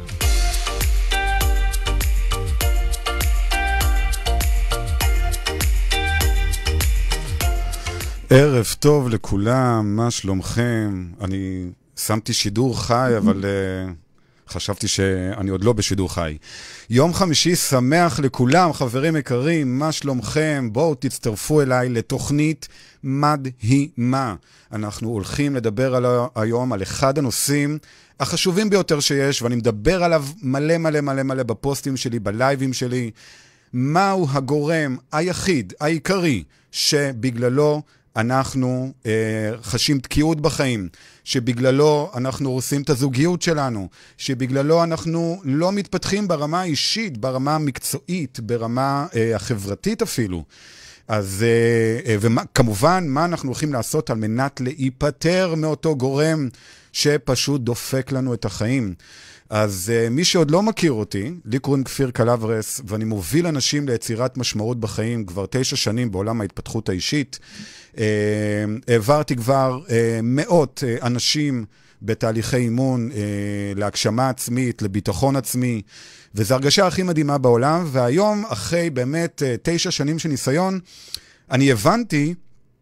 Speaker 6: ערב טוב לכולם, מה שלומכם? אני שמתי שידור חי, אבל חשבתי שאני עוד לא בשידור חי. יום חמישי שמח לכולם, חברים יקרים, מה שלומכם? בואו תצטרפו אליי לתוכנית מדהימה. אנחנו הולכים לדבר היום על אחד הנושאים החשובים ביותר שיש, ואני מדבר עליו מלא מלא מלא מלא בפוסטים שלי, בלייבים שלי. מהו הגורם היחיד, העיקרי, שבגללו אנחנו חשים תקיעות בחיים, שבגללו אנחנו הורסים את הזוגיות שלנו, שבגללו אנחנו לא מתפתחים ברמה האישית, ברמה המקצועית, ברמה החברתית אפילו. אז וכמובן, מה אנחנו הולכים לעשות על מנת להיפטר מאותו גורם שפשוט דופק לנו את החיים. אז מי שעוד לא מכיר אותי, לי קוראים כפיר קלברס, ואני מוביל אנשים ליצירת משמעות בחיים כבר 9 שנים בעולם ההתפתחות האישית. העברתי כבר מאות אנשים בתהליכי אימון, להגשמה עצמית, לביטחון עצמי, וזו הרגשה הכי מדהימה בעולם, והיום, אחרי באמת 9 שנים של ניסיון, אני הבנתי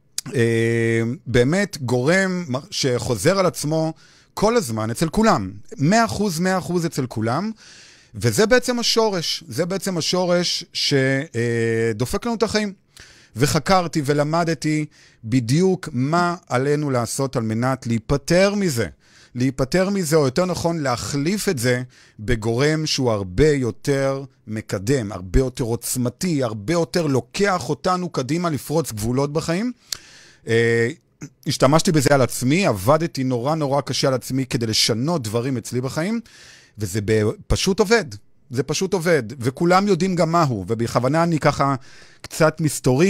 Speaker 6: באמת גורם שחוזר על עצמו כל הזמן אצל כולם, 100% אצל כולם, וזה בעצם השורש, זה בעצם השורש שדופק לנו את החיים. וחקרתי ולמדתי בדיוק מה עלינו לעשות על מנת להיפטר מזה. להיפטר מזה, או יותר נכון להחליף את זה בגורם שהוא הרבה יותר מקדם, הרבה יותר עוצמתי, הרבה יותר לוקח אותנו קדימה לפרוץ גבולות בחיים. השתמשתי בזה על עצמי, עבדתי נורא קשה על עצמי כדי לשנות דברים אצלי בחיים, וזה פשוט עובד. זה פשוט עובד, וכולם יודעים גם מהו, ובכוונה אני ככה קצת מסתורי,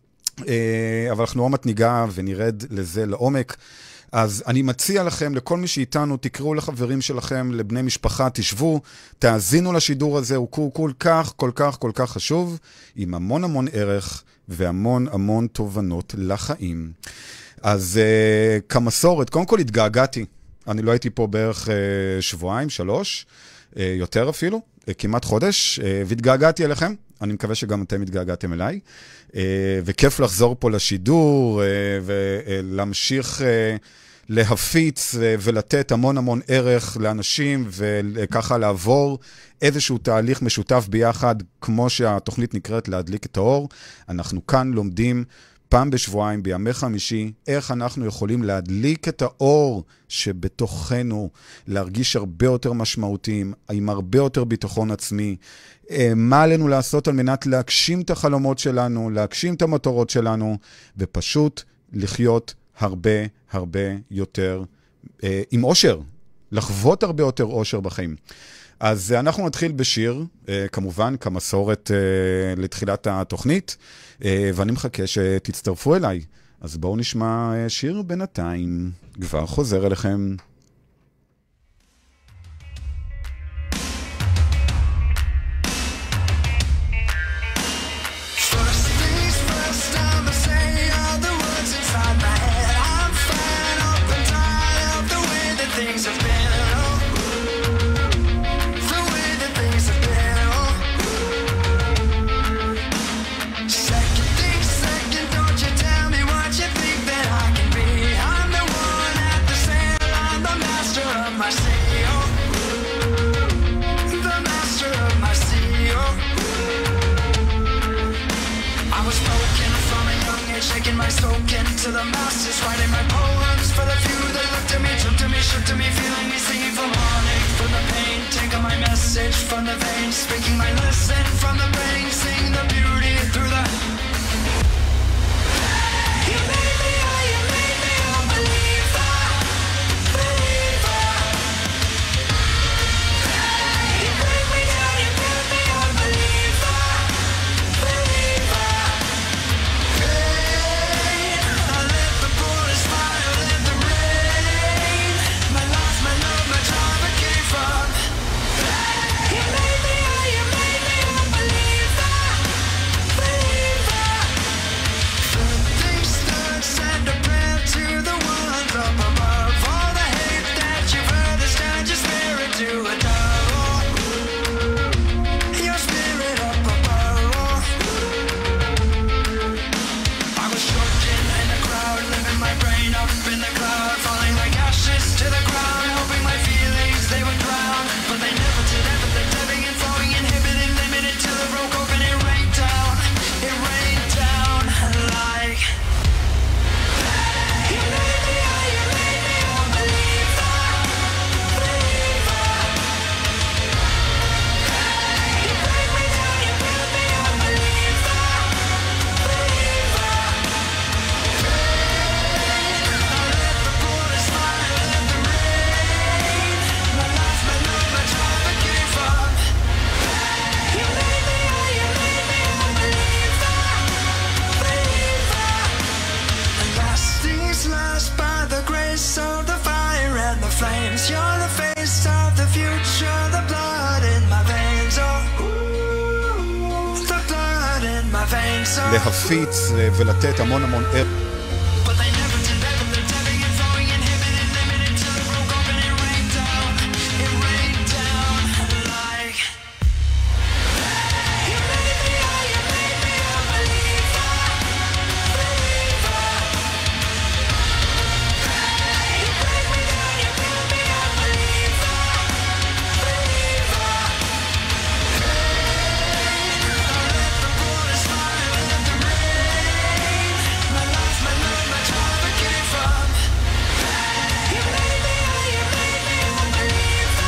Speaker 6: אבל אנחנו לא מתניגה ונרד לזה לעומק. אז אני מציע לכם, לכל מי שאיתנו, תקראו לחברים שלכם, לבני משפחה, תשבו, תאזינו לשידור הזה, הוא כל כך חשוב, עם המון ערך והמון תובנות לחיים. אז כמסורת, קודם כל התגעגעתי, אני לא הייתי פה בערך 2-3, יותר אפילו, כמעט חודש, והתגעגעתי אליכם, אני מקווה שגם אתם התגעגעתם אליי, וכיף לחזור פה לשידור, ולהמשיך להפיץ ולתת המון ערך לאנשים, וככה לעבור איזשהו תהליך משותף ביחד, כמו שהתוכנית נקראת להדליק את האור. אנחנו כאן לומדים פעם בשבועיים, בימי חמישי, איך אנחנו יכולים להדליק את האור שבתוכנו, להרגיש הרבה יותר משמעותיים, עם הרבה יותר ביטחון עצמי, מה עלינו לעשות על מנת להגשים את החלומות שלנו, להגשים את המטרות שלנו, ופשוט לחיות הרבה יותר עם אושר, לחוות הרבה יותר אושר בחיים. אז אנחנו נתחיל בשיר, כמובן, כמסורת לתחילת התוכנית, ואני מחכה שתצטרפו אליי. אז בואו נשמע שיר בינתיים, כבר חוזר אליכם.
Speaker 7: To the masses, writing my poems for the few that looked at me, took to me, shook to me, feeling me, singing from heartache, from the pain, taking my message from the veins, speaking my lesson from the brain, sing the beauty through the... You made me a believer, believer. You break me down, you made me a believer, believer. You made me a believer, believer. times. You're the face of the future, the blood in my veins. Oh, the blood in my veins. Oh,
Speaker 6: להפיץ ולתת המון ערך.
Speaker 7: but they never did ever. They're dabbing and throwing, inhibited, limited till it broke open and rained down. It rained down like. You made me a believer, believer. You break me down, you build me a believer, believer. Let the bullets fly, let them rain. My life, my love, my tribe, I came from. You made me a believer,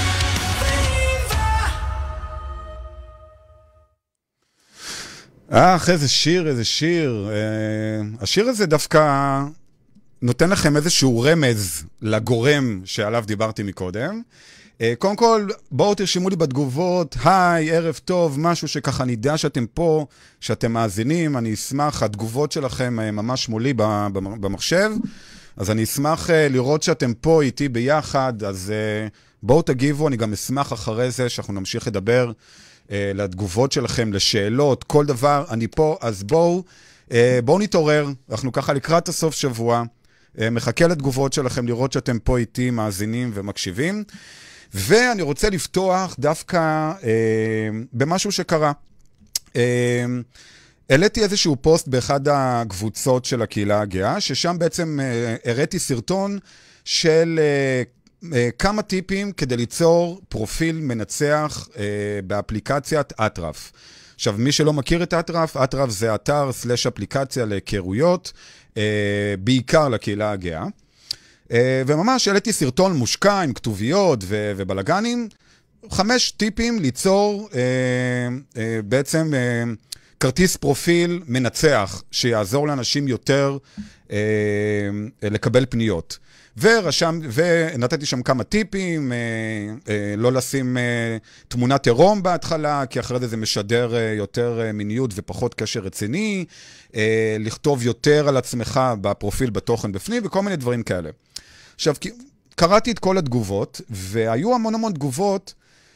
Speaker 7: believer.
Speaker 6: איזה שיר, איזה שיר. השיר הזה דווקא נותן לכם איזשהו רמז לגורם שעליו דיברתי מקודם. קודם כל, בואו תרשמו לי בתגובות, היי, ערב טוב, משהו שככה נדע שאתם פה, שאתם מאזינים, אני אשמח, התגובות שלכם ממש מולי במחשב, אז אני אשמח לראות שאתם פה איתי ביחד, אז בואו תגיבו, אני גם אשמח אחרי זה שאנחנו נמשיך לדבר לתגובות שלכם, לשאלות, כל דבר, אני פה, אז בואו נתעורר, אנחנו ככה לקראת הסוף שבוע, מחכה לתגובות שלכם, לראות שאתם פה איתי, מאזינים ומקשיבים, ואני רוצה לפתוח דווקא במשהו שקרה. העליתי איזשהו פוסט באחד הקבוצות של הקהילה הגאה, ששם בעצם הראיתי סרטון של כמה טיפים כדי ליצור פרופיל מנצח באפליקציית אטרף. עכשיו, מי שלא מכיר את אטרף, אטרף זה אתר סלש אפליקציה להיכרויות, בעיקר לקהילה הגאה. וממש העליתי סרטון מושקע עם כתוביות ובלגנים, 5 טיפים ליצור בעצם כרטיס פרופיל מנצח, שיעזור לאנשים יותר לקבל פניות. ונתתי שם כמה טיפים, לא לשים תמונת עירום בהתחלה, כי אחרי זה משדר יותר מיניות ופחות קשר רציני, לכתוב יותר על עצמך בפרופיל בתוכן בפנים, וכל מיני דברים כאלה. עכשיו, קראתי את כל התגובות, והיו המון תגובות,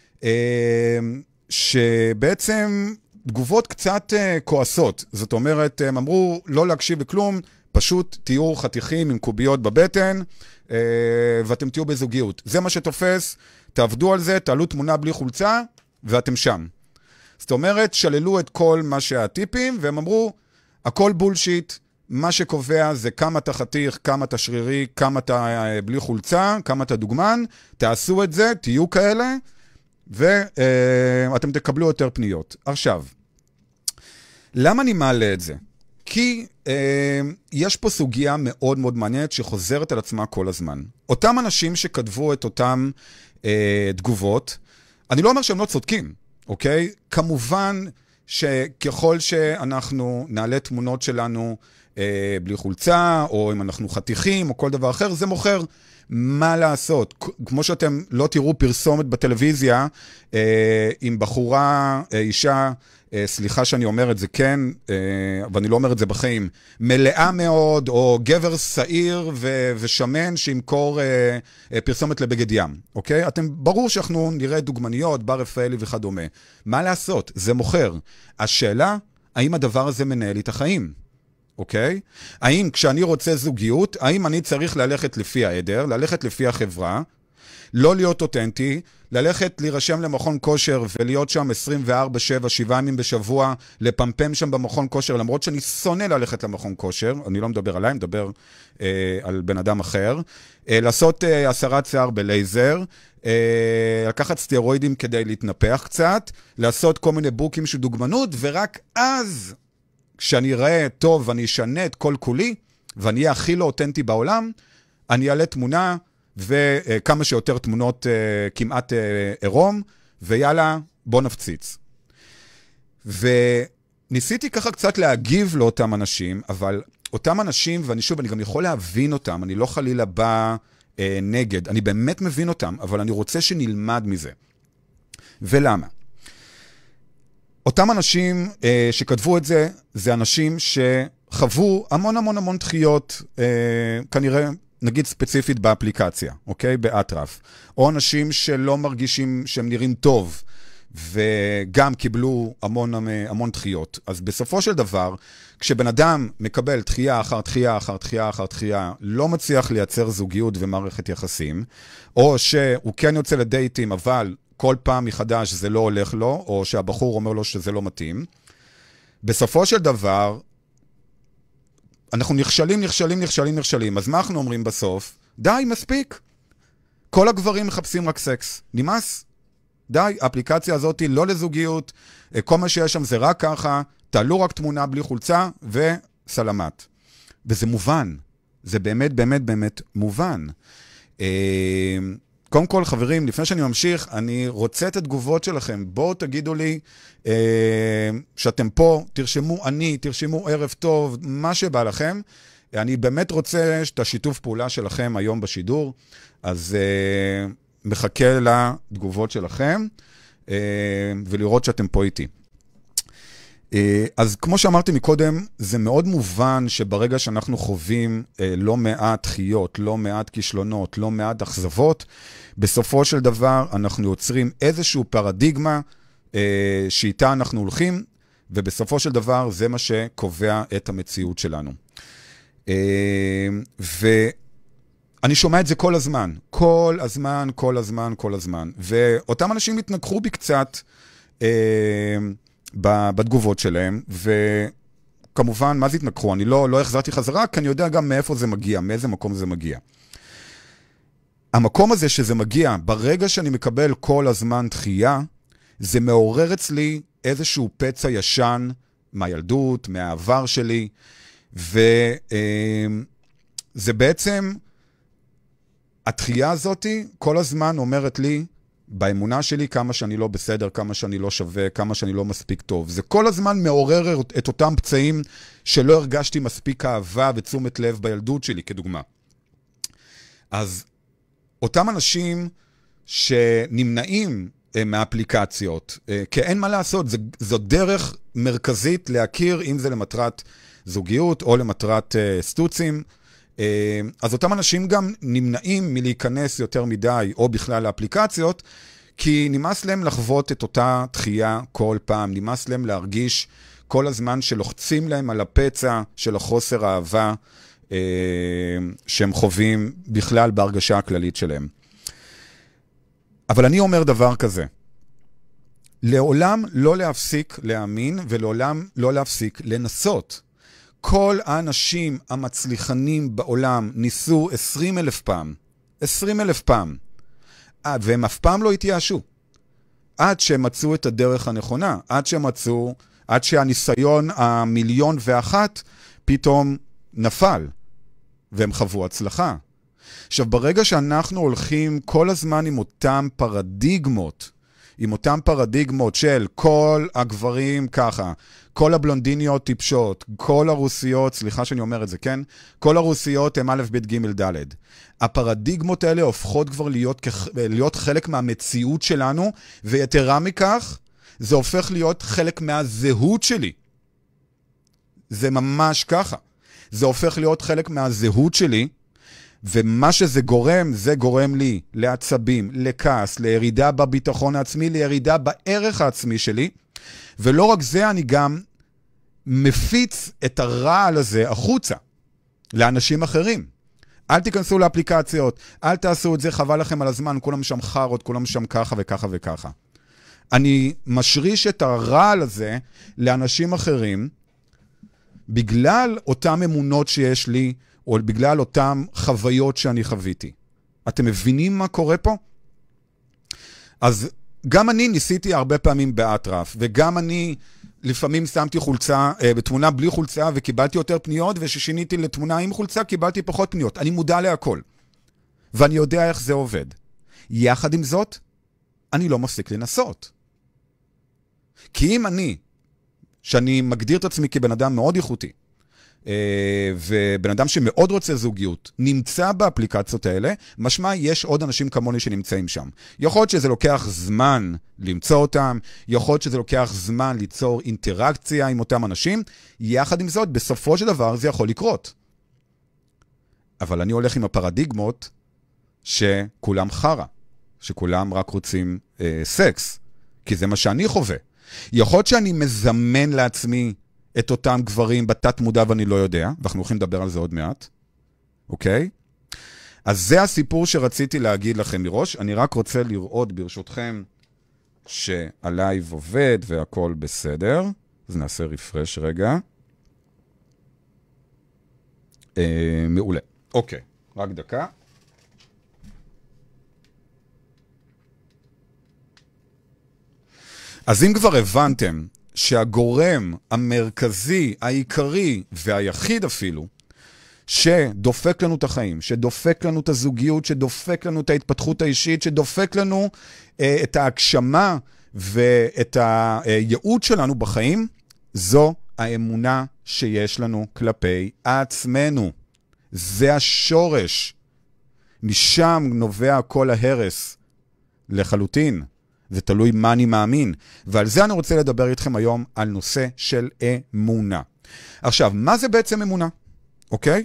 Speaker 6: שבעצם תגובות קצת כועסות. זאת אומרת, הם אמרו לא להקשיב לכלום, פשוט תהיו חתיכים עם קוביות בבטן, ואתם תהיו בזוגיות. זה מה שתופס, תעבדו על זה, תעלו תמונה בלי חולצה, ואתם שם. זאת אומרת, שללו את כל מה שהטיפים, והם אמרו, הכל בולשיט, מה שקובע זה כמה אתה חתיך, כמה אתה שרירי, כמה אתה בלי חולצה, כמה אתה דוגמן, תעשו את זה, תהיו כאלה, ואתם תקבלו יותר פניות. עכשיו, למה אני מעלה את זה? כי יש פה סוגיה מאוד מעניינת שחוזרת על עצמה כל הזמן. אותם אנשים שכתבו את אותם תגובות, אני לא אומר שהם לא צודקים, אוקיי? כמובן שככל שאנחנו נעלה תמונות שלנו בלי חולצה, או אם אנחנו חתיכים, או כל דבר אחר, זה מוכר. מה לעשות? כמו שאתם לא תראו פרסומת בטלוויזיה, עם בחורה, אישה, סליחה שאני אומר את זה כן, ואני לא אומר את זה בחיים, מלאה מאוד, או גבר שעיר ושמן שימכור פרסומת לבגד ים, אוקיי? ברור שאנחנו נראה דוגמניות, בר רפאלי וכדומה. מה לעשות? זה מוכר. השאלה, האם הדבר הזה מנהל את החיים? אוקיי? האם כשאני רוצה זוגיות, האם אני צריך ללכת לפי העדר, ללכת לפי החברה, לא להיות אותנטי, ללכת להירשם למכון כושר ולהיות שם 24/7, 7 ימים בשבוע, לפמפם שם במכון כושר, למרות שאני שונא ללכת למכון כושר, אני לא מדבר עליי, מדבר על בן אדם אחר, לעשות הסרת שיער בלייזר, לקחת סטרואידים כדי להתנפח קצת, לעשות כל מיני בוקים של דוגמנות, ורק אז, כשאני אראה טוב ואני אשנה את כל כולי, ואני אהיה הכי לא אותנטי בעולם, אני אעלה תמונה, וכמה שיותר תמונות כמעט עירום, ויאללה, בוא נפציץ. וניסיתי ככה קצת להגיב לאותם אנשים, אבל אותם אנשים, ואני גם יכול להבין אותם, אני לא חלילה בא נגד, אני באמת מבין אותם, אבל אני רוצה שנלמד מזה. ולמה? אותם אנשים שכתבו את זה, זה אנשים שחוו המון דחיות, כנראה נגיד ספציפית באפליקציה, אוקיי? באטרף. או אנשים שלא מרגישים שהם נראים טוב, וגם קיבלו המון דחיות. אז בסופו של דבר, כשבן אדם מקבל דחייה אחר דחייה אחר דחייה אחר דחייה, לא מצליח לייצר זוגיות ומערכת יחסים, או שהוא כן יוצא לדייטים, אבל כל פעם מחדש זה לא הולך לו, או שהבחור אומר לו שזה לא מתאים, בסופו של דבר, אנחנו נכשלים. אז מה אנחנו אומרים בסוף? די, מספיק. כל הגברים מחפשים רק סקס. נמאס. די, האפליקציה הזאת לא לזוגיות, כל מה שיש שם זה רק ככה, תעלו רק תמונה בלי חולצה וסלמת. וזה מובן. זה באמת, באמת, באמת מובן. קודם כל, חברים, לפני שאני ממשיך, אני רוצה את התגובות שלכם. בואו תגידו לי שאתם פה, תרשמו ערב טוב, מה שבא לכם. אני באמת רוצה את השיתוף פעולה שלכם היום בשידור, אז מחכה לתגובות שלכם, ולראות שאתם פה איתי. אז כמו שאמרתי מקודם, זה מאוד מובן שברגע שאנחנו חווים לא מעט דחיות, לא מעט כישלונות, לא מעט אכזבות, בסופו של דבר אנחנו יוצרים איזשהו פרדיגמה שאיתה אנחנו הולכים, ובסופו של דבר זה מה שקובע את המציאות שלנו. ואני שומע את זה כל הזמן. ואותם אנשים התנגחו בי קצת בתגובות שלהם, וכמובן, מה זה התנגחו? אני לא החזרתי חזרה, כי אני יודע גם מאיפה זה מגיע, מאיזה מקום זה מגיע. המקום הזה שזה מגיע, ברגע שאני מקבל כל הזמן דחייה, זה מעורר אצלי איזשהו פצע ישן מהילדות, מהעבר שלי, וזה בעצם, הדחייה הזאת כל הזמן אומרת לי, באמונה שלי, כמה שאני לא בסדר, כמה שאני לא שווה, כמה שאני לא מספיק טוב. זה כל הזמן מעורר את אותם פצעים שלא הרגשתי מספיק אהבה ותשומת לב בילדות שלי, כדוגמה. אז אותם אנשים שנמנעים מהאפליקציות, כי אין מה לעשות, זו דרך מרכזית להכיר, אם זה למטרת זוגיות או למטרת סטוצים, אז אותם אנשים גם נמנעים מלהיכנס יותר מדי, או בכלל לאפליקציות, כי נמאס להם לחוות את אותה דחייה כל פעם, נמאס להם להרגיש כל הזמן שלוחצים להם על הפצע של החוסר האהבה, שהם חווים בכלל בהרגשה הכללית שלהם. אבל אני אומר דבר כזה, לעולם לא להפסיק להאמין, ולעולם לא להפסיק לנסות. כל האנשים המצליחנים בעולם ניסו 20,000 פעם. 20,000 פעם. והם אף פעם לא התייאשו. עד שהם מצאו את הדרך הנכונה. עד שהניסיון 1,000,001 פתאום נפל. והם חוו הצלחה. עכשיו, ברגע שאנחנו הולכים כל הזמן עם אותם פרדיגמות של כל הגברים ככה, כל הבלונדיניות טיפשות, כל הרוסיות, סליחה שאני אומר את זה, כן? כל הרוסיות הם א', ב', ג', ד'. הפרדיגמות האלה הופכות כבר להיות חלק מהמציאות שלנו, ויתרה מכך, זה הופך להיות חלק מהזהות שלי. זה ממש ככה. זה הופך להיות חלק מהזהות שלי, ומה שזה גורם, זה גורם לי לעצבים, לכעס, לירידה בביטחון העצמי, לירידה בערך העצמי שלי, ולא רק זה, אני גם מפיץ את הרעל הזה החוצה לאנשים אחרים. אל תיכנסו לאפליקציות, אל תעשו את זה, חבל לכם על הזמן, כולם שם חרות, כולם שם ככה וככה וככה. אני משריש את הרעל הזה לאנשים אחרים, בגלל אותם אמונות שיש לי, או בגלל אותם חוויות שאני חוויתי. אתם מבינים מה קורה פה? אז גם אני ניסיתי הרבה פעמים באטרף, וגם אני לפעמים שמתי חולצה, בתמונה בלי חולצה, וקיבלתי יותר פניות, וששיניתי לתמונה עם חולצה, קיבלתי פחות פניות. אני מודע להכל. ואני יודע איך זה עובד. יחד עם זאת, אני לא מפסיק לנסות. כי אם שאני מגדיר את עצמי כבן אדם מאוד איכותי, ובן אדם שמאוד רוצה זוגיות, נמצא באפליקציות האלה, משמע יש עוד אנשים כמוני שנמצאים שם. יכול להיות שזה לוקח זמן למצוא אותם, יכול להיות שזה לוקח זמן ליצור אינטראקציה עם אותם אנשים, יחד עם זאת, בסופו של דבר זה יכול לקרות. אבל אני הולך עם הפרדיגמות שכולם חרה, שכולם רק רוצים סקס, כי זה מה שאני חווה. יכול להיות שאני מזמן לעצמי את אותם גברים בתת מודע ואני לא יודע, ואנחנו הולכים לדבר על זה עוד מעט, אוקיי? אז זה הסיפור שרציתי להגיד לכם מראש. אני רק רוצה לראות ברשותכם שהלייב עובד והכל בסדר. אז נעשה רפרש רגע. מעולה. אוקיי, רק דקה. אז אם כבר הבנתם שהגורם המרכזי, העיקרי והיחיד אפילו, שדופק לנו את החיים, שדופק לנו את הזוגיות, שדופק לנו את ההתפתחות האישית, שדופק לנו את ההגשמה ואת הייעוד שלנו בחיים, זו האמונה שיש לנו כלפי עצמנו. זה השורש. משם נובע כל ההרס לחלוטין. זה תלוי מה אני מאמין. ועל זה אני רוצה לדבר איתכם היום על נושא של אמונה. עכשיו, מה זה בעצם אמונה? אוקיי?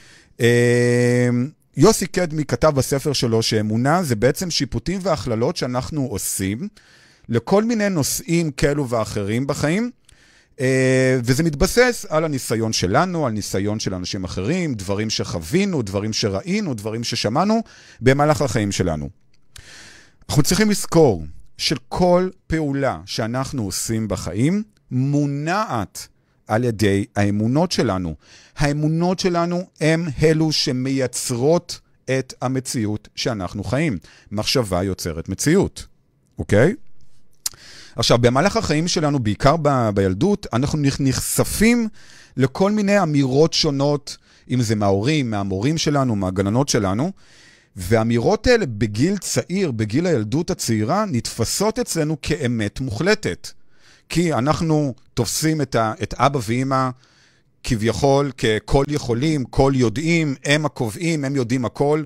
Speaker 6: יוסי קדמי כתב בספר שלו שאמונה זה בעצם שיפוטים והכללות שאנחנו עושים לכל מיני נושאים כאלו ואחרים בחיים, וזה מתבסס על הניסיון שלנו, על ניסיון של אנשים אחרים, דברים שחווינו, דברים שראינו, דברים ששמענו במהלך החיים שלנו. אנחנו צריכים לזכור שכל פעולה שאנחנו עושים בחיים מונעת על ידי האמונות שלנו. האמונות שלנו הם אלו שמייצרות את המציאות שאנחנו חיים. מחשבה יוצרת מציאות, אוקיי? עכשיו, במהלך החיים שלנו, בעיקר בילדות, אנחנו נחשפים לכל מיני אמירות שונות, אם זה מההורים, מהמורים שלנו, מהגננות שלנו, והאמירות האלה בגיל צעיר, בגיל הילדות הצעירה, נתפסות אצלנו כאמת מוחלטת. כי אנחנו תופסים את אבא ואמא כביכול ככל יכולים, כל יודעים, הם הקובעים, הם יודעים הכל,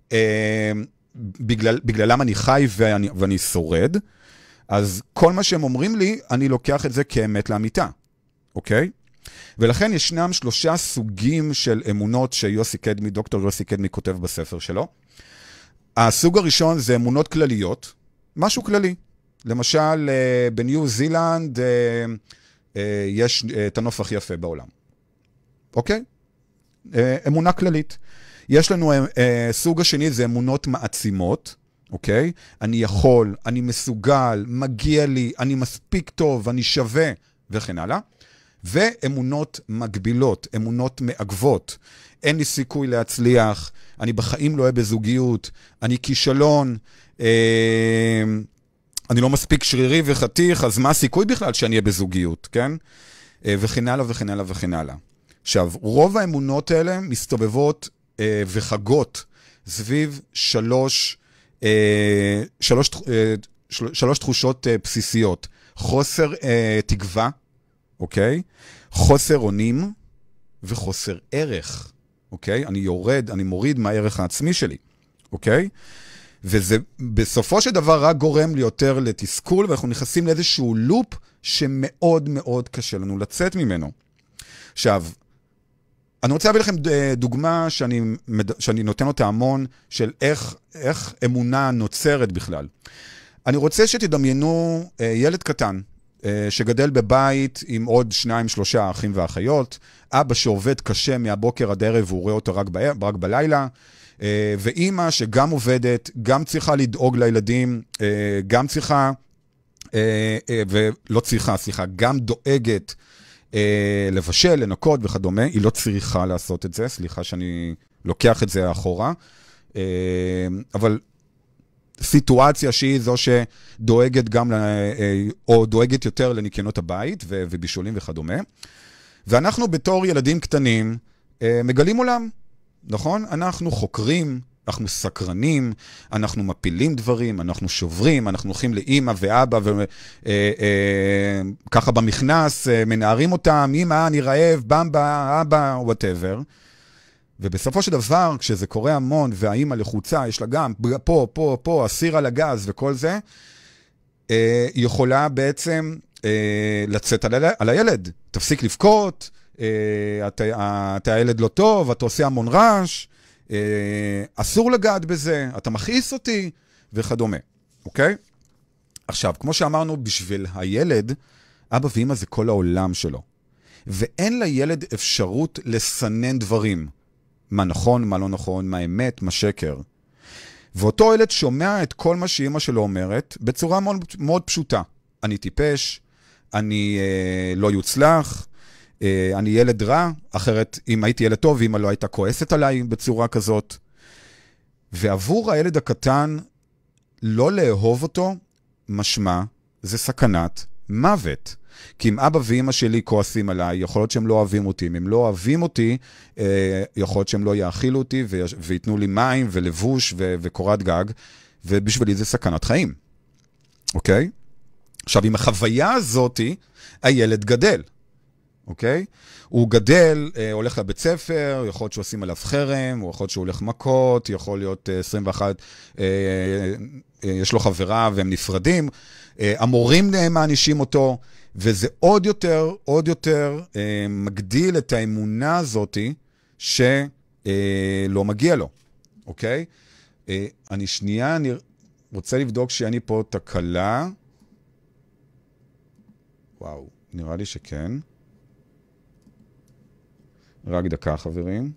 Speaker 6: בגללם אני חי ואני שורד. אז כל מה שהם אומרים לי, אני לוקח את זה כאמת לאמיתה, אוקיי? ולכן ישנם 3 סוגים של אמונות שיוסי קדמי, דוקטור יוסי קדמי כותב בספר שלו. הסוג הראשון זה אמונות כלליות, משהו כללי. למשל, בניו זילנד יש את הנוף הכי יפה בעולם. אוקיי? אמונה כללית. יש לנו סוג השני, זה אמונות מעצימות. אוקיי? אני יכול, אני מסוגל, מגיע לי, אני מספיק טוב, אני שווה, וכן הלאה. ואמונות מגבילות, אמונות מעגבות. אין לי סיכוי להצליח, אני בחיים לא אהיה בזוגיות, אני כישלון, אני לא מספיק שרירי וחתיך, אז מה הסיכוי בכלל שאני אהיה בזוגיות, כן? וכן הלאה וכן הלאה וכן הלאה. עכשיו, רוב האמונות האלה מסתובבות וחגות סביב 3 תחושות בסיסיות. חוסר תקווה, אוקיי? חוסר אונים וחוסר ערך, אוקיי? אני מוריד מהערך העצמי שלי, אוקיי? וזה בסופו של דבר רק גורם לי יותר לתסכול, ואנחנו נכנסים לאיזשהו לופ שמאוד מאוד קשה לנו לצאת ממנו. עכשיו, אני רוצה להביא לכם דוגמה שאני נותן אותה המון, של איך אמונה נוצרת בכלל. אני רוצה שתדמיינו ילד קטן, שגדל בבית עם עוד 2-3 אחים ואחיות, אבא שעובד קשה מהבוקר עד ערב, והוא רואה אותו רק בלילה, ואימא שגם עובדת, גם צריכה לדאוג לילדים, גם צריכה, ולא צריכה, סליחה, גם דואגת לבשל, לנקות וכדומה. היא לא צריכה לעשות את זה, סליחה שאני לוקח את זה אחורה, אבל סיטואציה שהיא זו שדואגת גם, או דואגת יותר לניקיונות הבית ובישולים וכדומה. ואנחנו בתור ילדים קטנים מגלים עולם, נכון? אנחנו חוקרים, אנחנו סקרנים, אנחנו מפילים דברים, אנחנו שוברים, אנחנו הולכים לאמא ואבא וככה במכנס, מנערים אותם, אמא, אני רעב, במבה, אבא, whatever. ובסופו של דבר, כשזה קורה המון, והאמא לחוצה, יש לה גם פה, הסיר על הגז וכל זה, היא יכולה בעצם לצאת על הילד. תפסיק לבכות, אתה הילד לא טוב, אתה עושה המון רעש, אסור לגעת בזה, אתה מכעיס אותי, וכדומה, אוקיי? עכשיו, כמו שאמרנו, בשביל הילד, אבא ואמא זה כל העולם שלו. ואין לילד אפשרות לסנן דברים. מה נכון, מה לא נכון, מה אמת, מה שקר. ואותו ילד שומע את כל מה שאמא שלו אומרת, בצורה מאוד, מאוד פשוטה. אני טיפש, אני לא יוצלח, אני ילד רע, אחרת אם הייתי ילד טוב, אמא לא הייתה כועסת עליי בצורה כזאת. ועבור הילד הקטן, לא לאהוב אותו, משמע, זה סכנת מוות. כי אם אבא ואמא שלי כועסים עליי, יכול להיות שהם לא אוהבים אותי. אם הם לא אוהבים אותי, יכול להיות שהם לא יאכילו אותי, ויתנו לי מים ולבוש וקורת גג, ובשבילי זה סכנת חיים. אוקיי? עכשיו, עם החוויה הזאת, הילד גדל. אוקיי? הוא גדל, הולך לבית ספר, יכול להיות שעושים עליו חרם, יכול להיות שהוא הולך מכות, יכול להיות 21, יש לו חברה והם נפרדים, המורים מענישים אותו, וזה עוד יותר מגדיל את האמונה הזאת שלא מגיע לו, אוקיי? אני רוצה לבדוק שאני פה תקלה. וואו, נראה לי שכן. רק דקה, חברים.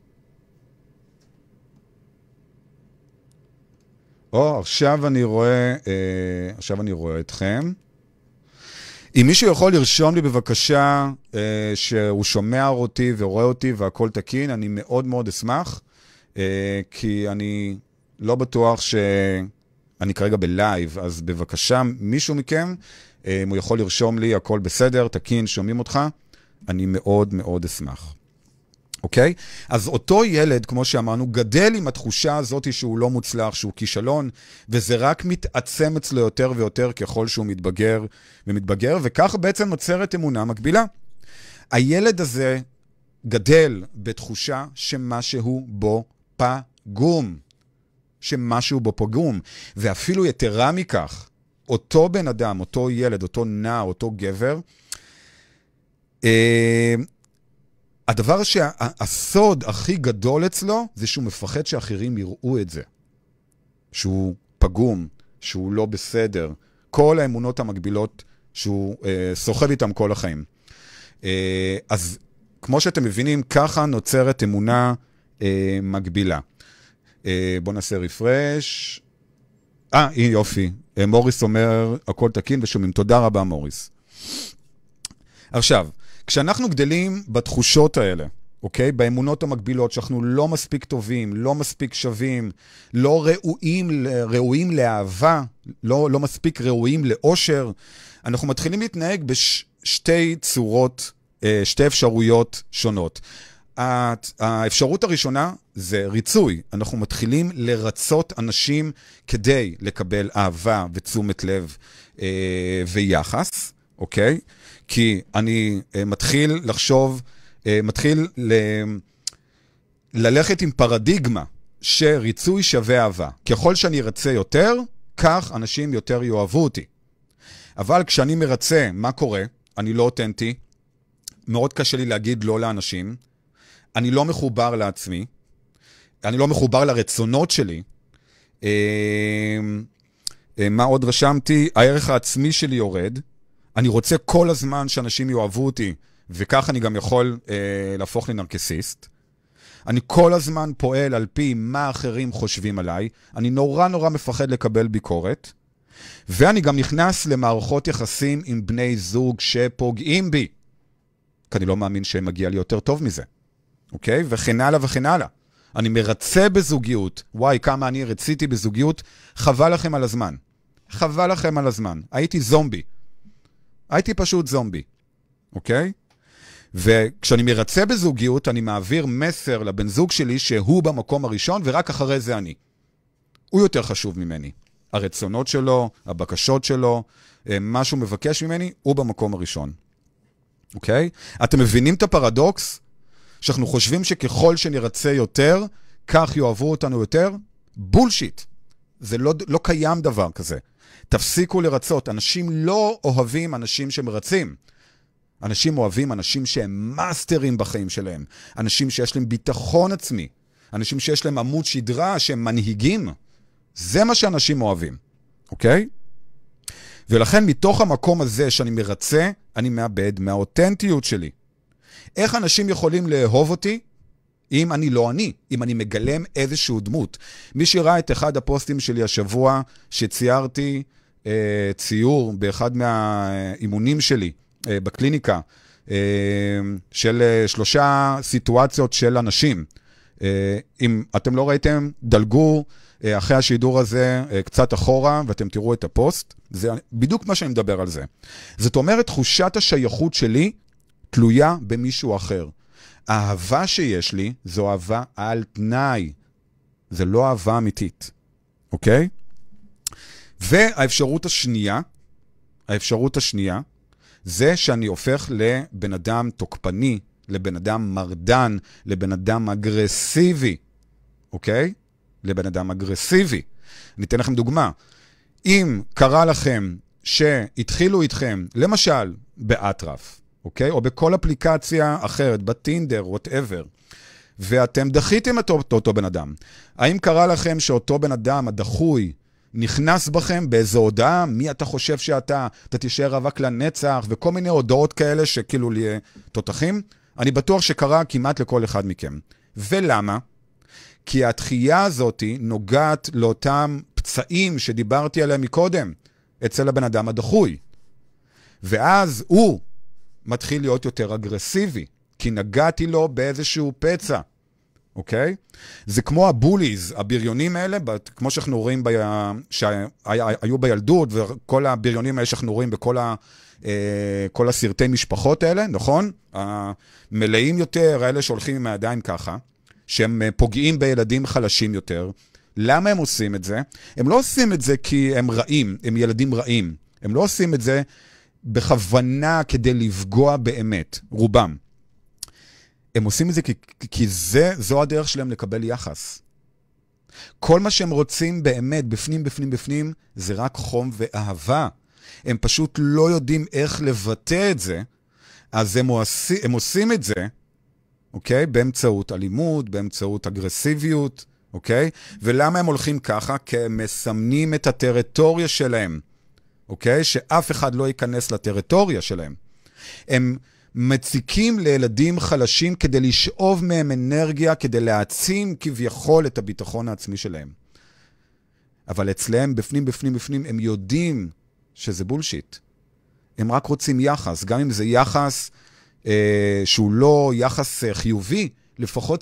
Speaker 6: עכשיו אני רואה אתכם. אם מישהו יכול לרשום לי בבקשה שהוא שומע אותי ורואה אותי והכל תקין, אני מאוד מאוד אשמח, כי אני לא בטוח שאני כרגע בלייב, אז בבקשה מישהו מכם, אם הוא יכול לרשום לי הכל בסדר, תקין, שומעים אותך, אני מאוד מאוד אשמח. אוקיי? אז אותו ילד, כמו שאמרנו, גדל עם התחושה הזאת שהוא לא מוצלח, שהוא כישלון, וזה רק מתעצם אצלו יותר ויותר ככל שהוא מתבגר ומתבגר, וכך בעצם נוצרת אמונה מקבילה. הילד הזה גדל בתחושה שמשהו בו פגום. שמשהו בו פגום. ואפילו יתרה מכך, אותו בן אדם, אותו ילד, אותו נער, אותו גבר, הדבר שהסוד הכי גדול אצלו, זה שהוא מפחד שאחרים יראו את זה. שהוא פגום, שהוא לא בסדר. כל האמונות המקבילות שהוא סוחב איתם כל החיים. אז כמו שאתם מבינים, ככה נוצרת אמונה מקבילה. בואו נעשה רפרש. יופי. מוריס אומר, הכל תקין ושומעים. תודה רבה, מוריס. עכשיו, כשאנחנו גדלים בתחושות האלה, אוקיי? באמונות המקבילות, שאנחנו לא מספיק טובים, לא מספיק שווים, לא ראויים לאהבה, לא מספיק ראויים לאושר, אנחנו מתחילים להתנהג בשתי צורות, שתי אפשרויות שונות. האפשרות הראשונה זה ריצוי. אנחנו מתחילים לרצות אנשים כדי לקבל אהבה ותשומת לב ויחס, אוקיי? כי אני מתחיל לחשוב, ללכת עם פרדיגמה שריצוי שווה אהבה. ככל שאני ארצה יותר, כך אנשים יותר יאהבו אותי. אבל כשאני מרצה, מה קורה? אני לא אותנטי, מאוד קשה לי להגיד לא לאנשים, אני לא מחובר לעצמי, אני לא מחובר לרצונות שלי. מה עוד רשמתי? הערך העצמי שלי יורד, אני רוצה כל הזמן שאנשים יאהבו אותי, וכך אני גם יכול להפוך לנרקסיסט. אני כל הזמן פועל על פי מה אחרים חושבים עליי, אני נורא מפחד לקבל ביקורת, ואני גם נכנס למערכות יחסים עם בני זוג שפוגעים בי, כי אני לא מאמין שמגיע לי יותר טוב מזה. אוקיי? וכן הלאה וכן הלאה. אני מרצה בזוגיות. וואי, כמה אני רציתי בזוגיות. חבל לכם על הזמן. חבל לכם על הזמן. הייתי זומבי. הייתי פשוט זומבי. אוקיי? וכשאני מרצה בזוגיות, אני מעביר מסר לבן זוג שלי שהוא במקום הראשון, ורק אחרי זה אני. הוא יותר חשוב ממני. הרצונות שלו, הבקשות שלו, מה שהוא מבקש ממני, הוא במקום הראשון. אוקיי? אתם מבינים את הפרדוקס? שאנחנו חושבים שככל שנרצה יותר, כך יאהבו אותנו יותר? בולשיט. זה לא קיים דבר כזה. תפסיקו לרצות. אנשים לא אוהבים אנשים שמרצים. אנשים אוהבים אנשים שהם מאסטרים בחיים שלהם. אנשים שיש להם ביטחון עצמי. אנשים שיש להם עמוד שדרה, שהם מנהיגים. זה מה שאנשים אוהבים, אוקיי? ולכן מתוך המקום הזה שאני מרצה, אני מאבד מהאותנטיות שלי. איך אנשים יכולים לאהוב אותי? אם אני לא אני, אם אני מגלם איזשהו דמות. מי שראה את אחד הפוסטים שלי השבוע, שציירתי ציור באחד מהאימונים שלי בקליניקה, של 3 סיטואציות של אנשים. אם אתם לא ראיתם, דלגו אחרי השידור הזה קצת אחורה, ואתם תראו את הפוסט. זה בדיוק מה שאני מדבר על זה. זאת אומרת, תחושת השייכות שלי תלויה במישהו אחר. האהבה שיש לי זו אהבה על תנאי. זה לא אהבה אמיתית. אוקיי? והאפשרות השנייה, זה שאני הופך לבן אדם תוקפני, לבן אדם מרדן, לבן אדם אגרסיבי. אוקיי? לבן אדם אגרסיבי. אני אתן לכם דוגמה. אם קרה לכם שהתחילו איתכם, למשל, באטרף, אוקיי? או בכל אפליקציה אחרת, בטינדר, whatever, ואתם דחיתם את אותו בן אדם. האם קרה לכם שאותו בן אדם, הדחוי, נכנס בכם באיזו הודעה, מי אתה חושב שאתה תישאר רווק לנצח, וכל מיני הודעות כאלה שכאילו לי תותחים? אני בטוח שקרה כמעט לכל אחד מכם. ולמה? כי התחייה הזאת נוגעת לאותם פצעים שדיברתי עליהם מקודם, אצל הבן אדם הדחוי. ואז הוא מתחיל להיות יותר אגרסיבי, כי נגעתי לו באיזשהו פצע. אוקיי? זה כמו הבוליז, הבריונים האלה, כמו שאנחנו רואים שהיו בילדות, וכל הבריונים האלה שאנחנו רואים בכל כל הסרטי משפחות האלה, נכון? המלאים יותר, האלה שהולכים עם הידיים ככה, שהם פוגעים בילדים חלשים יותר. למה הם עושים את זה? הם לא עושים את זה כי הם רעים, הם ילדים רעים. הם לא עושים את זה בכוונה כדי לפגוע באמת, רובם. הם עושים את זה כי זו הדרך שלהם לקבל יחס. כל מה שהם רוצים באמת, בפנים, זה רק חום ואהבה. הם פשוט לא יודעים איך לבטא את זה, אז הם עושים את זה, אוקיי? באמצעות אלימות, באמצעות אגרסיביות, אוקיי? ולמה הם הולכים ככה? כי הם מסמנים את הטריטוריה שלהם, אוקיי? שאף אחד לא ייכנס לטריטוריה שלהם. הם מציקים לילדים חלשים כדי לשאוב מהם אנרגיה, כדי להעצים כביכול את הביטחון העצמי שלהם. אבל אצלם, בפנים, הם יודעים שזה בולשיט. הם רק רוצים יחס, גם אם זה יחס שהוא לא יחס חיובי, לפחות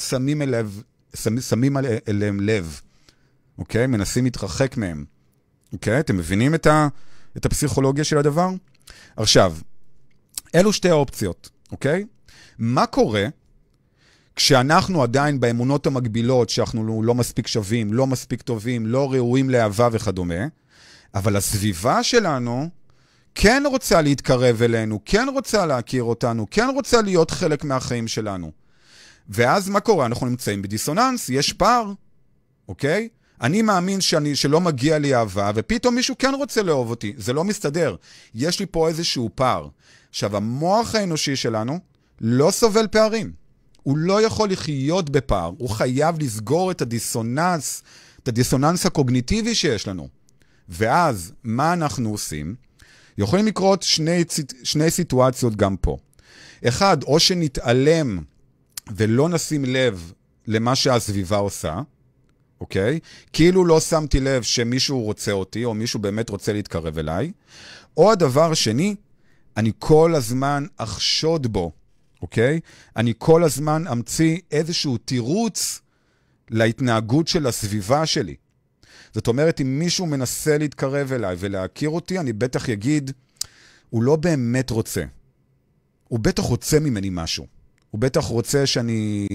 Speaker 6: שמים אליהם לב. אוקיי? מנסים להתרחק מהם. אוקיי? אתם מבינים את הפסיכולוגיה של הדבר? עכשיו, אלו 2 האופציות, אוקיי? מה קורה כשאנחנו עדיין באמונות המקבילות, שאנחנו לא מספיק שווים, לא מספיק טובים, לא ראויים לאהבה וכדומה, אבל הסביבה שלנו כן רוצה להתקרב אלינו, כן רוצה להכיר אותנו, כן רוצה להיות חלק מהחיים שלנו. ואז מה קורה? אנחנו נמצאים בדיסוננס, יש פער, אוקיי? אני מאמין שלא מגיע לי אהבה, ופתאום מישהו כן רוצה לאהוב אותי. זה לא מסתדר. יש לי פה איזשהו פער. עכשיו, המוח האנושי שלנו לא סובל פערים. הוא לא יכול לחיות בפער. הוא חייב לסגור את הדיסוננס הקוגניטיבי שיש לנו. ואז, מה אנחנו עושים? יכולים לקרות שני סיטואציות גם פה. אחד, או שנתעלם ולא נשים לב למה שהסביבה עושה, אוקיי? כאילו לא שמתי לב שמישהו רוצה אותי, או מישהו באמת רוצה להתקרב אליי. או הדבר השני, אני כל הזמן אחשוד בו, אוקיי? אני כל הזמן אמציא איזשהו תירוץ להתנהגות של הסביבה שלי. זאת אומרת, אם מישהו מנסה להתקרב אליי ולהכיר אותי, אני בטח יגיד, הוא לא באמת רוצה. הוא בטח רוצה ממני משהו. הוא בטח רוצה שאני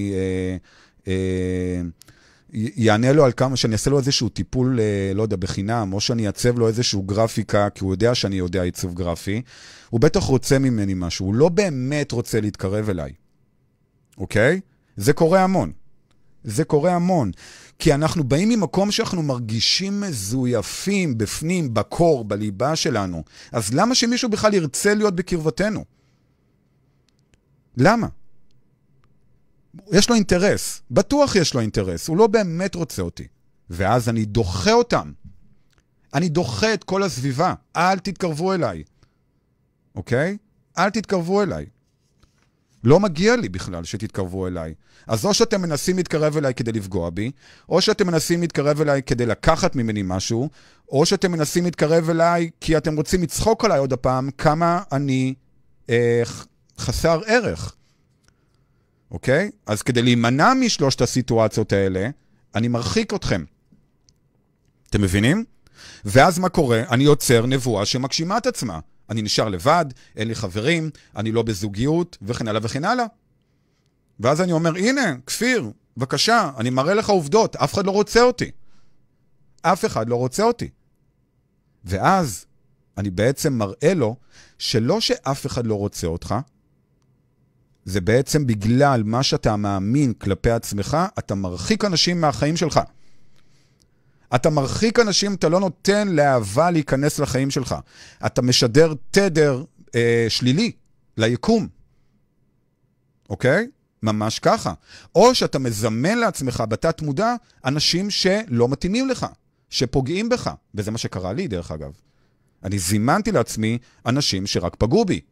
Speaker 6: יענה לו על כמה, שאני אעשה לו איזשהו טיפול, לא יודע, בחינם, או שאני אעצב לו איזשהו גרפיקה, כי הוא יודע שאני יודע עיצוב גרפי. הוא בטח רוצה ממני משהו. הוא לא באמת רוצה להתקרב אליי. אוקיי? זה קורה המון. זה קורה המון. כי אנחנו באים ממקום שאנחנו מרגישים מזויפים בפנים, בקור, בליבה שלנו. אז למה שמישהו בכלל ירצה להיות בקרבתנו? למה? יש לו אינטרס, בטוח יש לו אינטרס, הוא לא באמת רוצה אותי. ואז אני דוחה אותם. אני דוחה את כל הסביבה. אל תתקרבו אליי. אוקיי? אל תתקרבו אליי. לא מגיע לי בכלל שתתקרבו אליי. אז או שאתם מנסים להתקרב אליי כדי לפגוע בי, או שאתם מנסים להתקרב אליי כדי לקחת ממני משהו, או שאתם מנסים להתקרב אליי כי אתם רוצים לצחוק עליי עוד הפעם כמה אני חסר ערך. אוקיי? אז כדי להימנע משלושת הסיטואציות האלה, אני מרחיק אתכם. אתם מבינים? ואז מה קורה? אני יוצר נבואה שמגשימה את עצמה. אני נשאר לבד, אין לי חברים, אני לא בזוגיות, וכן הלאה וכן הלאה. ואז אני אומר, הנה, כפיר, בבקשה, אני מראה לך עובדות, אף אחד לא רוצה אותי. אף אחד לא רוצה אותי. ואז אני בעצם מראה לו שלא שאף אחד לא רוצה אותך, זה בעצם בגלל מה שאתה מאמין כלפי עצמך, אתה מרחיק אנשים מהחיים שלך. אתה מרחיק אנשים, אתה לא נותן לאהבה להיכנס לחיים שלך. אתה משדר תדר שלילי ליקום. אוקיי? ממש ככה. או שאתה מזמן לעצמך בתת מודע אנשים שלא מתאימים לך, שפוגעים בך. וזה מה שקרה לי דרך אגב. אני זימנתי לעצמי אנשים שרק פגעו בי.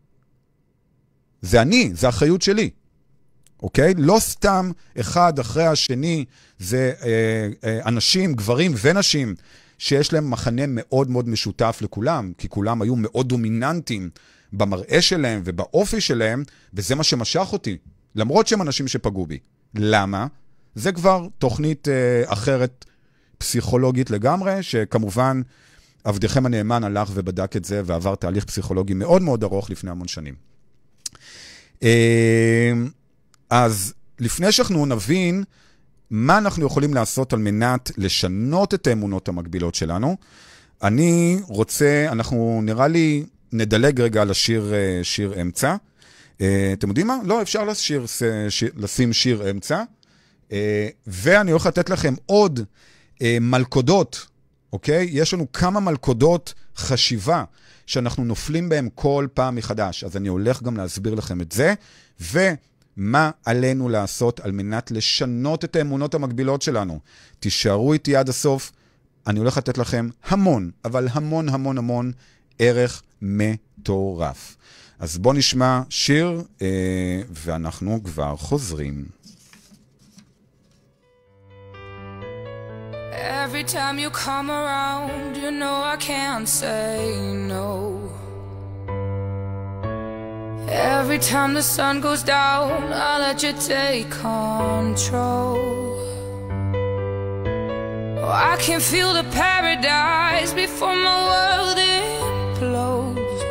Speaker 6: זה אני, זה האחריות שלי. אוקיי? לא סתם אחד אחרי השני, זה אנשים, גברים ונשים, שיש להם מחנה מאוד מאוד משותף לכולם, כי כולם היו מאוד דומיננטיים במראה שלהם ובאופי שלהם, וזה מה שמשך אותי, למרות שהם אנשים שפגעו בי. למה? זה כבר תוכנית אחרת, פסיכולוגית לגמרי, שכמובן עבדכם הנאמן הלך ובדק את זה, ועבר תהליך פסיכולוגי מאוד מאוד ארוך לפני המון שנים. אז לפני שאנחנו נבין מה אנחנו יכולים לעשות על מנת לשנות את האמונות המקבילות שלנו, אני רוצה, אנחנו נראה לי נדלג רגע על שיר אמצע. אתם יודעים מה? לא, אפשר לשים שיר אמצע. ואני הולך לתת לכם עוד מלכודות, אוקיי? יש לנו כמה מלכודות חשיבה שאנחנו נופלים בהם כל פעם מחדש. אז אני הולך גם להסביר לכם את זה, ומה עלינו לעשות על מנת לשנות את האמונות המקבילות שלנו. תישארו איתי עד הסוף, אני הולך לתת לכם המון, אבל המון המון המון ערך מטורף. אז בואו נשמע שיר, ואנחנו כבר חוזרים.
Speaker 8: Every time you come around, you know I can't say no. Every time the sun goes down, I let you take control. Oh, I can feel the paradise before my world implodes.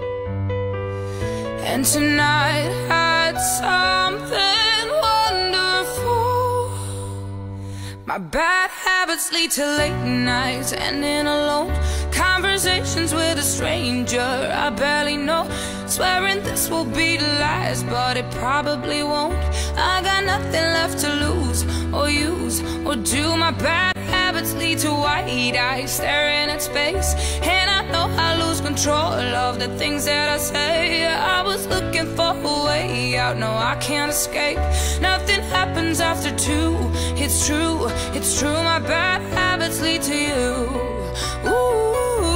Speaker 8: And tonight had something wonderful. My bad habits lead to late nights, ending alone. Conversations with a stranger I barely know. Swearing this will be the last, but it probably won't. I got nothing left to lose or use or do. My bad habits lead to wide eyes staring at space, and I know I lose control of the things that I say. I was looking for a way out, no I can't escape. Nothing happens after two. It's true, it's true. My bad habits lead to you. Ooh.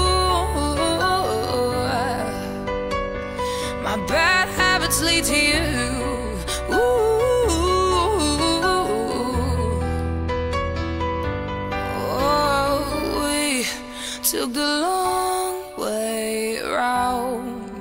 Speaker 8: My bad habits lead to you. Ooh. Oh, we took the long way round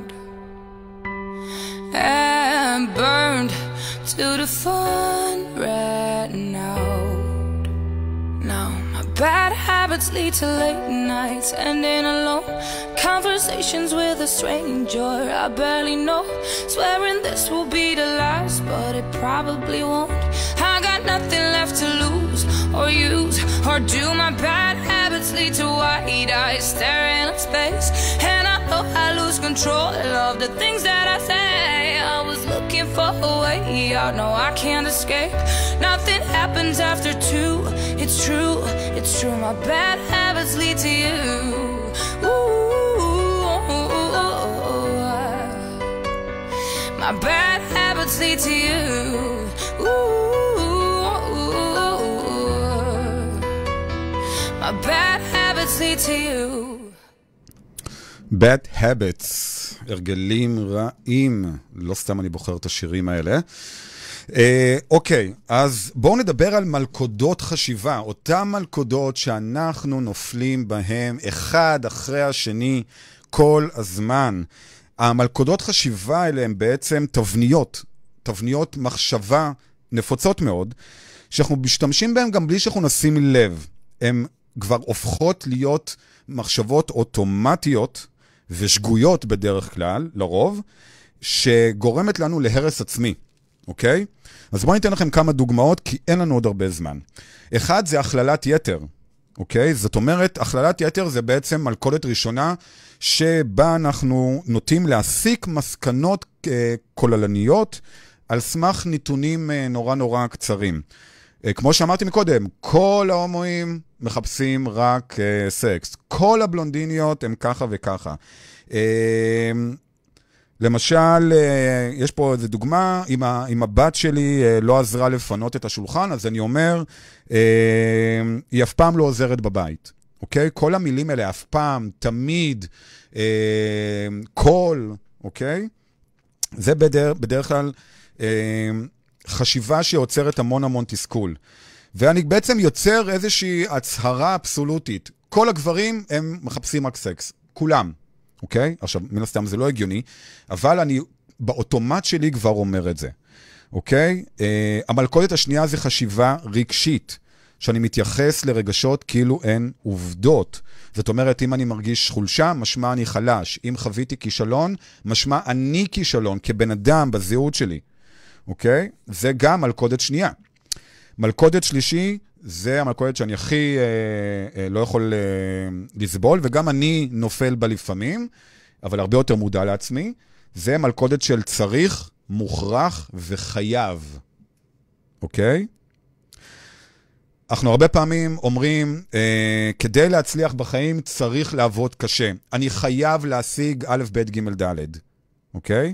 Speaker 8: and burned till the fun ran out. Now my bad habits lead to late nights, ending alone. Conversations with a stranger I barely know. Swearing this will be the last, but it probably won't. I got nothing left to lose or use or do. My bad habits lead to wide eyes staring at space, and I know I lose control of the things that I say. I was looking for a way out, no I can't escape. Nothing happens after two. It's true, it's true. My bad habits lead to you. Ooh. My bad habits lead to you. Ooh. habits lead to you.
Speaker 6: Bad habits, הרגלים רעים. לא סתם אני בוחר את השירים האלה. אוקיי, אז בואו נדבר על מלכודות חשיבה. אותן מלכודות שאנחנו נופלים בהן אחד אחרי השני כל הזמן. המלכודות חשיבה האלה הן בעצם תבניות מחשבה נפוצות מאוד, שאנחנו משתמשים בהן גם בלי שאנחנו נשים לב. הן כבר הופכות להיות מחשבות אוטומטיות ושגויות בדרך כלל, לרוב, שגורמת לנו להרס עצמי, אוקיי? אז בואו ניתן לכם כמה דוגמאות, כי אין לנו עוד הרבה זמן. אחד זה הכללת יתר, אוקיי? זאת אומרת, הכללת יתר זה בעצם מלכודת ראשונה, שבה אנחנו נוטים להסיק מסקנות כוללניות, על סמך נתונים נורא קצרים. כמו שאמרתי מקודם, כל ההומואים מחפשים רק סקס. כל הבלונדיניות הם ככה וככה. למשל, יש פה איזו דוגמה, אם הבת שלי לא עזרה לפנות את השולחן, אז אני אומר, היא אף פעם לא עוזרת בבית. אוקיי? כל המילים האלה, אף פעם, תמיד, כל, אוקיי? זה בדרך כלל חשיבה שיוצרת המון תסכול. ואני בעצם יוצר איזושהי הצהרה אבסולוטית. כל הגברים הם מחפשים רק סקס. כולם. אוקיי? עכשיו, מן הסתם זה לא הגיוני, אבל אני באוטומט שלי כבר אומר את זה. אוקיי? המלכודת השנייה זה חשיבה רגשית, שאני מתייחס לרגשות כאילו הן עובדות. זאת אומרת, אם אני מרגיש חולשה, משמע אני חלש. אם חוויתי כישלון, משמע אני כישלון, כבן אדם בזהות שלי. אוקיי? זה גם מלכודת שנייה. מלכודת שלישי, זה המלכודת שאני הכי לא יכול לסבול, וגם אני נופל בה לפעמים, אבל הרבה יותר מודע לעצמי. זה מלכודת של צריך, מוכרח וחייב. אוקיי? אנחנו הרבה פעמים אומרים, כדי להצליח בחיים צריך לעבוד קשה. אני חייב להשיג א', ב', ג', ד'. אוקיי?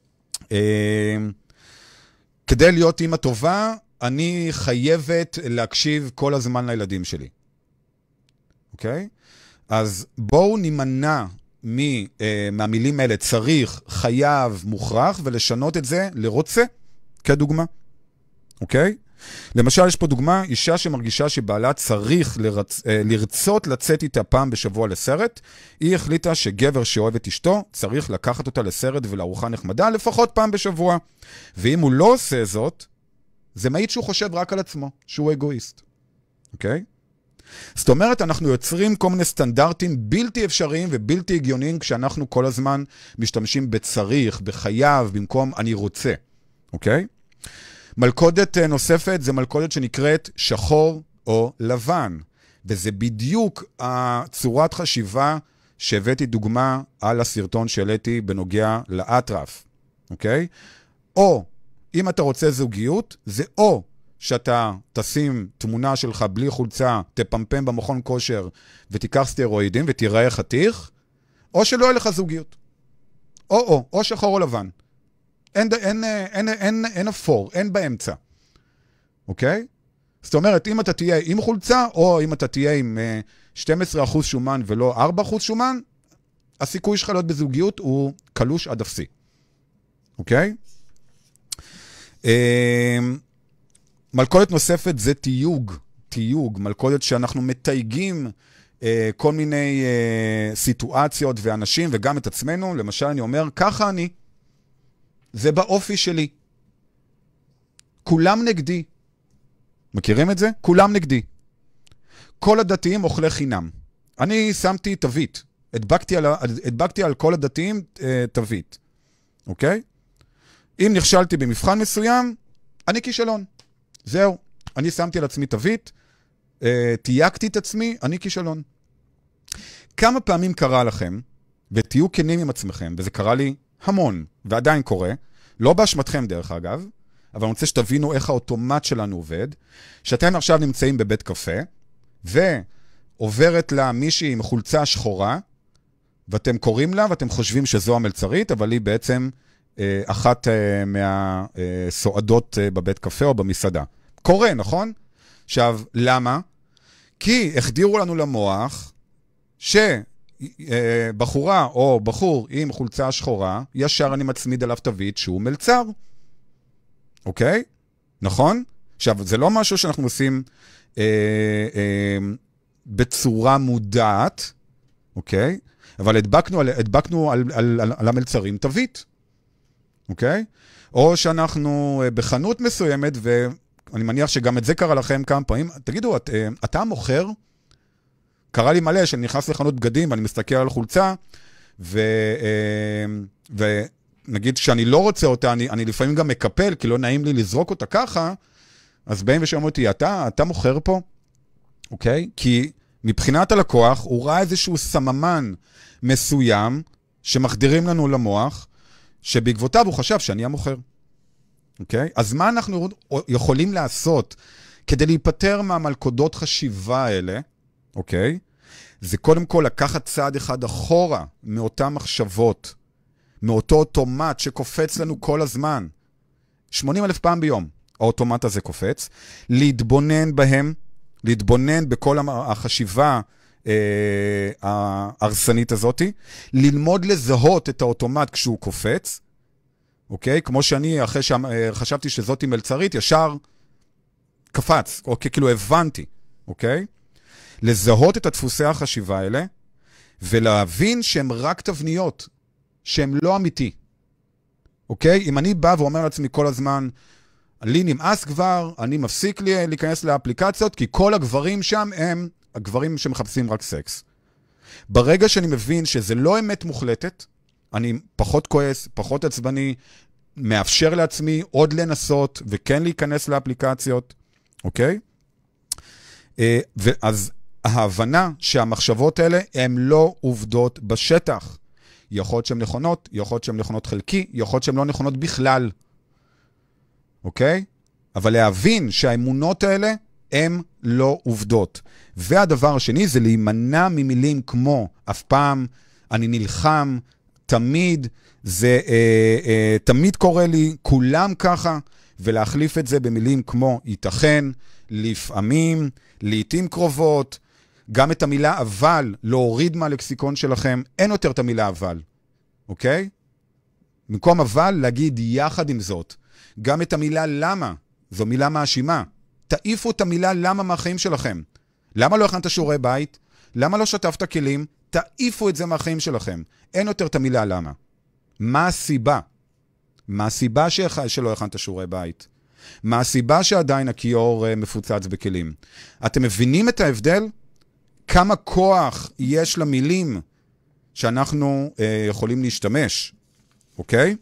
Speaker 6: כדי להיות אמא טובה, אני חייבת להקשיב כל הזמן לילדים שלי. אוקיי? אז בואו נימנע מהמילים האלה, צריך, חייב, מוכרח, ולשנות את זה לרוצה, כדוגמה. אוקיי? למשל, יש פה דוגמה, אישה שמרגישה שבעלה צריך לרצות לצאת איתה פעם בשבוע לסרט, היא החליטה שגבר שאוהב את אשתו צריך לקחת אותה לסרט ולארוחה נחמדה לפחות פעם בשבוע. ואם הוא לא עושה זאת, זה מעיד שהוא חושב רק על עצמו, שהוא אגואיסט. אוקיי? זאת אומרת, אנחנו יוצרים כל מיני סטנדרטים בלתי אפשריים ובלתי הגיוניים, כשאנחנו כל הזמן משתמשים בצריך, בחייב, במקום אני רוצה. אוקיי? מלכודת נוספת זה מלכודת שנקראת שחור או לבן, וזה בדיוק הצורת חשיבה שהבאתי דוגמה על הסרטון שהעליתי בנוגע לאטרף. אוקיי? או אם אתה רוצה זוגיות, זה או שאתה תשים תמונה שלך בלי חולצה, תפמפם במכון כושר ותיקח סטרואידים ותיראה חתיך, או שלא יהיה לך זוגיות. או שחור או לבן. אין אפור, אין באמצע. אוקיי? זאת אומרת, אם אתה תהיה עם חולצה, או אם אתה תהיה עם 12% שומן ולא 4% שומן, הסיכוי שלך להיות בזוגיות הוא קלוש עד אפסי. אוקיי? מלכודת נוספת זה תיוג, מלכודת שאנחנו מתייגים כל מיני סיטואציות ואנשים וגם את עצמנו. למשל אני אומר, ככה אני, זה באופי שלי. כולם נגדי. מכירים את זה? כולם נגדי. כל הדתיים אוכלי חינם. אני שמתי תווית. הדבקתי על כל הדתיים תווית. אוקיי? אם נכשלתי במבחן מסוים, אני כישלון. זהו. אני שמתי על עצמי תווית, תייגתי את עצמי, אני כישלון. כמה פעמים קרה לכם, ותהיו כנים עם עצמכם, וזה קרה לי המון, ועדיין קורה, לא באשמתכם דרך אגב, אבל אני רוצה שתבינו איך האוטומט שלנו עובד, שאתם עכשיו נמצאים בבית קפה, ועוברת לה מישהי עם חולצה שחורה, ואתם קוראים לה, ואתם חושבים שזו המלצרית, אבל היא בעצם אחת מהסועדות בבית קפה או במסעדה. קורה, נכון? עכשיו, למה? כי החדירו לנו למוח שבחורה או בחור עם חולצה שחורה, ישר אני מצמיד עליו תווית שהוא מלצר. אוקיי? נכון? עכשיו, זה לא משהו שאנחנו עושים בצורה מודעת, אוקיי? אבל הדבקנו על המלצרים תווית. אוקיי? או שאנחנו בחנות מסוימת, ואני מניח שגם את זה קרה לכם כמה פעמים, תגידו, אתה מוכר? קרה לי מלא שאני נכנס לחנות בגדים, ואני מסתכל על חולצה, ונגיד שאני לא רוצה אותה, אני לפעמים גם מקפל, כי לא נעים לי לזרוק אותה ככה, אז באים ושאומרים אותי, אתה מוכר פה? אוקיי? כי מבחינת הלקוח, הוא ראה איזשהו סממן מסוים, שמחדירים לנו למוח, שבעקבותיו הוא חשב שאני המוכר. אוקיי? אז מה אנחנו יכולים לעשות כדי להיפטר מהמלכודות חשיבה האלה, אוקיי? זה קודם כל לקחת צעד אחד אחורה מאותן מחשבות, מאותו אוטומט שקופץ לנו כל הזמן. 80,000 פעם ביום האוטומט הזה קופץ, להתבונן בהם, להתבונן בכל החשיבה ההרסנית הזאת, ללמוד לזהות את האוטומט כשהוא קופץ, אוקיי? כמו שאני, אחרי שחשבתי שזאת מלצרית, ישר קפץ, אוקיי? כאילו הבנתי, אוקיי? לזהות את הדפוסי החשיבה האלה, ולהבין שהם רק תבניות, שהם לא אמיתי. אוקיי? אם אני בא ואומר לעצמי כל הזמן, לי נמאס כבר, אני מפסיק להיכנס לאפליקציות, כי כל הגברים שם הם הגברים שמחפשים רק סקס. ברגע שאני מבין שזה לא אמת מוחלטת, אני פחות כועס, פחות עצבני, מאפשר לעצמי עוד לנסות, וכן להיכנס לאפליקציות, אוקיי? ואז ההבנה שהמחשבות האלה הן לא עובדות בשטח. יכול להיות שהן נכונות, יכול להיות שהן נכונות חלקי, יכול להיות שהן לא נכונות בכלל. אוקיי? אבל להבין שהאמונות האלה הן לא עובדות. והדבר השני זה להימנע ממילים כמו אף פעם, אני נלחם, תמיד, זה תמיד קורה לי, כולם ככה, ולהחליף את זה במילים כמו ייתכן, לפעמים, לעתים קרובות, גם את המילה אבל, להוריד מהלקסיקון שלכם, אין יותר את המילה אבל, אוקיי? במקום אבל, להגיד יחד עם זאת. גם את המילה למה, זו מילה מאשימה. תעיפו את המילה למה מהחיים שלכם. למה לא הכנת שיעורי בית? למה לא שטפת כלים? תעיפו את זה מהחיים שלכם. אין יותר את המילה למה. מה הסיבה? מה הסיבה שלא הכנת שיעורי בית? מה הסיבה שעדיין הכיור מפוצץ בכלים? אתם מבינים את ההבדל? כמה כוח יש למילים שאנחנו יכולים להשתמש, אוקיי?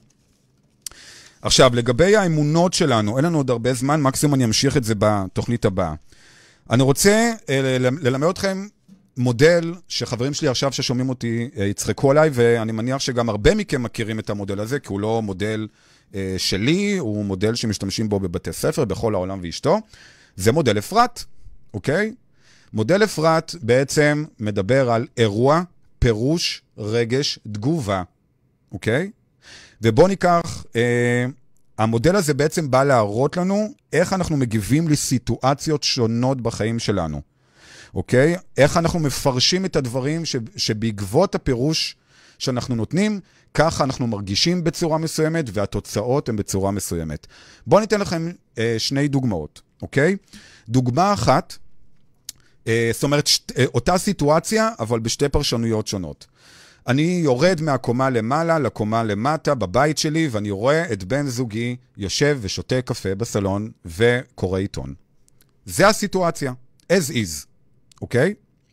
Speaker 6: עכשיו, לגבי האמונות שלנו, אין לנו עוד הרבה זמן, מקסימום אני אמשיך את זה בתוכנית הבאה. אני רוצה ללמד אתכם מודל שחברים שלי עכשיו ששומעים אותי יצחקו עליי, ואני מניח שגם הרבה מכם מכירים את המודל הזה, כי הוא לא מודל שלי, הוא מודל שמשתמשים בו בבתי ספר, בכל העולם ואשתו. זה מודל אפרת, אוקיי? מודל אפרת בעצם מדבר על אירוע, פירוש, רגש, תגובה, אוקיי? ובוא ניקח, המודל הזה בעצם בא להראות לנו איך אנחנו מגיבים לסיטואציות שונות בחיים שלנו, אוקיי? איך אנחנו מפרשים את הדברים שבעקבות הפירוש שאנחנו נותנים, ככה אנחנו מרגישים בצורה מסוימת, והתוצאות הן בצורה מסוימת. בואו ניתן לכם שני דוגמאות, אוקיי? דוגמה אחת, זאת אומרת, אותה סיטואציה, אבל בשתי פרשנויות שונות. אני יורד מהקומה למעלה לקומה למטה בבית שלי, ואני רואה את בן זוגי יושב ושותה קפה בסלון וקורא עיתון. זה הסיטואציה, as is, אוקיי?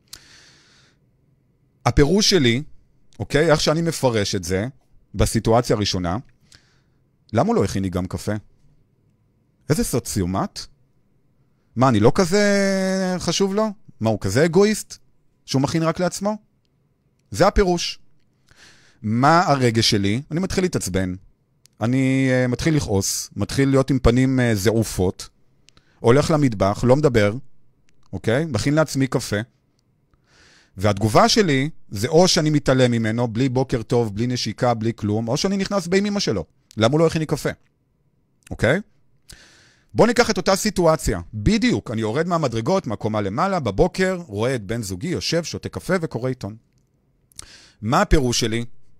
Speaker 6: הפירוש שלי, אוקיי, איך שאני מפרש את זה, בסיטואציה הראשונה, למה לא הכין לי גם קפה? איזה סוציומט? מה, אני לא כזה חשוב לו? מה, הוא כזה אגואיסט? שהוא מכין רק לעצמו? זה הפירוש. מה הרגש שלי? אני מתחיל להתעצבן. אני מתחיל לכעוס, מתחיל להיות עם פנים זעופות, הולך למטבח, לא מדבר, אוקיי? מכין לעצמי קפה. והתגובה שלי זה או שאני מתעלם ממנו, בלי בוקר טוב, בלי נשיקה, בלי כלום, או שאני נכנס באמא שלו. למה הוא לא הכין לי קפה? אוקיי? בוא ניקח את אותה סיטואציה. בדיוק, אני יורד מהמדרגות, מהקומה למעלה, בבוקר, רואה את בן זוגי, יושב, שותה קפה וקורא עיתון. מה הפירוש שלי?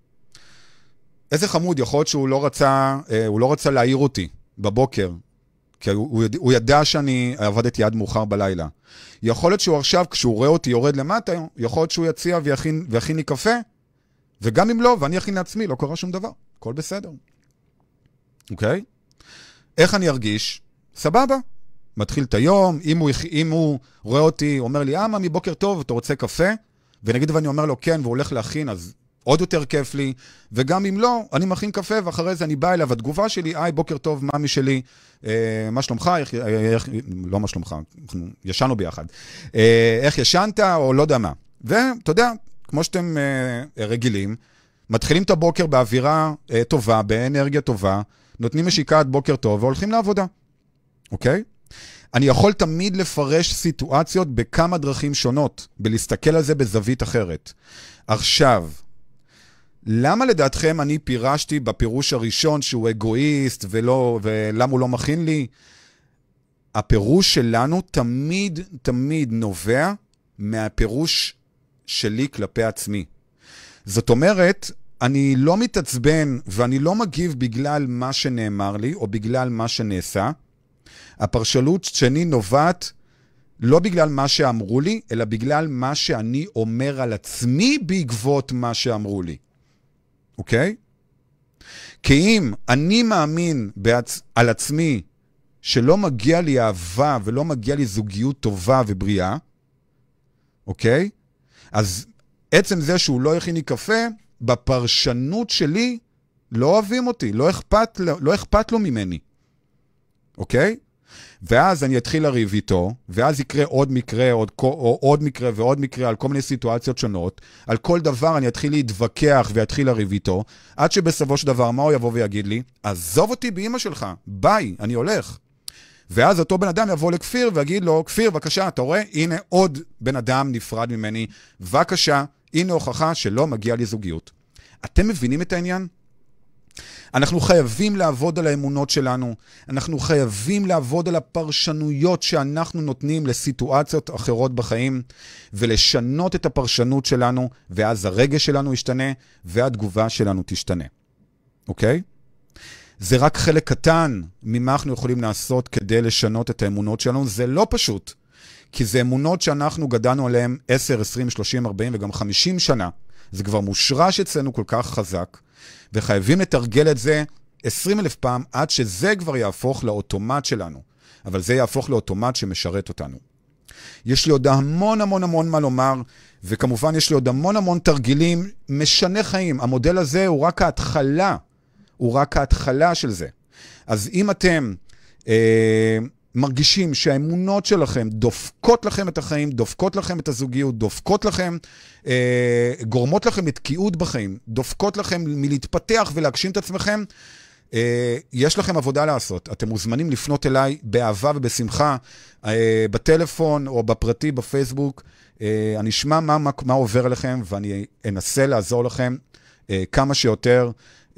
Speaker 6: איזה חמוד, יכול להיות שהוא לא רצה להעיר אותי בבוקר, כי הוא ידע שאני עבדתי עד מאוחר בלילה. יכול להיות שהוא עכשיו, כשהוא רואה אותי יורד למטה, יכול להיות שהוא יציע ויכין לי קפה, וגם אם לא, ואני אכין לעצמי, לא קורה שום דבר. הכל בסדר. אוקיי? איך אני ארגיש? סבבה. מתחיל את היום, אם הוא רואה אותי, אומר לי, ממי, בוקר טוב, אתה רוצה קפה? ונגיד ואני אומר לו כן, והוא הולך להכין, אז עוד יותר כיף לי, וגם אם לא, אני מכין קפה, ואחרי זה אני בא אליו, התגובה שלי, בוקר טוב, ממי שלי, מה שלומך? לא מה שלומך, אנחנו ישנו ביחד. איך ישנת, או לא יודע מה. ואתה יודע, כמו שאתם רגילים, מתחילים את הבוקר באווירה טובה, באנרגיה טובה, נותנים משיקת בוקר טוב, והולכים לעבודה. אוקיי? אני יכול תמיד לפרש סיטואציות בכמה דרכים שונות, בלהסתכל על זה בזווית אחרת. עכשיו, למה לדעתכם אני פירשתי בפירוש הראשון שהוא אגואיסט ולמה הוא לא מכין לי? הפירוש שלנו תמיד נובע מהפירוש שלי כלפי עצמי. זאת אומרת, אני לא מתעצבן ואני לא מגיב בגלל מה שנאמר לי או בגלל מה שנעשה. הפרשנות שני נובעת לא בגלל מה שאמרו לי, אלא בגלל מה שאני אומר על עצמי בעקבות מה שאמרו לי. אוקיי? כי אם אני מאמין על עצמי שלא מגיע לי אהבה ולא מגיע לי זוגיות טובה ובריאה, אוקיי? אז עצם זה שהוא לא יכין לי קפה, בפרשנות שלי לא אוהבים אותי, לא אכפת לו ממני. אוקיי? ואז אני אתחיל לריב איתו, ואז יקרה עוד מקרה, עוד מקרה ועוד מקרה, על כל מיני סיטואציות שונות. על כל דבר אני אתחיל להתווכח ואתחיל לריב איתו, עד שבסופו של דבר מה הוא יבוא ויגיד לי? עזוב אותי באמא שלך, ביי, אני הולך. ואז אותו בן אדם יבוא לכפיר ויגיד לו, כפיר, בבקשה, אתה רואה? הנה עוד בן אדם נפרד ממני, בבקשה, הנה הוכחה שלא מגיע לי זוגיות. אתם מבינים את העניין? אנחנו חייבים לעבוד על האמונות שלנו, אנחנו חייבים לעבוד על הפרשנויות שאנחנו נותנים לסיטואציות אחרות בחיים, ולשנות את הפרשנות שלנו, ואז הרגש שלנו ישתנה, והתגובה שלנו תשתנה. אוקיי? זה רק חלק קטן ממה אנחנו יכולים לעשות כדי לשנות את האמונות שלנו, זה לא פשוט, כי זה אמונות שאנחנו גדלנו עליהן 10, 20, 30, 40 וגם 50 שנה, זה כבר מושרש אצלנו כל כך חזק, וחייבים לתרגל את זה 20,000 פעם, עד שזה כבר יהפוך לאוטומט שלנו. אבל זה יהפוך לאוטומט שמשרת אותנו. יש לי עוד המון מה לומר, וכמובן יש לי עוד המון תרגילים משנה חיים. המודל הזה הוא רק ההתחלה, של זה. אז אם אתם מרגישים שהאמונות שלכם דופקות לכם את החיים, דופקות לכם את הזוגיות, דופקות לכם, גורמות לכם לתקיעות בחיים, דופקות לכם מלהתפתח ולהגשים את עצמכם, יש לכם עבודה לעשות. אתם מוזמנים לפנות אליי באהבה ובשמחה, בטלפון או בפרטי בפייסבוק. אני אשמע מה עובר לכם, ואני אנסה לעזור לכם כמה שיותר,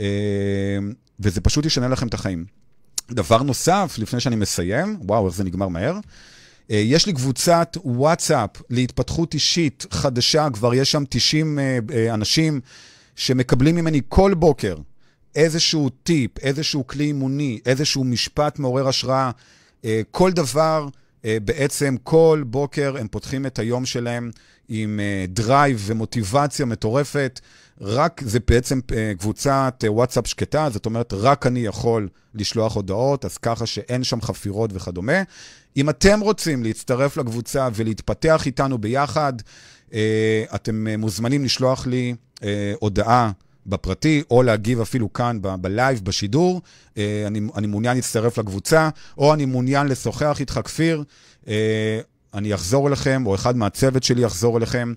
Speaker 6: וזה פשוט ישנה לכם את החיים. דבר נוסף, לפני שאני מסיים, וואו, איך זה נגמר מהר, יש לי קבוצת וואטסאפ להתפתחות אישית חדשה, כבר יש שם 90 אנשים שמקבלים ממני כל בוקר איזשהו טיפ, איזשהו כלי אימוני, איזשהו משפט מעורר השראה, כל דבר, בעצם כל בוקר הם פותחים את היום שלהם עם דרייב ומוטיבציה מטורפת, רק זה בעצם קבוצת וואטסאפ שקטה, זאת אומרת רק אני יכול לשלוח הודעות, אז ככה שאין שם חפירות וכדומה. אם אתם רוצים להצטרף לקבוצה ולהתפתח איתנו ביחד, אתם מוזמנים לשלוח לי הודעה בפרטי, או להגיב אפילו כאן בלייב, בשידור. אני מעוניין להצטרף לקבוצה, או אני מעוניין לשוחח איתך כפיר, אני אחזור אליכם, או אחד מהצוות שלי יחזור אליכם,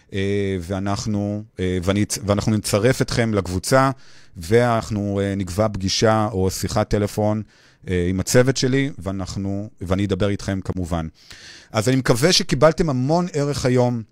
Speaker 6: ואנחנו נצרף אתכם לקבוצה, ואנחנו נקבע פגישה או שיחת טלפון עם הצוות שלי, ואני אדבר איתכם כמובן. אז אני מקווה שקיבלתם המון ערך היום,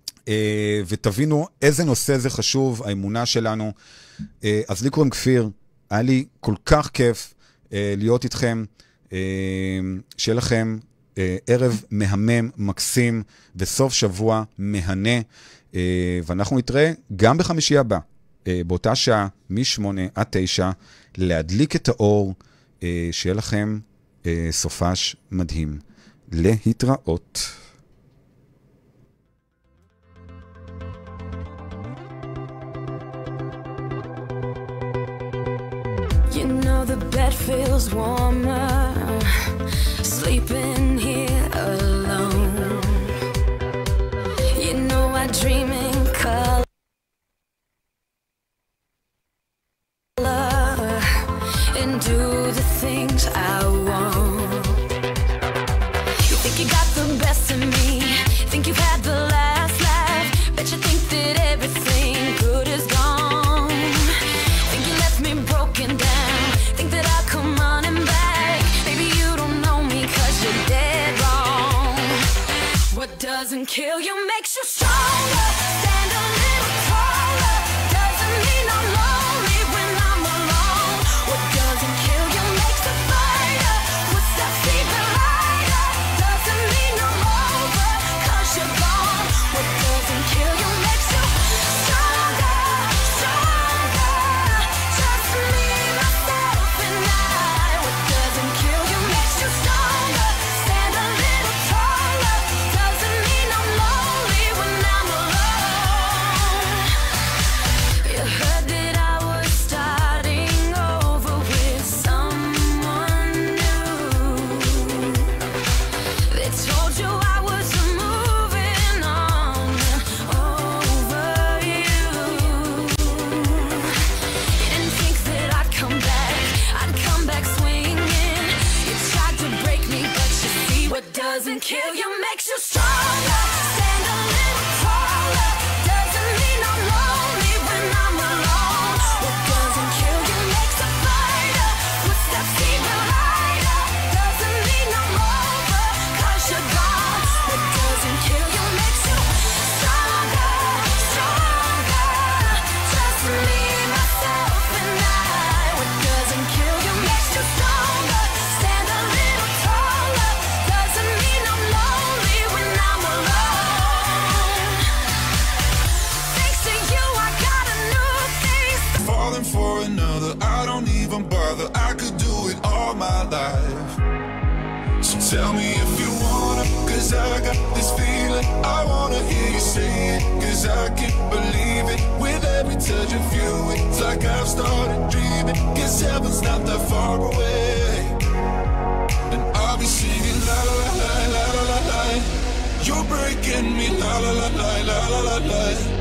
Speaker 6: ותבינו איזה נושא זה חשוב, האמונה שלנו. אז לי קוראים כפיר, היה לי כל כך כיף להיות איתכם, שיהיה לכם ערב מהמם, מקסים, וסוף שבוע מהנה, ואנחנו נתראה גם בחמישי הבא, באותה שעה, מ-8 עד 9, להדליק את האור, שיהיה לכם סופש מדהים. להתראות.
Speaker 8: You know the bed feels warmer, sleeping here alone. You know I dream in color and do the things I want. You think you got the best of me, think you've had the last laugh, bet you think that everything good is gone. Think you left me broken down, think that I'll come running back. Maybe you don't know me 'cause you're dead wrong. What doesn't kill you makes you stronger. Stand a little taller. Doesn't mean I'm lonely when I'm alone. What doesn't kill you makes a fighter. What's that fever lighter? Doesn't mean I'm over 'cause you're gone. What doesn't kill you makes you stronger, stronger. Just me, myself, and I. What doesn't kill you makes you stronger. Stand a little taller. Doesn't mean I'm lonely when I'm alone. You heard that I was starting over with someone new. They told you I was moving on over you. You didn't think that I'd come back swinging. You tried to break me, but you see what doesn't kill you makes you stronger. Stand a little taller. Doesn't mean I'm lonely when I'm alone. What doesn't kill you makes a fighter. What's that fever lighter? Doesn't mean I'm over 'cause you're gone. What doesn't kill you makes you stronger, stronger. Just me, myself, and I. What doesn't kill you makes you stronger. Stand a little taller. Doesn't mean I'm lonely when I'm alone. Thanks to you, I got a new face.
Speaker 9: Falling for another, I don't even bother. I could do it all my life. So tell me if you wanna, 'cause I got this feeling. I wanna hear you say it, 'cause I can't believe it. With every touch of you, it's like I've started dreaming. 'Cause heaven's not that far away. And I'll be singing la la la la la la la. You're breaking me la la la la la la la.